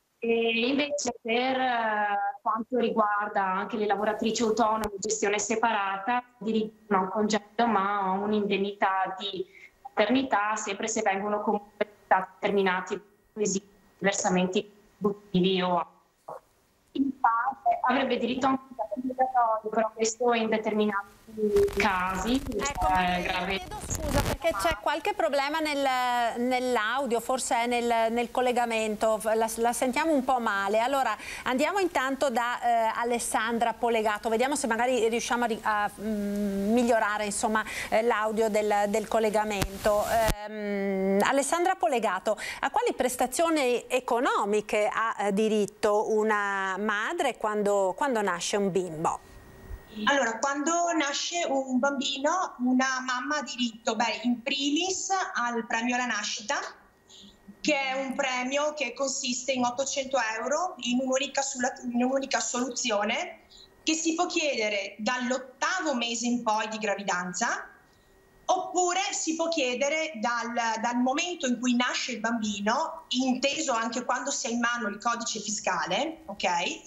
E invece per eh, quanto riguarda anche le lavoratrici autonome in gestione separata, diritto non a un congedo ma a un'indennità di maternità, sempre se vengono comunque determinati versamenti contributivi o altro. In parte avrebbe diritto a un contratto obbligatorio, però questo in determinati casi. Ecco, eh, grave. Chiedo scusa perché c'è qualche problema nel, nell'audio, forse è nel, nel collegamento, la, la sentiamo un po' male. Allora andiamo intanto da eh, Alessandra Polegato, vediamo se magari riusciamo a, a mm, migliorare insomma eh, l'audio del, del collegamento. Eh, Alessandra Polegato, a quali prestazioni economiche ha eh, diritto una madre quando, quando nasce un bimbo? Allora, quando nasce un bambino, una mamma ha diritto, beh, in primis al premio alla nascita, che è un premio che consiste in ottocento euro in un'unica, in un'unica soluzione, che si può chiedere dall'ottavo mese in poi di gravidanza, oppure si può chiedere dal, dal momento in cui nasce il bambino, inteso anche quando si ha in mano il codice fiscale, ok?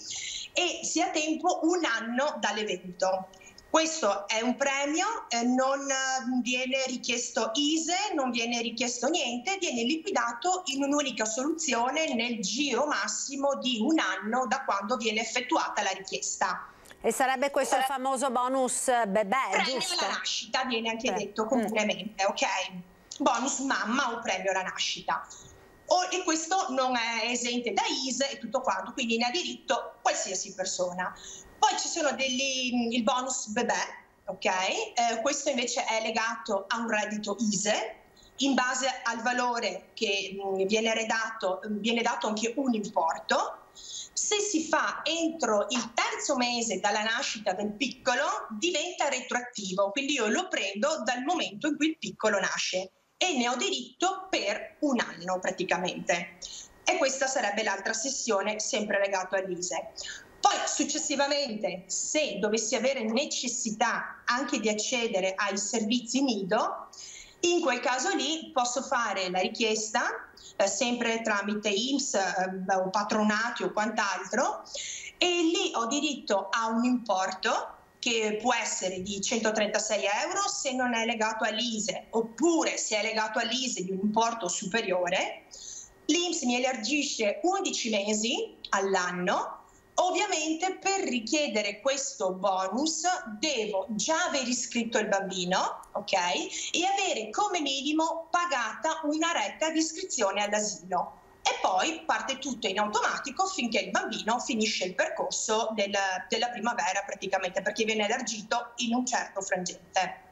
E si ha tempo un anno dall'evento. Questo è un premio, eh, non viene richiesto I S E E, non viene richiesto niente, viene liquidato in un'unica soluzione nel giro massimo di un anno da quando viene effettuata la richiesta. E sarebbe questo il famoso bonus bebè, premio giusto? alla nascita viene anche Sì. detto comunemente, ok? Bonus mamma o premio alla nascita. O, e questo non è esente da I S E E e tutto quanto, quindi ne ha diritto qualsiasi persona. Poi ci sono degli, il bonus bebè, ok? Eh, questo invece è legato a un reddito I S E E, in base al valore che mh, viene redato, viene dato anche un importo. Se si fa entro il terzo mese dalla nascita del piccolo, diventa retroattivo, quindi io lo prendo dal momento in cui il piccolo nasce e ne ho diritto per un anno praticamente. E questa sarebbe l'altra sessione, sempre legata all'I S E E. Poi successivamente, se dovessi avere necessità anche di accedere ai servizi nido, in quel caso lì posso fare la richiesta, eh, sempre tramite I N P S eh, o patronati o quant'altro, e lì ho diritto a un importo che può essere di centotrentasei euro se non è legato all'I S E E, oppure se è legato all'I S E E di un importo superiore. L'I N P S mi elargisce undici mesi all'anno. Ovviamente per richiedere questo bonus devo già aver iscritto il bambino, ok? E avere come minimo pagata una retta di iscrizione all'asilo. E poi parte tutto in automatico finché il bambino finisce il percorso del, della primavera praticamente, perché viene elargito in un certo frangente.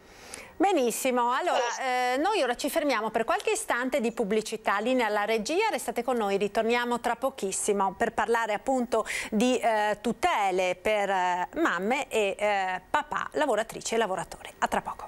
Benissimo, allora eh, noi ora ci fermiamo per qualche istante di pubblicità, linea alla regia, restate con noi, ritorniamo tra pochissimo per parlare appunto di eh, tutele per eh, mamme e eh, papà, lavoratrici e lavoratori. A tra poco.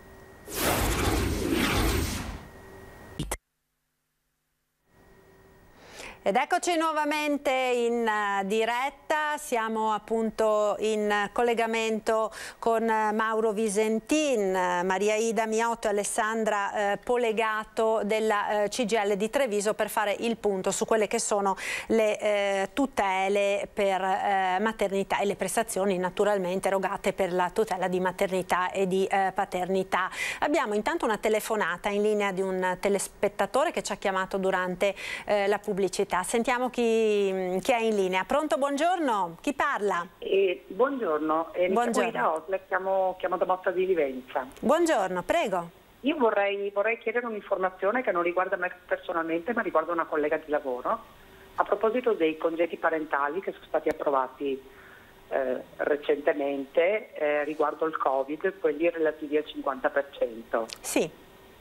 Ed eccoci nuovamente in uh, diretta, siamo appunto in collegamento con uh, Mauro Visentin, uh, Maria Ida Miotto e Alessandra uh, Polegato della uh, C G I L di Treviso per fare il punto su quelle che sono le uh, tutele per uh, maternità e le prestazioni naturalmente erogate per la tutela di maternità e di uh, paternità. Abbiamo intanto una telefonata in linea di un telespettatore che ci ha chiamato durante uh, la pubblicità. Sentiamo chi, chi è in linea. Pronto, buongiorno, chi parla? Eh, buongiorno, eh, mi buongiorno. chiamo Ida Osle, chiamo, chiamo da Motta di Livenza. Buongiorno, prego. Io vorrei, vorrei chiedere un'informazione che non riguarda me personalmente ma riguarda una collega di lavoro a proposito dei congedi parentali che sono stati approvati eh, recentemente eh, riguardo il Covid, quelli relativi al cinquanta per cento. Sì.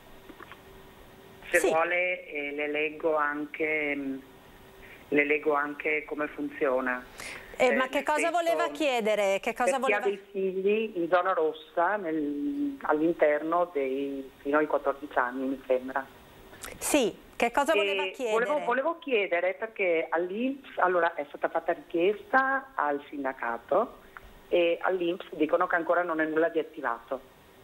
Se sì. vuole eh, le leggo anche, mh, le leggo anche come funziona. Eh, ma che cosa senso, voleva chiedere? Che cosa per voleva... chi ha dei figli in zona rossa nel, all'interno dei fino ai quattordici anni, mi sembra. Sì, che cosa voleva E chiedere? Volevo, volevo chiedere perché all'I N P S, allora è stata fatta richiesta al sindacato e all'I N P S dicono che ancora non è nulla di attivato.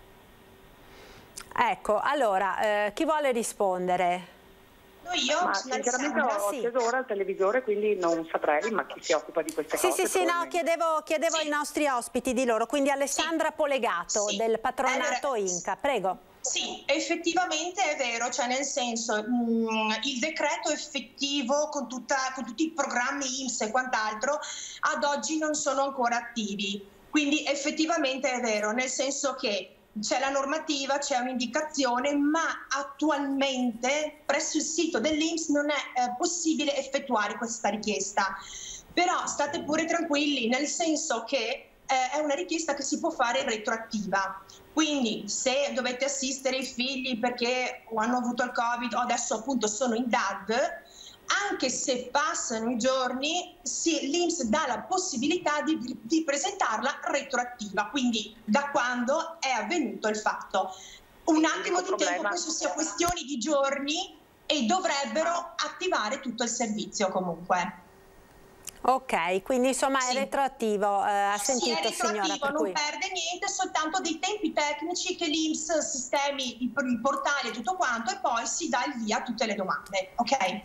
Ecco, allora, eh, chi vuole rispondere? Io, ma sinceramente ho sì. acceso ora il televisore, quindi non saprei, ma chi si occupa di queste Sì, cose? sì, sì, no, chiedevo, chiedevo ai nostri ospiti di loro, quindi Alessandra sì. Polegato sì. del patronato allora, Inca, prego. Sì, effettivamente è vero, cioè nel senso mh, il decreto effettivo con, tutta, con tutti i programmi I N P S e quant'altro ad oggi non sono ancora attivi, quindi effettivamente è vero, nel senso che c'è la normativa, c'è un'indicazione, ma attualmente presso il sito dell'I N P S non è eh, possibile effettuare questa richiesta. Però state pure tranquilli, nel senso che eh, è una richiesta che si può fare retroattiva. Quindi se dovete assistere i figli perché hanno avuto il Covid o adesso appunto sono in D A D, anche se passano i giorni, sì, l'I N P S dà la possibilità di, di presentarla retroattiva, quindi da quando è avvenuto il fatto. Un attimo di tempo, penso sia questioni di giorni e dovrebbero attivare tutto il servizio comunque. Ok, quindi insomma sì. è retroattivo, eh, ha sentito sì, è retroattivo, signora, per non cui... perde niente, soltanto dei tempi tecnici che l'I N P S sistemi i, i portali e tutto quanto e poi si dà il via a tutte le domande, ok?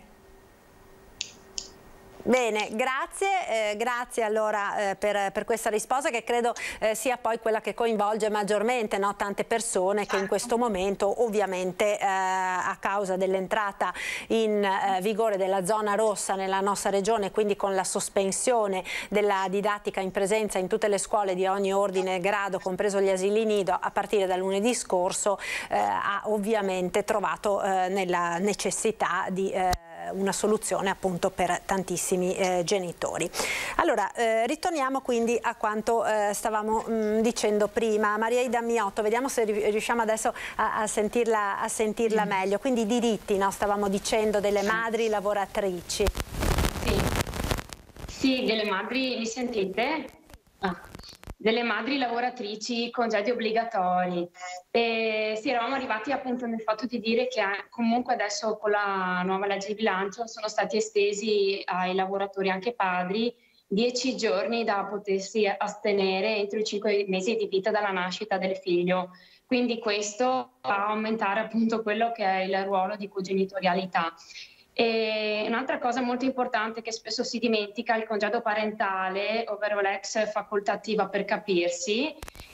Bene, grazie, eh, grazie allora eh, per, per questa risposta che credo eh, sia poi quella che coinvolge maggiormente, no? Tante persone che in questo momento ovviamente eh, a causa dell'entrata in eh, vigore della zona rossa nella nostra regione, quindi con la sospensione della didattica in presenza in tutte le scuole di ogni ordine e grado, compreso gli asili nido, a partire dal lunedì scorso, eh, ha ovviamente trovato eh, nella necessità di eh, una soluzione appunto per tantissimi eh, genitori. Allora eh, ritorniamo quindi a quanto eh, stavamo mh, dicendo prima. Maria Ida Miotto, vediamo se riusciamo adesso a, a sentirla, a sentirla mm. meglio. Quindi i diritti, no? Stavamo dicendo delle madri lavoratrici. Sì, sì, delle madri, mi sentite? Ah. Delle madri lavoratrici, congedi obbligatori. E sì, eravamo arrivati appunto nel fatto di dire che comunque adesso con la nuova legge di bilancio sono stati estesi ai lavoratori anche padri dieci giorni da potersi astenere entro i cinque mesi di vita dalla nascita del figlio. Quindi questo fa aumentare appunto quello che è il ruolo di cogenitorialità. E un'altra cosa molto importante che spesso si dimentica è il congedo parentale, ovvero l'ex facoltativa per capirsi,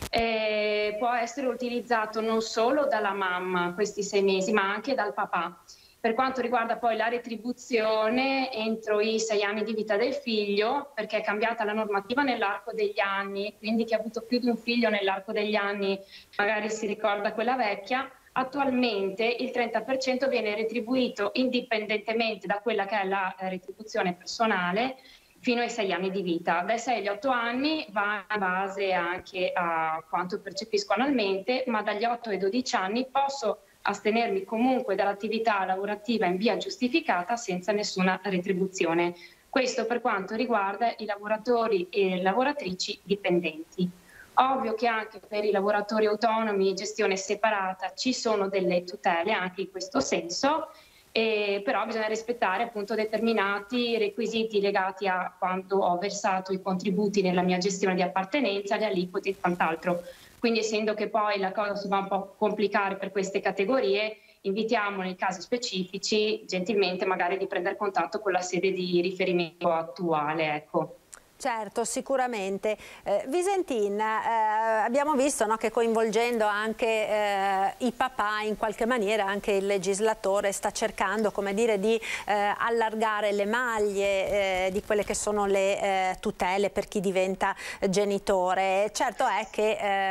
eh, può essere utilizzato non solo dalla mamma questi sei mesi, ma anche dal papà. Per quanto riguarda poi la retribuzione entro i sei anni di vita del figlio, perché è cambiata la normativa nell'arco degli anni, quindi chi ha avuto più di un figlio nell'arco degli anni magari si ricorda quella vecchia. Attualmente il trenta per cento viene retribuito indipendentemente da quella che è la retribuzione personale fino ai sei anni di vita. Dai sei agli otto anni va in base anche a quanto percepisco annualmente, ma dagli otto ai dodici anni posso astenermi comunque dall'attività lavorativa in via giustificata senza nessuna retribuzione. Questo per quanto riguarda i lavoratori e lavoratrici dipendenti. Ovvio che anche per i lavoratori autonomi, gestione separata, ci sono delle tutele anche in questo senso, eh, però bisogna rispettare appunto determinati requisiti legati a quanto ho versato i contributi nella mia gestione di appartenenza, le aliquote e quant'altro. Quindi essendo che poi la cosa si va un po' complicare per queste categorie, invitiamo nei casi specifici gentilmente magari di prendere contatto con la sede di riferimento attuale, ecco. Certo, sicuramente. Eh, Visentin, eh, abbiamo visto, no, che coinvolgendo anche eh, i papà in qualche maniera anche il legislatore sta cercando, come dire, di eh, allargare le maglie eh, di quelle che sono le eh, tutele per chi diventa genitore. Certo è che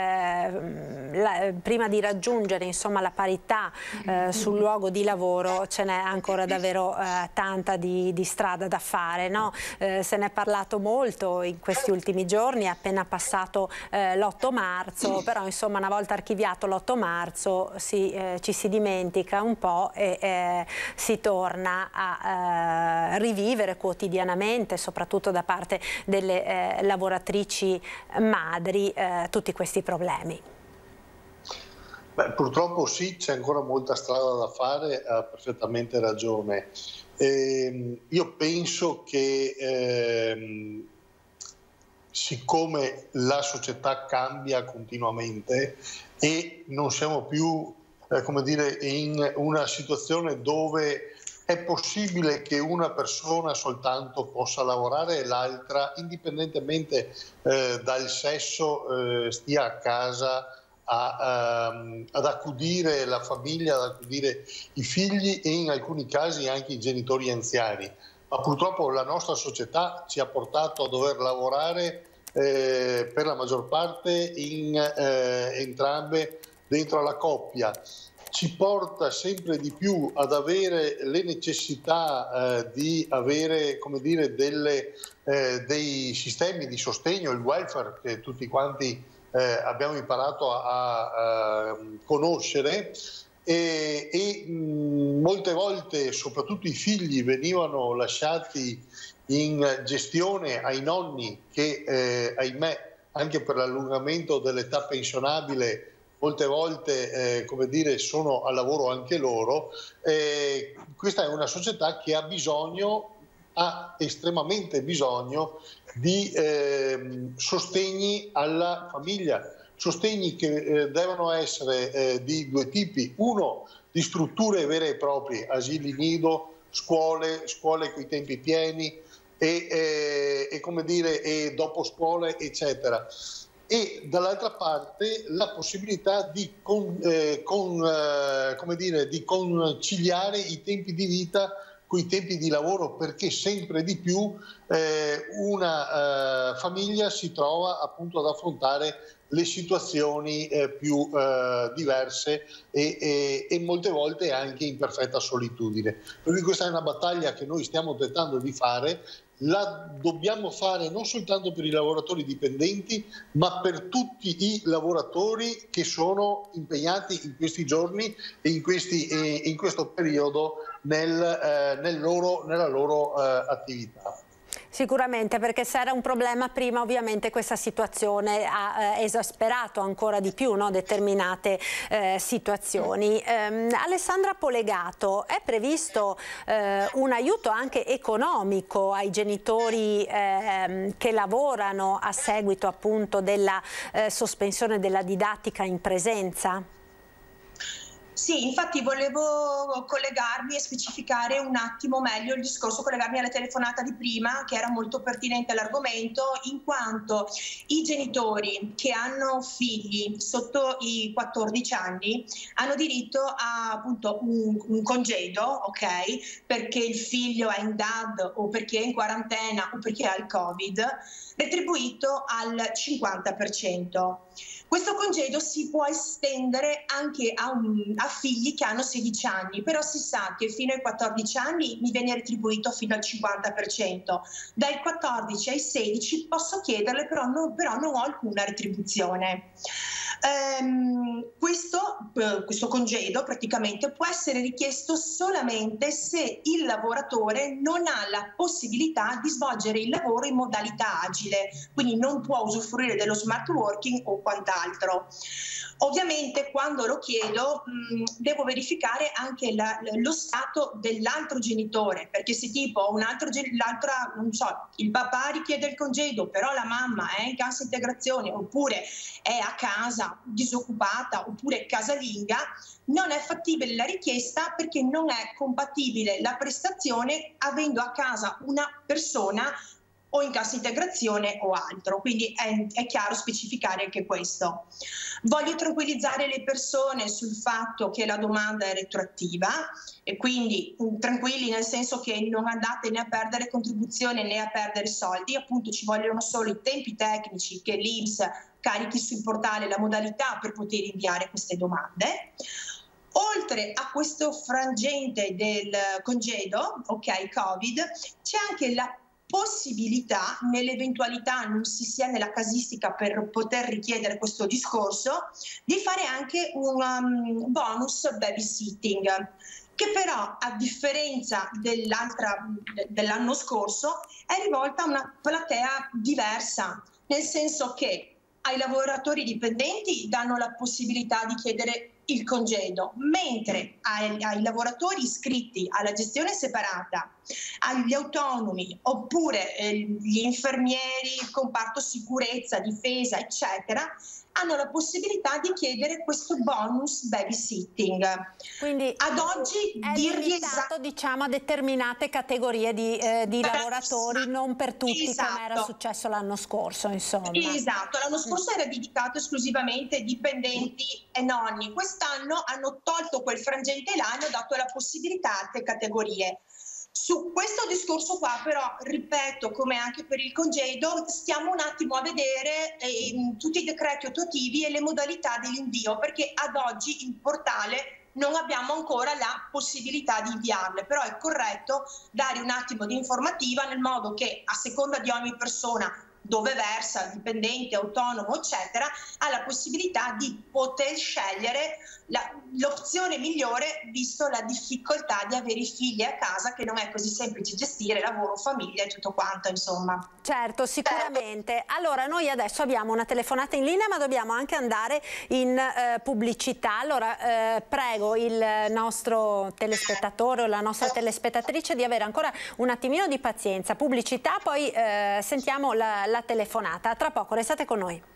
eh, la, prima di raggiungere insomma la parità eh, sul luogo di lavoro ce n'è ancora davvero eh, tanta di, di strada da fare, no? Eh, se ne è parlato molto molto in questi ultimi giorni, è appena passato eh, l'otto marzo, però insomma una volta archiviato l'otto marzo si, eh, ci si dimentica un po' e eh, si torna a eh, rivivere quotidianamente, soprattutto da parte delle eh, lavoratrici madri, eh, tutti questi problemi. Beh, purtroppo sì, c'è ancora molta strada da fare, ha perfettamente ragione. Eh, io penso che eh, siccome la società cambia continuamente e non siamo più eh, come dire, in una situazione dove è possibile che una persona soltanto possa lavorare e l'altra, indipendentemente eh, dal sesso, eh, stia a casa A, um, ad accudire la famiglia, ad accudire i figli e in alcuni casi anche i genitori anziani. Ma purtroppo la nostra società ci ha portato a dover lavorare eh, per la maggior parte in eh, entrambe dentro alla coppia. Ci porta sempre di più ad avere le necessità eh, di avere, come dire, delle, eh, dei sistemi di sostegno, il welfare che tutti quanti Eh, abbiamo imparato a, a, a conoscere e, e mh, molte volte soprattutto i figli venivano lasciati in gestione ai nonni che eh, ahimè anche per l'allungamento dell'età pensionabile molte volte eh, come dire, sono al lavoro anche loro. Eh, questa è una società che ha bisogno ha estremamente bisogno di eh, sostegni alla famiglia, sostegni che eh, devono essere eh, di due tipi: uno di strutture vere e proprie, asili nido, scuole, scuole coi tempi pieni e, eh, e come dire, e dopo scuole eccetera, e dall'altra parte la possibilità di, con, eh, con, eh, come dire, di conciliare i tempi di vita con i tempi di lavoro, perché sempre di più eh, una eh, famiglia si trova appunto ad affrontare le situazioni eh, più eh, diverse e, e, e molte volte anche in perfetta solitudine. Per cui questa è una battaglia che noi stiamo tentando di fare, la dobbiamo fare non soltanto per i lavoratori dipendenti, ma per tutti i lavoratori che sono impegnati in questi giorni e in, questi, e in questo periodo nel, eh, nel loro, nella loro eh, attività. Sicuramente, perché se era un problema prima, ovviamente questa situazione ha eh, esasperato ancora di più, no, determinate eh, situazioni. Eh, Alessandra Polegato, è previsto eh, un aiuto anche economico ai genitori eh, che lavorano a seguito appunto della eh, sospensione della didattica in presenza? Sì, infatti volevo collegarmi e specificare un attimo meglio il discorso, collegarmi alla telefonata di prima che era molto pertinente all'argomento, in quanto i genitori che hanno figli sotto i quattordici anni hanno diritto a appunto un, un congedo, ok? Perché il figlio è in D A D o perché è in quarantena o perché ha il Covid, retribuito al cinquanta per cento. Questo congedo si può estendere anche a, un, a figli che hanno sedici anni, però si sa che fino ai quattordici anni mi viene retribuito fino al cinquanta per cento. Dai quattordici ai sedici posso chiederle, però, no, però non ho alcuna retribuzione. Um, questo, uh, questo congedo praticamente può essere richiesto solamente se il lavoratore non ha la possibilità di svolgere il lavoro in modalità agile, quindi non può usufruire dello smart working o quant'altro. Ovviamente quando lo chiedo mh, devo verificare anche la, lo stato dell'altro genitore, perché se tipo un altro l'altra, non so, il papà richiede il congedo, però la mamma è in cassa integrazione oppure è a casa disoccupata oppure casalinga, non è fattibile la richiesta perché non è compatibile la prestazione avendo a casa una persona o in cassa integrazione o altro, quindi è, è chiaro specificare anche questo. Voglio tranquillizzare le persone sul fatto che la domanda è retroattiva e quindi tranquilli nel senso che non andate né a perdere contribuzione né a perdere soldi, appunto ci vogliono solo i tempi tecnici che l'I N P S carichi sul portale la modalità per poter inviare queste domande. Oltre a questo frangente del congedo, ok, Covid, c'è anche la possibilità, nell'eventualità non si sia nella casistica per poter richiedere questo discorso, di fare anche un um, bonus babysitting, che però, a differenza dell'altra, dell'anno scorso, è rivolta a una platea diversa, nel senso che ai lavoratori dipendenti danno la possibilità di chiedere il congedo, mentre ai, ai lavoratori iscritti alla gestione separata, agli autonomi oppure eh, gli infermieri, il comparto sicurezza, difesa, eccetera, hanno la possibilità di chiedere questo bonus babysitting. Quindi ad oggi è limitato, diciamo, a determinate categorie di, eh, di lavoratori, non per tutti, esatto, come era successo l'anno scorso, insomma. Esatto, l'anno scorso era dedicato esclusivamente ai dipendenti e nonni. Quest'anno hanno tolto quel frangente là e hanno dato la possibilità a altre categorie. Su questo discorso qua però, ripeto, come anche per il congedo, stiamo un attimo a vedere eh, tutti i decreti attuativi e le modalità dell'invio, perché ad oggi il portale non abbiamo ancora la possibilità di inviarle, però è corretto dare un attimo di informativa nel modo che, a seconda di ogni persona, dove versa, dipendente, autonomo, eccetera, ha la possibilità di poter scegliere l'opzione migliore, visto la difficoltà di avere i figli a casa, che non è così semplice gestire lavoro, famiglia e tutto quanto, insomma. Certo, sicuramente. Allora, noi adesso abbiamo una telefonata in linea, ma dobbiamo anche andare in eh, pubblicità. Allora, eh, prego il nostro telespettatore o la nostra telespettatrice di avere ancora un attimino di pazienza. Pubblicità, poi eh, sentiamo la, la telefonata. Tra poco, restate con noi.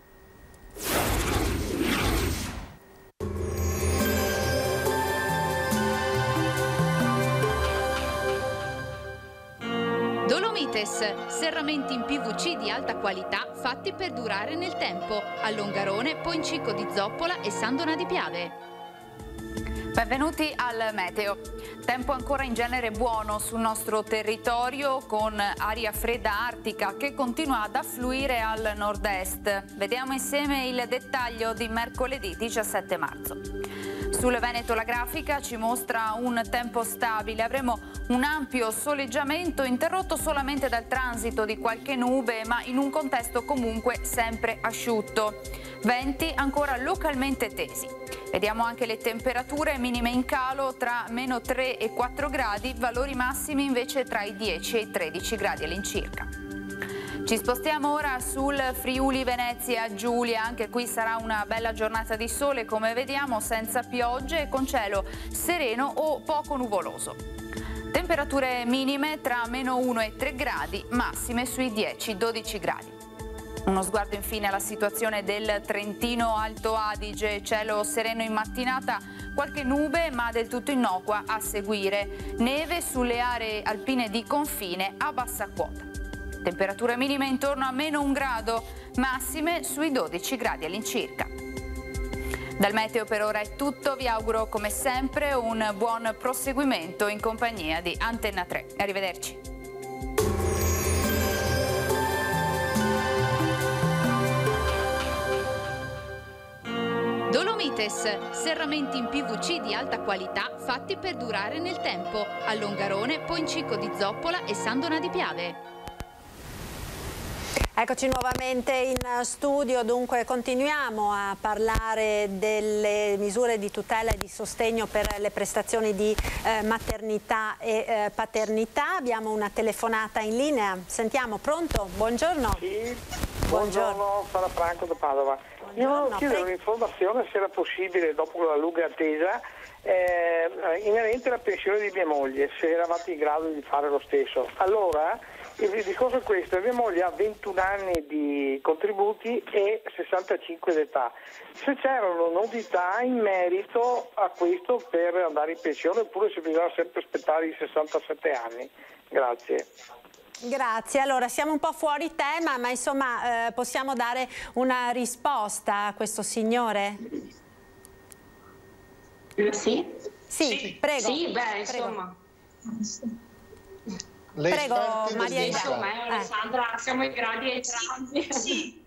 Dolomites, serramenti in P V C di alta qualità fatti per durare nel tempo, a Longarone, Poincico di Zoppola e San Donà di Piave. Benvenuti al meteo. Tempo ancora in genere buono sul nostro territorio, con aria fredda artica che continua ad affluire al nord-est. Vediamo insieme il dettaglio di mercoledì diciassette marzo. Sul Veneto la grafica ci mostra un tempo stabile, avremo un ampio soleggiamento interrotto solamente dal transito di qualche nube, ma in un contesto comunque sempre asciutto. Venti ancora localmente tesi. Vediamo anche le temperature minime in calo tra meno tre e quattro gradi, valori massimi invece tra i dieci e i tredici gradi all'incirca. Ci spostiamo ora sul Friuli Venezia Giulia, anche qui sarà una bella giornata di sole come vediamo, senza piogge e con cielo sereno o poco nuvoloso. Temperature minime tra meno uno e tre gradi, massime sui dieci dodici gradi. Uno sguardo infine alla situazione del Trentino Alto Adige, cielo sereno in mattinata, qualche nube ma del tutto innocua a seguire, neve sulle aree alpine di confine a bassa quota. Temperature minime intorno a meno un grado, massime sui dodici gradi all'incirca. Dal meteo per ora è tutto, vi auguro come sempre un buon proseguimento in compagnia di Antenna tre. Arrivederci. Dolomites, serramenti in P V C di alta qualità fatti per durare nel tempo, a Longarone, Poincico di Zoppola e San Donà di Piave. Eccoci nuovamente in studio, dunque continuiamo a parlare delle misure di tutela e di sostegno per le prestazioni di eh, maternità e eh, paternità. Abbiamo una telefonata in linea, sentiamo, pronto? Buongiorno. Sì, buongiorno, buongiorno. Sara Franco da Padova. Io volevo chiedere un'informazione, se era possibile, dopo la lunga attesa, eh, inerente alla pensione di mia moglie, se eravate in grado di fare lo stesso. Allora, il discorso è questo: mia moglie ha ventuno anni di contributi e sessantacinque d'età. Se c'erano novità in merito a questo per andare in pensione, oppure se bisogna sempre aspettare i sessantasette anni. Grazie. Grazie, allora siamo un po' fuori tema, ma insomma eh, possiamo dare una risposta a questo signore? Sì. Sì, sì prego. Sì, beh, insomma. Le prego, Maria Ida. Insomma, eh, Alessandra, siamo in gradi entrambi. Sì.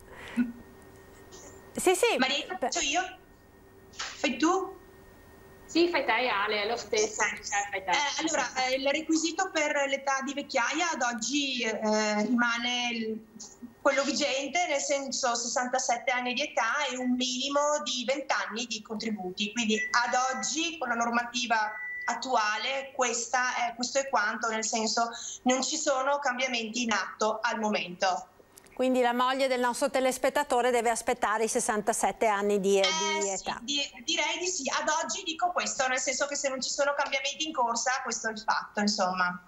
Sì, sì. Maria, faccio io? Fai tu? Sì, fai te Ale, è lo stesso. Fai te. Eh, allora, eh, il requisito per l'età di vecchiaia ad oggi eh, rimane il, quello vigente, nel senso sessantasette anni di età e un minimo di venti anni di contributi. Quindi ad oggi, con la normativa attuale, questa è, questo è quanto, nel senso non ci sono cambiamenti in atto al momento. Quindi la moglie del nostro telespettatore deve aspettare i sessantasette anni di, eh, di sì, età. Di, direi di sì, ad oggi dico questo, nel senso che se non ci sono cambiamenti in corsa, questo è il fatto, insomma.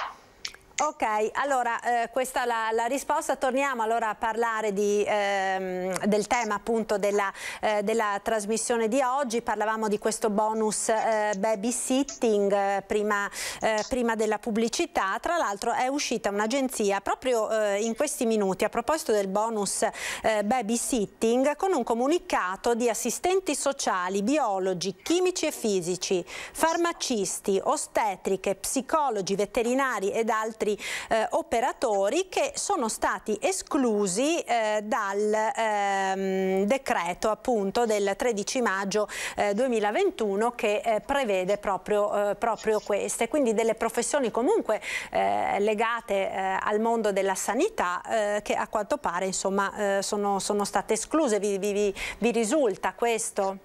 Ok, allora eh, questa è la, la risposta. Torniamo allora a parlare di, ehm, del tema appunto della, eh, della trasmissione di oggi. Parlavamo di questo bonus eh, babysitting eh, prima, eh, prima della pubblicità. Tra l'altro è uscita un'agenzia proprio eh, in questi minuti a proposito del bonus eh, babysitting con un comunicato di assistenti sociali, biologi, chimici e fisici, farmacisti, ostetriche, psicologi, veterinari ed altri Eh, operatori che sono stati esclusi eh, dal ehm, decreto appunto del tredici maggio eh, duemilaventuno che eh, prevede proprio, eh, proprio queste, quindi delle professioni comunque eh, legate eh, al mondo della sanità eh, che a quanto pare insomma eh, sono, sono state escluse. Vi, vi, vi risulta questo?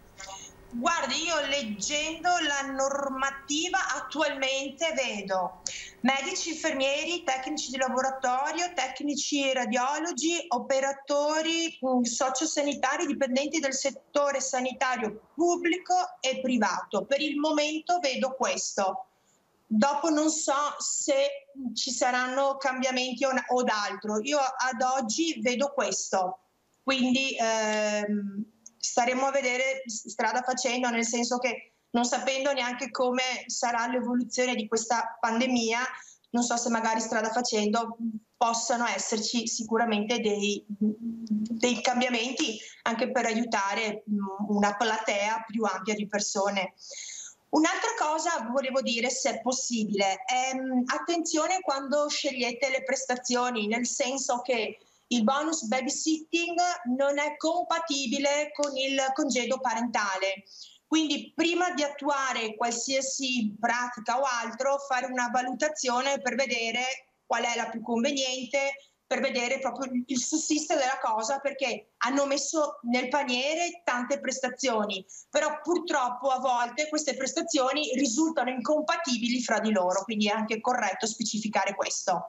Guardi, io leggendo la normativa attualmente vedo medici, infermieri, tecnici di laboratorio, tecnici radiologi, operatori sociosanitari, dipendenti del settore sanitario pubblico e privato. Per il momento vedo questo. Dopo non so se ci saranno cambiamenti o, o d'altro. Io ad oggi vedo questo. Quindi ehm, staremo a vedere strada facendo, nel senso che non sapendo neanche come sarà l'evoluzione di questa pandemia, non so se magari strada facendo possano esserci sicuramente dei, dei cambiamenti anche per aiutare una platea più ampia di persone. Un'altra cosa volevo dire, se è possibile, è, attenzione quando scegliete le prestazioni, nel senso che il bonus babysitting non è compatibile con il congedo parentale. Quindi prima di attuare qualsiasi pratica o altro, fare una valutazione per vedere qual è la più conveniente, per vedere proprio il sussistere della cosa, perché hanno messo nel paniere tante prestazioni, però purtroppo a volte queste prestazioni risultano incompatibili fra di loro, quindi è anche corretto specificare questo.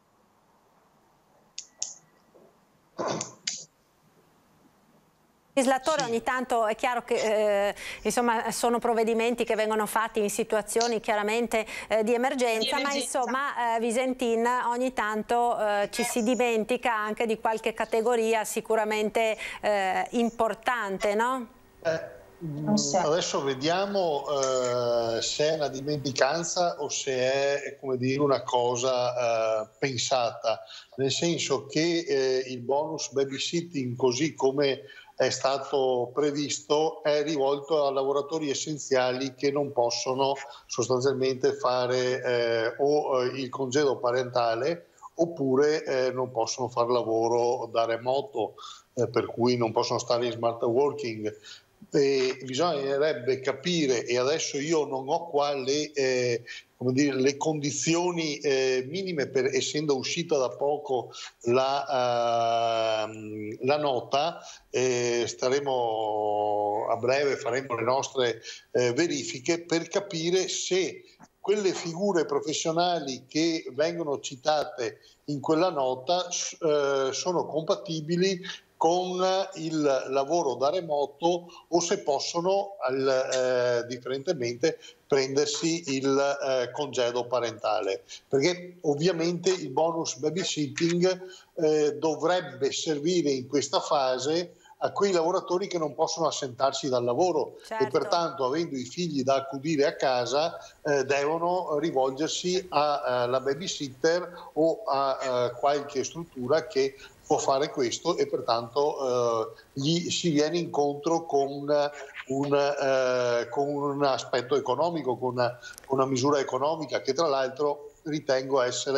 Legislatore, sì. Ogni tanto è chiaro che eh, insomma, sono provvedimenti che vengono fatti in situazioni chiaramente eh, di, emergenza, di emergenza, ma insomma eh, Visentin ogni tanto eh, ci si dimentica anche di qualche categoria sicuramente eh, importante, no? Eh. Adesso vediamo uh, se è una dimenticanza o se è, come dire, una cosa uh, pensata, nel senso che eh, il bonus babysitting, così come è stato previsto, è rivolto a lavoratori essenziali che non possono sostanzialmente fare eh, o eh, il congedo parentale oppure eh, non possono fare lavoro da remoto, eh, per cui non possono stare in smart working. E bisognerebbe capire, e adesso io non ho qua le, eh, come dire, le condizioni eh, minime, per, essendo uscita da poco la, uh, la nota, eh, staremo a breve, faremo le nostre eh, verifiche per capire se quelle figure professionali che vengono citate in quella nota eh, sono compatibili con il lavoro da remoto o se possono eh, differentemente prendersi il eh, congedo parentale, perché ovviamente il bonus babysitting eh, dovrebbe servire in questa fase a quei lavoratori che non possono assentarsi dal lavoro, certo. E pertanto, avendo i figli da accudire a casa, eh, devono rivolgersi alla babysitter o a, a qualche struttura che può fare questo, e pertanto eh, gli si viene incontro con un, eh, con un aspetto economico, con una, con una misura economica che tra l'altro ritengo essere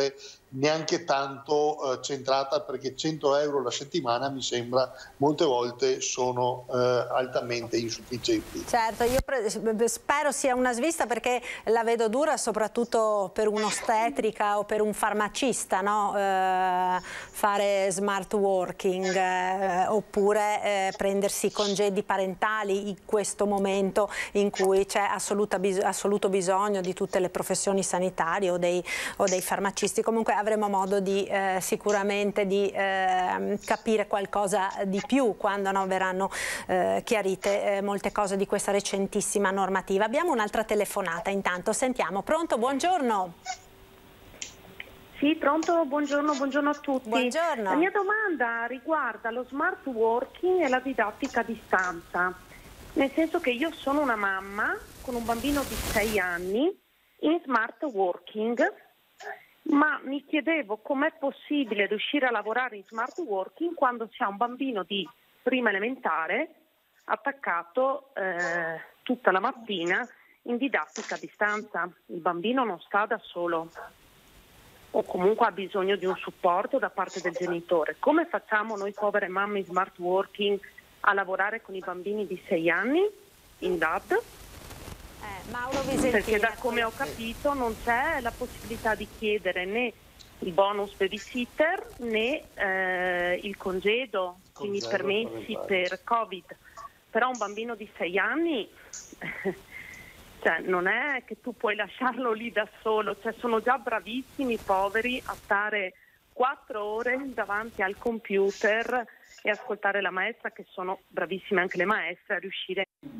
neanche tanto eh, centrata, perché cento euro la settimana mi sembra molte volte sono eh, altamente insufficienti. Certo, io spero sia una svista, perché la vedo dura soprattutto per un'ostetrica o per un farmacista, no? eh, fare smart working eh, oppure eh, prendersi congedi parentali in questo momento in cui c'è assoluto bisogno di tutte le professioni sanitarie o dei, o dei farmacisti. Comunque avremo modo di eh, sicuramente di eh, capire qualcosa di più quando no, verranno eh, chiarite eh, molte cose di questa recentissima normativa. Abbiamo un'altra telefonata, intanto sentiamo. Pronto, buongiorno. Sì, pronto, buongiorno, buongiorno a tutti. Buongiorno. La mia domanda riguarda lo smart working e la didattica a distanza, nel senso che io sono una mamma con un bambino di sei anni in smart working, ma mi chiedevo com'è possibile riuscire a lavorare in smart working quando si ha un bambino di prima elementare attaccato eh, tutta la mattina in didattica a distanza. Il bambino non sta da solo o comunque ha bisogno di un supporto da parte del genitore. Come facciamo noi povere mamme in smart working a lavorare con i bambini di sei anni in D A D? Eh, Mauro Visentini. Perché da come ho capito non c'è la possibilità di chiedere né il bonus babysitter né eh, il congedo, quindi i permessi per Covid. Però un bambino di sei anni cioè, non è che tu puoi lasciarlo lì da solo, cioè, sono già bravissimi i poveri a stare quattro ore davanti al computer e ascoltare la maestra, che sono bravissime anche le maestre a riuscire.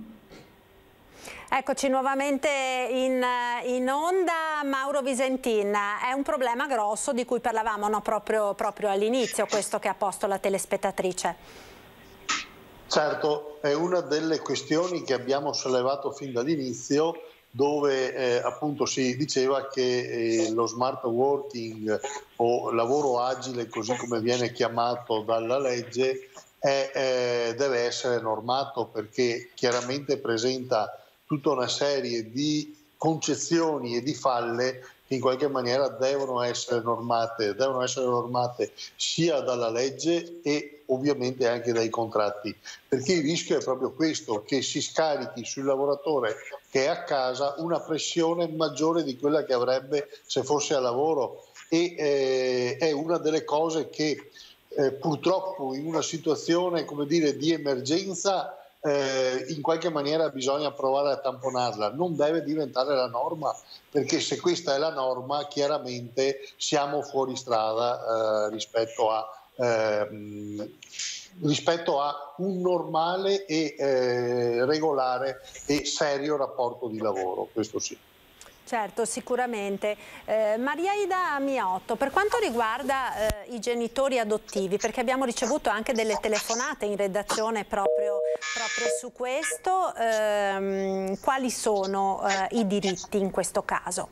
Eccoci nuovamente in, in onda. Mauro Visentin, è un problema grosso di cui parlavamo no, proprio, proprio all'inizio, questo che ha posto la telespettatrice. Certo, è una delle questioni che abbiamo sollevato fin dall'inizio, dove eh, appunto si diceva che eh, lo smart working o lavoro agile, così come viene chiamato dalla legge, è, eh, deve essere normato, perché chiaramente presenta tutta una serie di concezioni e di falle che in qualche maniera devono essere normate, devono essere normate sia dalla legge e ovviamente anche dai contratti, perché il rischio è proprio questo, che si scarichi sul lavoratore che è a casa una pressione maggiore di quella che avrebbe se fosse a lavoro, e eh, è una delle cose che eh, purtroppo in una situazione, come dire, di emergenza Eh, in qualche maniera bisogna provare a tamponarla, non deve diventare la norma, perché se questa è la norma chiaramente siamo fuori strada eh, rispetto, a, eh, rispetto a un normale e eh, regolare e serio rapporto di lavoro, questo sì. Certo, sicuramente. Eh, Maria Ida Miotto, per quanto riguarda eh, i genitori adottivi, perché abbiamo ricevuto anche delle telefonate in redazione proprio, proprio su questo, ehm, quali sono eh, i diritti in questo caso?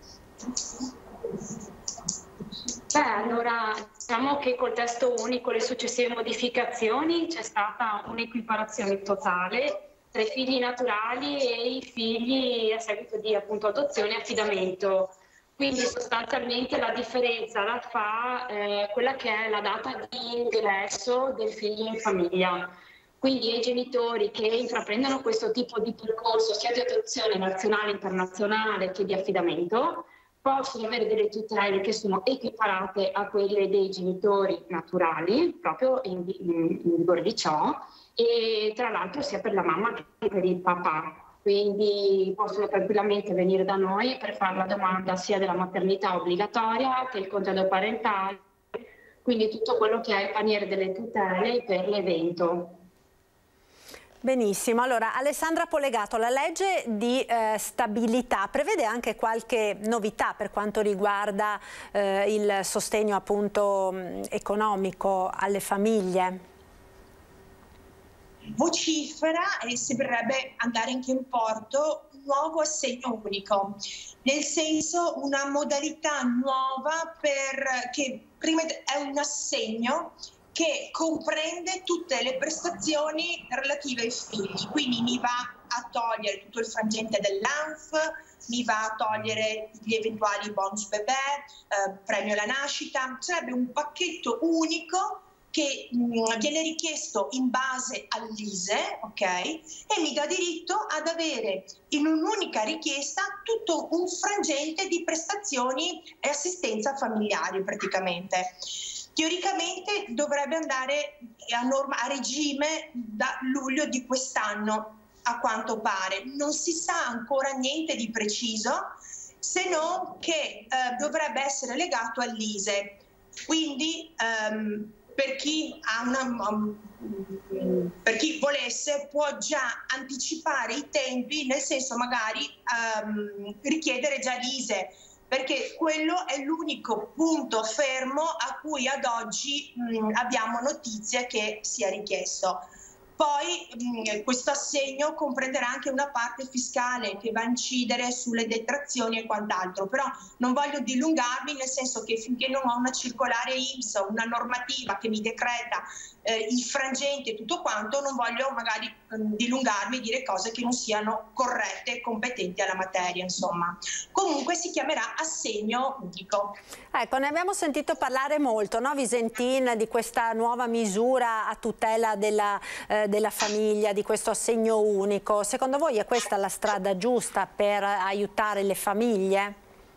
Beh, allora diciamo che col testo unico e le successive modificazioni c'è stata un'equiparazione totale tra i figli naturali e i figli a seguito di appunto adozione e affidamento. Quindi sostanzialmente la differenza la fa eh, quella che è la data di ingresso del figlio in famiglia. Quindi i genitori che intraprendono questo tipo di percorso sia di adozione nazionale e internazionale che di affidamento possono avere delle tutele che sono equiparate a quelle dei genitori naturali, proprio in, in, in vigore di ciò, e tra l'altro sia per la mamma che per il papà. Quindi possono tranquillamente venire da noi per fare la domanda sia della maternità obbligatoria che il congedo parentale, quindi tutto quello che è il paniere delle tutele per l'evento. Benissimo, allora Alessandra Polegato, la legge di eh, stabilità prevede anche qualche novità per quanto riguarda eh, il sostegno appunto mh, economico alle famiglie? Vocifera e sembrerebbe andare anche in porto un nuovo assegno unico, nel senso una modalità nuova per che prima è un assegno che comprende tutte le prestazioni relative ai figli, quindi mi va a togliere tutto il frangente dell'A N F, mi va a togliere gli eventuali bonus bebè, eh, premio alla nascita. Sarebbe un pacchetto unico che mh, viene richiesto in base all'I S E E, ok? E mi dà diritto ad avere in un'unica richiesta tutto un frangente di prestazioni e assistenza familiare praticamente. Teoricamente dovrebbe andare a, norma, a regime da luglio di quest'anno, a quanto pare. Non si sa ancora niente di preciso, se non che eh, dovrebbe essere legato all'I S E E. Quindi ehm, per chi ha una, um, per chi volesse può già anticipare i tempi, nel senso magari um, richiedere già l'I S E E, perché quello è l'unico punto fermo a cui ad oggi mh, abbiamo notizie che sia richiesto. Poi mh, questo assegno comprenderà anche una parte fiscale che va a incidere sulle detrazioni e quant'altro, però non voglio dilungarmi, nel senso che finché non ho una circolare I N P S, una normativa che mi decreta eh, il frangente e tutto quanto, non voglio magari mh, dilungarmi e dire cose che non siano corrette e competenti alla materia, insomma. Comunque si chiamerà assegno unico. Ecco, ne abbiamo sentito parlare molto, no, Visentin, di questa nuova misura a tutela della, eh, della famiglia, di questo assegno unico. Secondo voi è questa la strada giusta per aiutare le famiglie?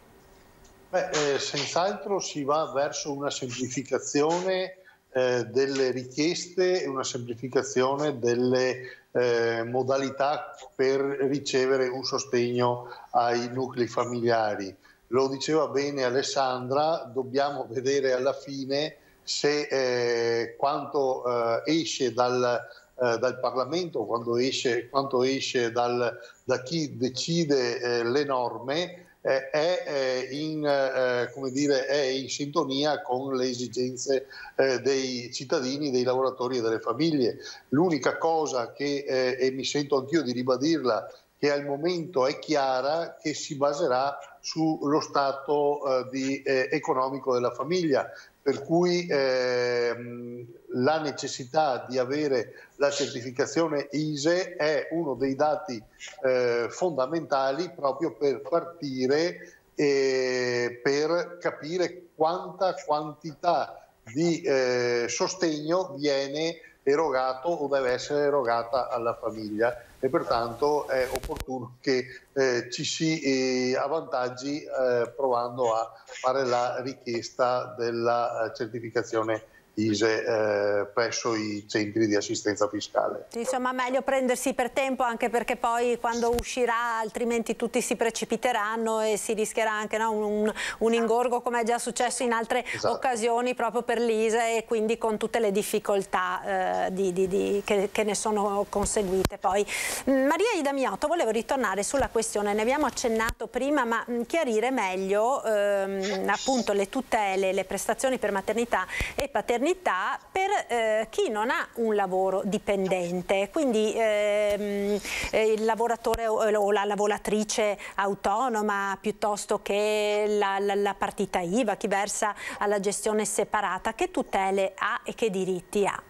Beh, eh, senz'altro si va verso una semplificazione eh, delle richieste e una semplificazione delle eh, modalità per ricevere un sostegno ai nuclei familiari. Lo diceva bene Alessandra, dobbiamo vedere alla fine se eh, quanto eh, esce dal, eh, dal Parlamento, quando esce, quanto esce dal, da chi decide eh, le norme, eh, è, eh, in, eh, come dire, è in sintonia con le esigenze eh, dei cittadini, dei lavoratori e delle famiglie. L'unica cosa che, eh, e mi sento anch'io di ribadirla, che al momento è chiara, che si baserà sullo stato eh, di, eh, economico della famiglia, per cui ehm, la necessità di avere la certificazione I S E E è uno dei dati eh, fondamentali proprio per partire e per capire quanta quantità di eh, sostegno viene erogato o deve essere erogata alla famiglia, e pertanto è opportuno che eh, ci si eh, avvantaggi eh, provando a fare la richiesta della eh, certificazione I S E E eh, presso i centri di assistenza fiscale. Insomma, meglio prendersi per tempo, anche perché poi quando uscirà altrimenti tutti si precipiteranno e si rischierà anche, no, un, un ingorgo, come è già successo in altre esatto. occasioni proprio per l'I S E E, e quindi con tutte le difficoltà eh, di, di, di, che, che ne sono conseguite. Poi Maria Ida Miotto, volevo ritornare sulla questione, ne abbiamo accennato prima, ma mh, chiarire meglio ehm, appunto le tutele, le prestazioni per maternità e paternità per eh, chi non ha un lavoro dipendente, quindi ehm, il lavoratore o la lavoratrice autonoma, piuttosto che la, la, la partita I V A, chi versa alla gestione separata. Che tutele ha e che diritti ha?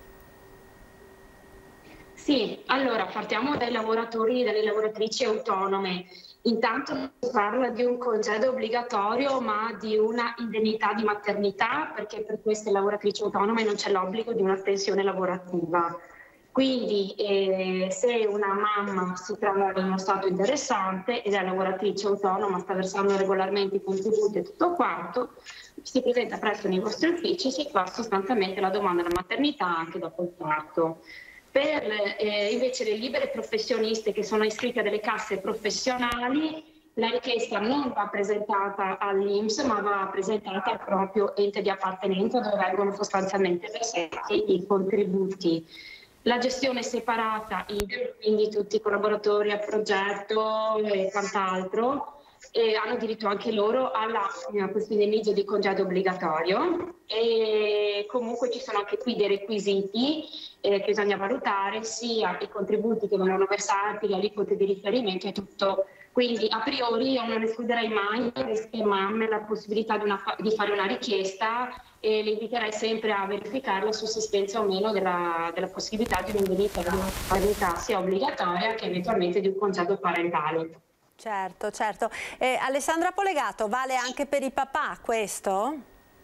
Sì, allora partiamo dai lavoratori e dalle lavoratrici autonome. Intanto si parla di un congedo obbligatorio, ma di una indennità di maternità, perché per queste lavoratrici autonome non c'è l'obbligo di una pensione lavorativa. Quindi eh, se una mamma si trova in uno stato interessante ed è lavoratrice autonoma, sta versando regolarmente i contributi e tutto quanto, si presenta presso i vostri uffici e si fa sostanzialmente la domanda della maternità anche dopo il parto. Per eh, invece le libere professioniste che sono iscritte a delle casse professionali, la richiesta non va presentata all'I N P S, ma va presentata al proprio ente di appartenenza, dove vengono sostanzialmente versati i contributi. La gestione separata, quindi tutti i collaboratori a progetto e quant'altro, e hanno diritto anche loro alla, a questo indennizzo di congedo obbligatorio, e comunque ci sono anche qui dei requisiti eh, che bisogna valutare, sia i contributi che vengono versati, le aliquote di riferimento e tutto Quindi a priori io non escluderei mai alle mamme la possibilità di, una, di fare una richiesta e le inviterei sempre a verificare la sussistenza o meno della, della possibilità di un'indennità di maternità sia obbligatoria che eventualmente di un congedo parentale. Certo, certo. Eh, Alessandra Polegato, vale anche per i papà questo?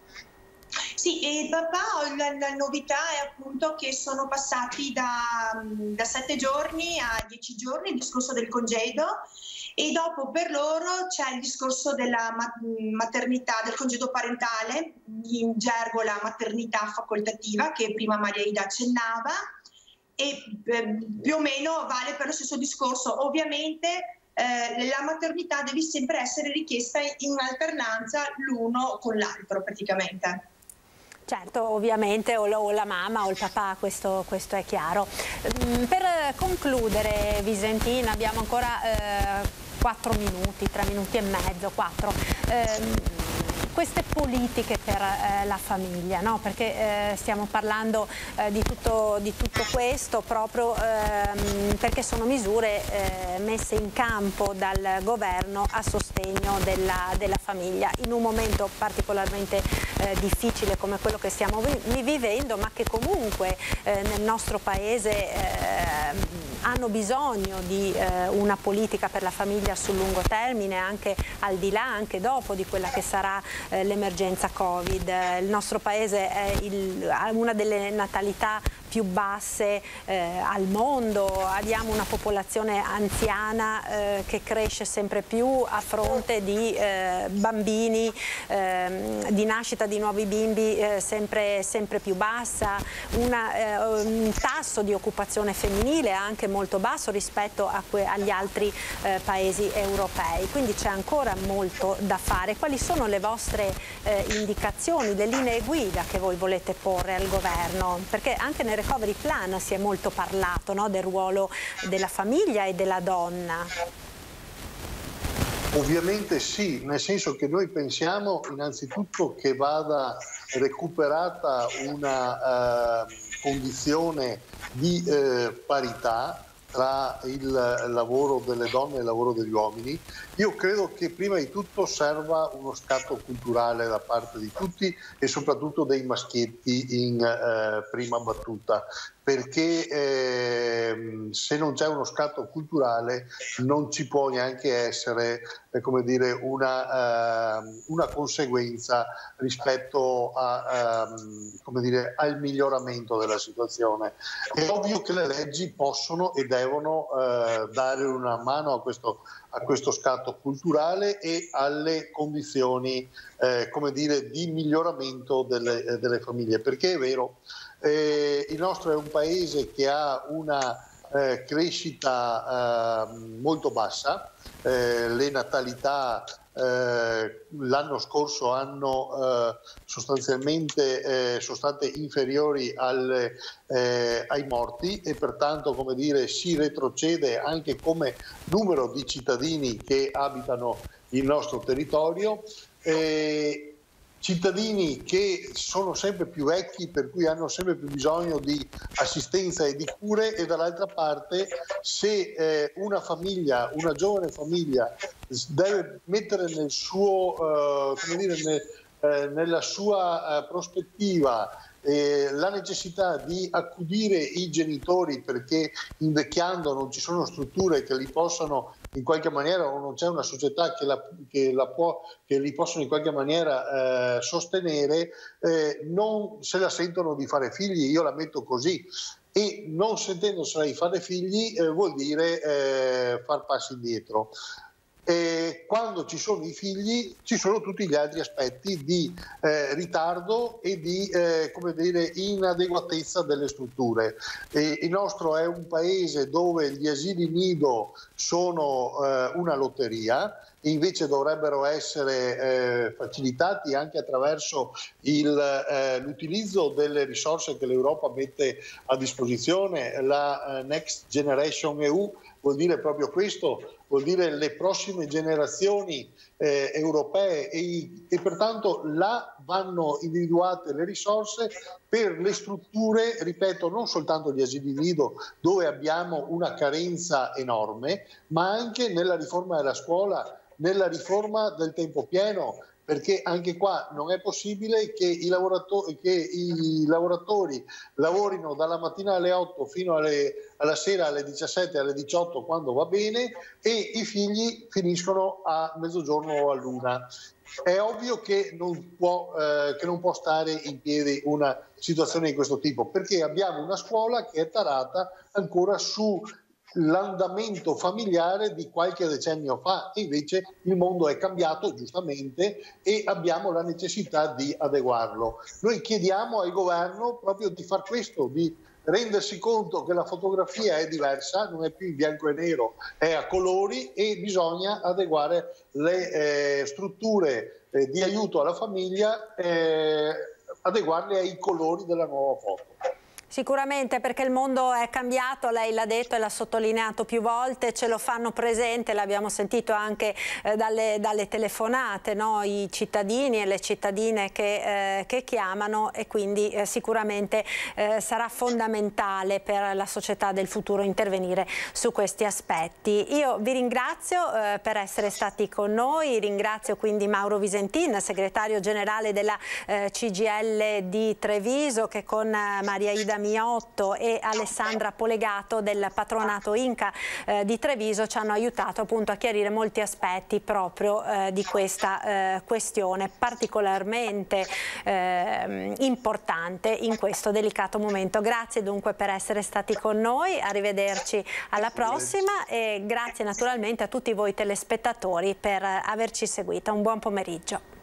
Sì, e il papà, la, la novità è appunto che sono passati da, da sette giorni a dieci giorni il discorso del congedo, e dopo per loro c'è il discorso della maternità, del congedo parentale, in gergo la maternità facoltativa che prima Maria Ida accennava, e eh, più o meno vale per lo stesso discorso. Ovviamente eh, la maternità deve sempre essere richiesta in alternanza l'uno con l'altro praticamente. Certo, ovviamente o, o la mamma o il papà, questo, questo è chiaro. Per concludere, Visentina, abbiamo ancora eh, quattro minuti, tre minuti e mezzo, quattro. Eh, queste politiche per eh, la famiglia, no? Perché eh, stiamo parlando eh, di, tutto, di tutto questo proprio ehm, perché sono misure eh, messe in campo dal governo a sostegno della, della famiglia in un momento particolarmente eh, difficile come quello che stiamo vi vivendo, ma che comunque eh, nel nostro paese eh, hanno bisogno di eh, una politica per la famiglia sul lungo termine, anche al di là, anche dopo di quella che sarà eh, l'emergenza Covid. Il nostro paese è il, ha una delle natalità più basse eh, al mondo, abbiamo una popolazione anziana eh, che cresce sempre più a fronte di eh, bambini, eh, di nascita di nuovi bimbi eh, sempre, sempre più bassa, una, eh, un tasso di occupazione femminile anche molto basso rispetto a agli altri eh, paesi europei, quindi c'è ancora molto da fare. Quali sono le vostre eh, indicazioni, le linee guida che voi volete porre al governo? Perché anche nel recovery plan si è molto parlato, no, del ruolo della famiglia e della donna. Ovviamente sì, nel senso che noi pensiamo innanzitutto che vada recuperata una eh, condizione di eh, parità tra il lavoro delle donne e il lavoro degli uomini. Io credo che prima di tutto serva uno scatto culturale da parte di tutti e soprattutto dei maschietti in eh, prima battuta, perché eh, se non c'è uno scatto culturale non ci può neanche essere eh, come dire, una, eh, una conseguenza rispetto a, eh, come dire, al miglioramento della situazione. È ovvio che le leggi possono e devono eh, dare una mano a questo, a questo scatto culturale e alle condizioni eh, come dire, di miglioramento delle, eh, delle famiglie, perché è vero, eh, il nostro è un paese che ha una eh, crescita eh, molto bassa, eh, le natalità eh, l'anno scorso hanno eh, sostanzialmente eh, sono state inferiori alle, eh, ai morti e pertanto, come dire, si retrocede anche come numero di cittadini che abitano il nostro territorio. Eh, cittadini che sono sempre più vecchi, per cui hanno sempre più bisogno di assistenza e di cure, e dall'altra parte se eh, una famiglia, una giovane famiglia deve mettere nel suo, eh, come dire, nel, eh, nella sua eh, prospettiva Eh, la necessità di accudire i genitori perché invecchiando non ci sono strutture che li possano in qualche maniera, o non c'è una società che, la, che, la può, che li possono in qualche maniera eh, sostenere, eh, non se la sentono di fare figli, io la metto così, e non sentendosela di fare figli eh, vuol dire eh, far passi indietro. E quando ci sono i figli ci sono tutti gli altri aspetti di eh, ritardo e di eh, come dire, inadeguatezza delle strutture. E il nostro è un paese dove gli asili nido sono eh, una lotteria, invece dovrebbero essere eh, facilitati anche attraverso eh, l'utilizzo delle risorse che l'Europa mette a disposizione. La eh, Next Generation E U vuol dire proprio questo, vuol dire le prossime generazioni eh, europee e, e pertanto là vanno individuate le risorse per le strutture, ripeto, non soltanto gli asili nido dove abbiamo una carenza enorme, ma anche nella riforma della scuola, nella riforma del tempo pieno, perché anche qua non è possibile che i lavoratori, che i lavoratori lavorino dalla mattina alle otto fino alle, alla sera alle diciassette, alle diciotto quando va bene e i figli finiscono a mezzogiorno o a luna. È ovvio che non può, eh, che non può stare in piedi una situazione di questo tipo, perché abbiamo una scuola che è tarata ancora su l'andamento familiare di qualche decennio fa, e invece il mondo è cambiato giustamente e abbiamo la necessità di adeguarlo. Noi chiediamo al governo proprio di far questo, di rendersi conto che la fotografia è diversa, non è più in bianco e nero, è a colori e bisogna adeguare le eh, strutture eh, di aiuto alla famiglia, eh, adeguarle ai colori della nuova foto. Sicuramente, perché il mondo è cambiato, lei l'ha detto e l'ha sottolineato più volte, ce lo fanno presente, l'abbiamo sentito anche eh, dalle, dalle telefonate, no? I cittadini e le cittadine che, eh, che chiamano, e quindi eh, sicuramente eh, sarà fondamentale per la società del futuro intervenire su questi aspetti. Io vi ringrazio eh, per essere stati con noi, ringrazio quindi Mauro Visentin, segretario generale della eh, C G I L di Treviso, che con eh, Maria Ida Miotto e Alessandra Polegato del patronato Inca eh, di Treviso ci hanno aiutato appunto a chiarire molti aspetti proprio eh, di questa eh, questione particolarmente eh, importante in questo delicato momento. Grazie dunque per essere stati con noi, arrivederci alla prossima e grazie naturalmente a tutti voi telespettatori per averci seguito. Un buon pomeriggio.